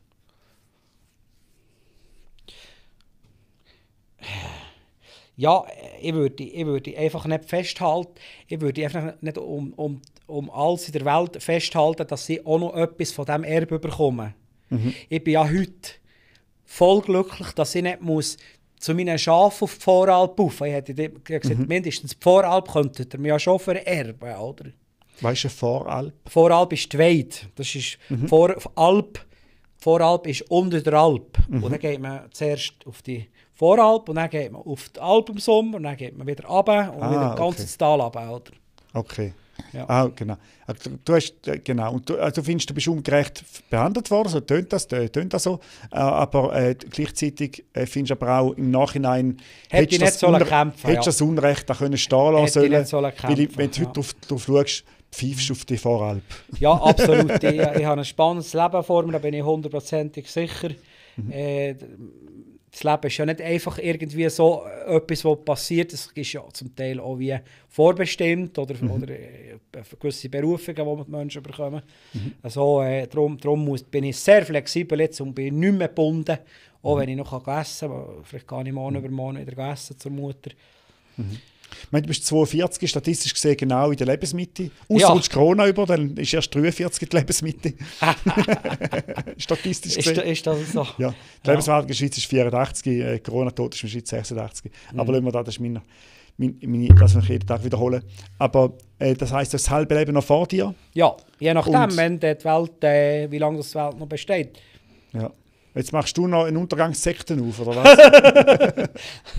[SPEAKER 2] Ja, ich würde, ich würde einfach nicht festhalten, ich würde einfach nicht um, um, um alles in der Welt festhalten, dass sie auch noch etwas von diesem Erbe bekommen.
[SPEAKER 1] Mhm.
[SPEAKER 2] Ich bin ja heute voll glücklich, dass ich nicht muss zu meinen Schafen auf die Voralp rauf. Ich hätte dir gesagt,
[SPEAKER 1] Mhm.
[SPEAKER 2] mindestens die Voralp könntet ihr mir ja schon vererben, oder?
[SPEAKER 1] Weißt du, Voralp?
[SPEAKER 2] Voralp ist die Weide. Das ist
[SPEAKER 1] Mhm.
[SPEAKER 2] Vor, Alp. Voralp ist unter der Alp.
[SPEAKER 1] Mhm.
[SPEAKER 2] Und dann geht man zuerst auf die Voralp und dann geht man auf die Alp im Sommer und dann geht man wieder runter und
[SPEAKER 1] Ah,
[SPEAKER 2] wieder ganz
[SPEAKER 1] okay.
[SPEAKER 2] ins Tal runter, oder?
[SPEAKER 1] Okay.
[SPEAKER 2] Ja.
[SPEAKER 1] Ah, genau. Also, Du, hast, äh, genau. Und du, also, du findest, du bist ungerecht behandelt worden, so tönt das, äh, tönt das so. Äh, aber äh, gleichzeitig äh, findest du aber auch im Nachhinein,
[SPEAKER 2] Hätte ich
[SPEAKER 1] du
[SPEAKER 2] nicht
[SPEAKER 1] das
[SPEAKER 2] sollen
[SPEAKER 1] Unre-
[SPEAKER 2] kämpfen,
[SPEAKER 1] hättest du
[SPEAKER 2] ja.
[SPEAKER 1] das Unrecht da können stehen lassen
[SPEAKER 2] Hätte ich
[SPEAKER 1] sollen.
[SPEAKER 2] nicht sollen
[SPEAKER 1] Weil ich,
[SPEAKER 2] kämpfen,
[SPEAKER 1] wenn du
[SPEAKER 2] ja.
[SPEAKER 1] heute drauf, drauf schaust, pfeifst du auf die Voralp.
[SPEAKER 2] Ja, absolut. ich, ich habe ein spannendes Leben vor mir, da bin ich hundertprozentig sicher.
[SPEAKER 1] Mhm.
[SPEAKER 2] Äh, das Leben ist ja nicht einfach irgendwie so etwas, was passiert. Es ist ja zum Teil auch wie vorbestimmt oder, mhm. oder äh, gewisse Berufungen, die die Menschen bekommen. Mhm. Also, äh, darum darum muss, bin ich sehr flexibel jetzt und bin nicht mehr gebunden. Auch mhm. wenn ich noch essen kann, vielleicht kann ich morgen mhm. über morgen wieder essen zur Mutter.
[SPEAKER 1] Mhm. Ich meine, du bist zweiundvierzig, statistisch gesehen genau in der Lebensmitte. Ausser
[SPEAKER 2] Ja.
[SPEAKER 1] du Corona über, dann ist erst dreiundvierzig in der Lebensmitte. Statistisch gesehen.
[SPEAKER 2] Ist, ist das so?
[SPEAKER 1] Ja. Die Lebensmittel in der Schweiz ist vierundachtzig, äh, Corona-Tod ist in der Schweiz sechsundachtzig. Mhm. Aber lassen wir das, das ist meine, meine, meine, das will ich jeden Tag wiederholen. Aber äh, das heisst, das halbe Leben noch vor dir?
[SPEAKER 2] Ja, je nachdem,
[SPEAKER 1] Und,
[SPEAKER 2] wenn die Welt, äh, wie lange das die Welt noch besteht.
[SPEAKER 1] Ja. Jetzt machst du noch einen Untergangssekten auf, oder was?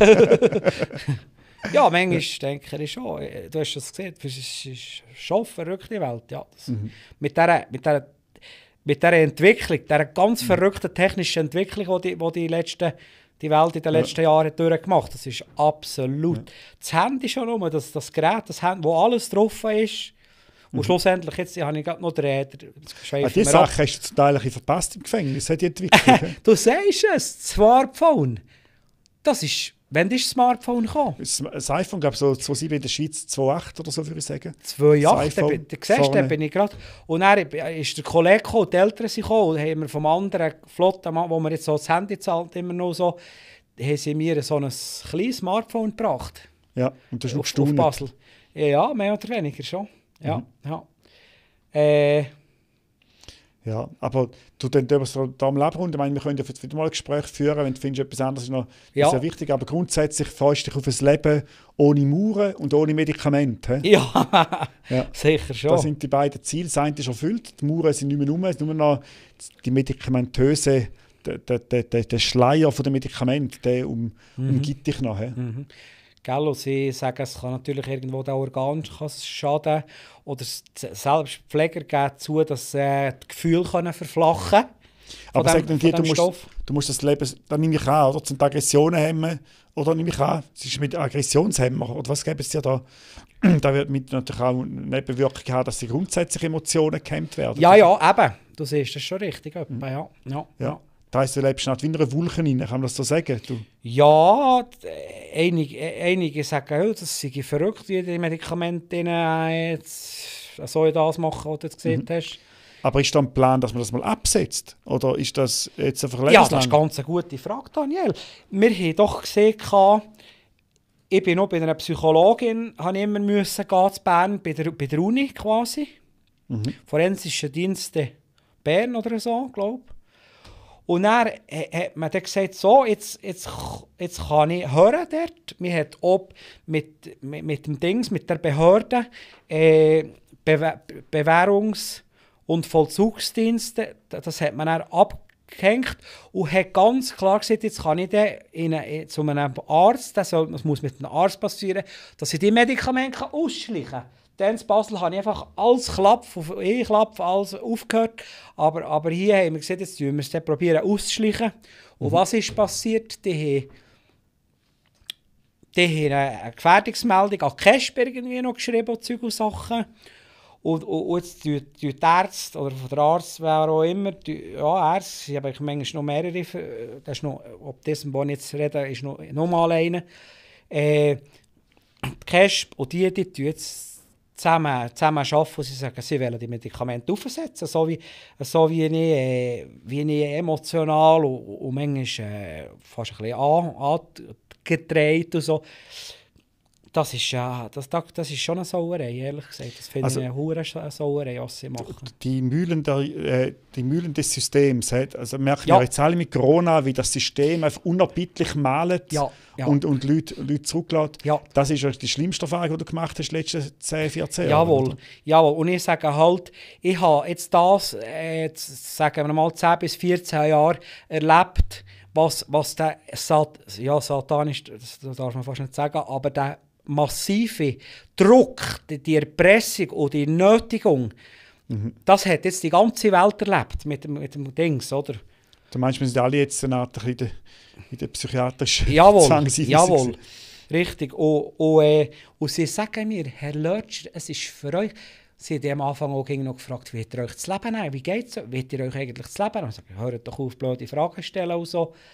[SPEAKER 2] Ja, manchmal denke ich schon. Du hast es gesehen, es ist schon verrückt, die Welt. Ja, das, mhm. mit, dieser, mit, dieser, mit dieser Entwicklung, dieser ganz mhm. verrückten technischen Entwicklung, die die, die, letzten, die Welt in den letzten ja. Jahren durchgemacht hat, das ist absolut. Ja. Das Handy schon nur, das, das Gerät, das Handy, wo alles drauf ist. Und mhm. schlussendlich, jetzt habe ich gerade noch den Räder.
[SPEAKER 1] Ah, die Sache hast du zum Teil verpasst im Gefängnis, hat die Entwicklung.
[SPEAKER 2] Du sagst es, das Smartphone. Das ist, wann ist das Smartphone gekommen?
[SPEAKER 1] Das iPhone gab es so zweitausendsieben in der Schweiz, zweitausendacht oder so, würde ich sagen.
[SPEAKER 2] zweitausendacht, da, da siehst du, bin ich gerade. Und dann ist der Kollege gekommen, die Eltern sind gekommen, und haben mir vom anderen flotten Mann, wo mir jetzt so das Handy zahlt, immer noch so, haben sie mir so ein kleines Smartphone gebracht.
[SPEAKER 1] Ja, und das ist noch
[SPEAKER 2] auf, auf Basel. Ja, mehr oder weniger schon. Ja, mhm. ja. Äh,
[SPEAKER 1] ja, aber du denkst da am Leben rund. Ich meine, wir können ja wieder mal ein Gespräch führen, wenn du findest, etwas anderes ist noch
[SPEAKER 2] ja.
[SPEAKER 1] sehr wichtig. Aber grundsätzlich freust du dich auf ein Leben ohne Mauern und ohne Medikamente.
[SPEAKER 2] Ja,
[SPEAKER 1] ja,
[SPEAKER 2] sicher schon.
[SPEAKER 1] Das sind die beiden Ziele. Das eine ist erfüllt, die Mauern sind nicht mehr rum, es ist nur noch die medikamentöse, der, der, der, der Schleier von den Medikamenten, der um, mhm. umgibt dich noch.
[SPEAKER 2] Mhm. Gell, und sie sagen, es kann natürlich irgendwo den Organ schaden. Oder selbst Pfleger geben zu, dass äh, die Gefühle können verflachen können.
[SPEAKER 1] Aber sag dann dir, du musst, du musst das Leben, dann nehme ich an, oder, zum Aggressionen hemmen, oder nehme ich an, es ist mit Aggressionshemmer, oder was gäbe es dir da? Da wird mit natürlich auch eine Nebenwirkung haben, dass die grundsätzlich Emotionen gehemmt werden.
[SPEAKER 2] Ja, ja, eben. Du siehst das schon richtig. Mhm. Ja, ja, ja.
[SPEAKER 1] ja. Das heisst, du lebst nicht wie in einer Wolke rein, kann man das so sagen? Du?
[SPEAKER 2] Ja, einige, einige sagen, oh, das sei verrückt, wie die Medikamente jetzt so das machen, was du jetzt gesehen mhm. hast.
[SPEAKER 1] Aber ist da ein Plan, dass man das mal absetzt? Oder ist das jetzt einfach lebenslang?
[SPEAKER 2] Ja, das ist ganz eine gute Frage, Daniel. Wir haben doch gesehen, ich bin noch bei einer Psychologin, habe ich immer müssen gehen zu Bern, bei der, bei der Uni quasi. Mhm. Forensische Dienste Bern oder so, glaube ich. Und dann hat man dann gesagt, so, jetzt, jetzt, jetzt kann ich hören dort. Man hat auch mit, mit, mit dem Dings, mit der Behörde, äh, Bewe- Bewährungs- und Vollzugsdienste, das hat man dann abgehängt und hat ganz klar gesagt, jetzt kann ich dann in eine, zu einem Arzt, das, soll, das muss mit einem Arzt passieren, dass ich die Medikamente ausschleichen kann. Dann in Basel habe ich einfach alles Klapf auf E-Klapf, alles aufgehört. Aber, aber hier haben wir gesagt, jetzt probieren wir es probieren auszuschleichen. Und mhm. was ist passiert? Die haben, die haben eine Gefährdungsmeldung an Kesp irgendwie noch geschrieben und Zeug und Sachen. Und, und, und jetzt tun die Ärzte oder der Arzt, wer auch immer, die, ja, Ärzte, ich habe manchmal noch mehrere, das ist noch, ob diesem, wo ich jetzt rede, ist noch, noch mal einer. Äh, die Kesp und die, die tun jetzt zusammen, zusammen arbeiten und sie sagen, sie wollen die Medikamente aufsetzen, so wie, so wie, ich, äh, wie ich emotional und, und manchmal äh, fast ein bisschen an, angedreht und so. Das ist, ja, das, das ist schon eine Sauerei, ehrlich gesagt. Das finde also, ich eine hure Sauerei, was sie machen.
[SPEAKER 1] Die Mühlen, der, äh, die Mühlen des Systems, also merken
[SPEAKER 2] ja.
[SPEAKER 1] wir jetzt alle mit Corona, wie das System einfach unerbittlich malt
[SPEAKER 2] ja, ja.
[SPEAKER 1] und, und Leute, Leute zurücklässt.
[SPEAKER 2] Ja.
[SPEAKER 1] Das ist die schlimmste Erfahrung, die du gemacht hast in den letzten zehn, vierzehn Jahren.
[SPEAKER 2] Jawohl, jawohl. Und ich sage halt, ich habe jetzt das, äh, sagen wir mal, zehn bis vierzehn Jahre erlebt, was, was der Sat ja, satanisch, das darf man fast nicht sagen, aber der massive Druck, die Erpressung und die Nötigung, mhm. das hat jetzt die ganze Welt erlebt mit dem, mit dem Dings, oder?
[SPEAKER 1] Du meinst, wir sind alle jetzt eine Art in der, in der psychiatrischen
[SPEAKER 2] Jawohl,
[SPEAKER 1] Zwangseinweisung?
[SPEAKER 2] Jawohl, richtig. Und, und, äh, und sie sagen mir, Herr Lötscher, es ist für euch, sie haben am Anfang auch noch gefragt, wie ihr euch das Leben nehmen? Wie geht es? Wie ihr euch eigentlich das Leben nehmen? Ich sage, hört doch auf, blöde Fragen stellen und so.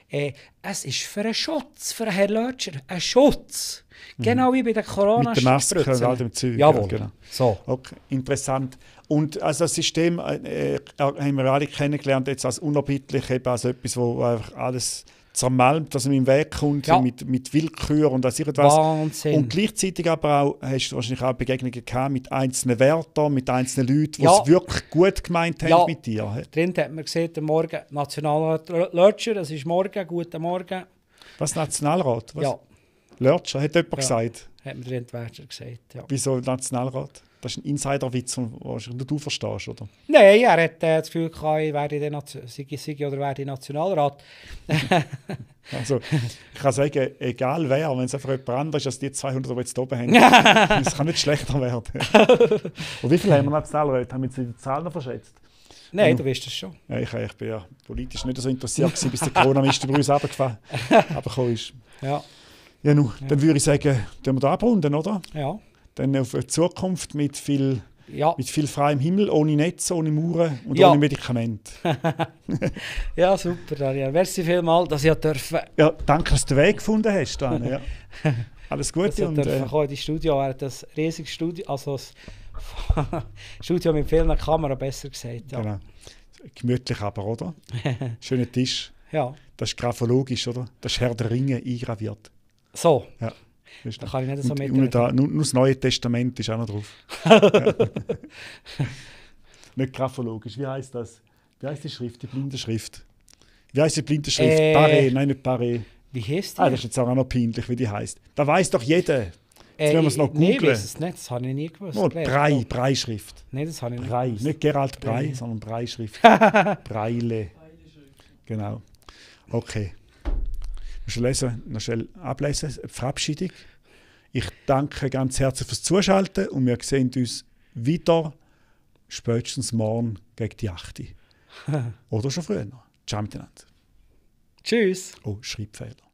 [SPEAKER 2] Äh, es ist für einen Schutz, für Herrn Lötscher, ein Schutz. Genau wie bei der corona
[SPEAKER 1] Mit der Maske und all dem Zeug.
[SPEAKER 2] Jawohl.
[SPEAKER 1] Ja, genau.
[SPEAKER 2] So.
[SPEAKER 1] Okay, interessant. Und also das System äh, äh, haben wir alle kennengelernt jetzt als unerbittlich, eben als etwas, wo einfach alles zermalmt, was ihm im Weg kommt,
[SPEAKER 2] Ja.
[SPEAKER 1] mit, mit Willkür und was irgendwas.
[SPEAKER 2] Wahnsinn.
[SPEAKER 1] Und gleichzeitig aber auch, hast du wahrscheinlich auch Begegnungen gehabt mit einzelnen Wärtern, mit einzelnen Leuten, die
[SPEAKER 2] Ja.
[SPEAKER 1] es wirklich gut gemeint haben
[SPEAKER 2] Ja.
[SPEAKER 1] mit dir. he?
[SPEAKER 2] Drin hat man gesehen, der Morgen Nationalrat Lötscher, das ist morgen, guten Morgen.
[SPEAKER 1] Was, Nationalrat? Was?
[SPEAKER 2] Ja,
[SPEAKER 1] Lörtscher, hat jemand
[SPEAKER 2] Ja.
[SPEAKER 1] gesagt.
[SPEAKER 2] hat mir der Entwärter gesagt. Ja.
[SPEAKER 1] Wieso Nationalrat? Das ist ein Insiderwitz, den wahrscheinlich nur du verstehst, oder?
[SPEAKER 2] Nein, er hat äh, das Gefühl gehabt, ich werde der Nation- sei, sei oder werde Nationalrat.
[SPEAKER 1] Also, ich kann sagen, egal wer, wenn es einfach jemand anderes ist als die zweihundert, die jetzt oben haben, es kann nicht schlechter werden. Und wie viele haben wir Nationalräte? Haben wir jetzt in die Zahlen verschätzt?
[SPEAKER 2] Nein,
[SPEAKER 1] Ja.
[SPEAKER 2] du weißt das schon.
[SPEAKER 1] Ja, ich, ich bin ja politisch nicht so interessiert gewesen, bis der Corona-Mist über uns runtergefahren ist.
[SPEAKER 2] Ja,
[SPEAKER 1] Ja, nun, dann würde ich sagen, tun wir da abrunden, oder?
[SPEAKER 2] ja,
[SPEAKER 1] Dann auf eine Zukunft mit viel,
[SPEAKER 2] ja.
[SPEAKER 1] mit viel freiem Himmel, ohne Netz, ohne Mauern und
[SPEAKER 2] Ja.
[SPEAKER 1] ohne Medikamente.
[SPEAKER 2] Ja, super, Daniel. Merci vielmals, dass ich dürfen,
[SPEAKER 1] Ja, danke, dass du den Weg gefunden hast. Dan, ja. Alles
[SPEAKER 2] dass ich
[SPEAKER 1] Gute und
[SPEAKER 2] dürfen
[SPEAKER 1] äh,
[SPEAKER 2] kommen in die Studio. Er hat das riesige Studio, also das Studio mit vielen Kameras, besser gesagt. Ja.
[SPEAKER 1] genau. Gemütlich aber, oder? Schöner Tisch.
[SPEAKER 2] Ja.
[SPEAKER 1] Das ist graphologisch, oder? Das ist Herr der Ringe eingraviert.
[SPEAKER 2] So,
[SPEAKER 1] Ja. Weißt du?
[SPEAKER 2] da kann ich nicht so
[SPEAKER 1] Und,
[SPEAKER 2] mit.
[SPEAKER 1] und da, nur, nur das Neue Testament ist auch noch drauf. Ja. Nicht graphologisch. Wie heißt das? Wie heißt die Schrift? Die blinde Schrift. Wie heißt die blinde Schrift?
[SPEAKER 2] Äh,
[SPEAKER 1] Paré, nein, nicht Paré.
[SPEAKER 2] Wie heisst die?
[SPEAKER 1] Ah, das ist jetzt auch noch peinlich, wie die heißt. Da weiß doch jeder. Jetzt
[SPEAKER 2] Äh,
[SPEAKER 1] müssen wir es noch
[SPEAKER 2] Nein, ich
[SPEAKER 1] googeln.
[SPEAKER 2] weiss es nicht, das habe ich nie gewusst.
[SPEAKER 1] Oh,
[SPEAKER 2] gelernt.
[SPEAKER 1] Brei,
[SPEAKER 2] Oh.
[SPEAKER 1] Brei-Schrift.
[SPEAKER 2] Nein, das habe ich nicht
[SPEAKER 1] Brei.
[SPEAKER 2] gewusst.
[SPEAKER 1] Nicht Gerald Brei,
[SPEAKER 2] Brei.
[SPEAKER 1] sondern Brei-Schrift. Breile. Genau. Okay. Noch schnell lesen, noch schnell ablesen. Verabschiedung. Ich danke ganz herzlich fürs Zuschalten und wir sehen uns wieder spätestens morgen gegen die acht. Oder schon früher. Ciao miteinander.
[SPEAKER 2] Tschüss.
[SPEAKER 1] Oh, Schreibfehler.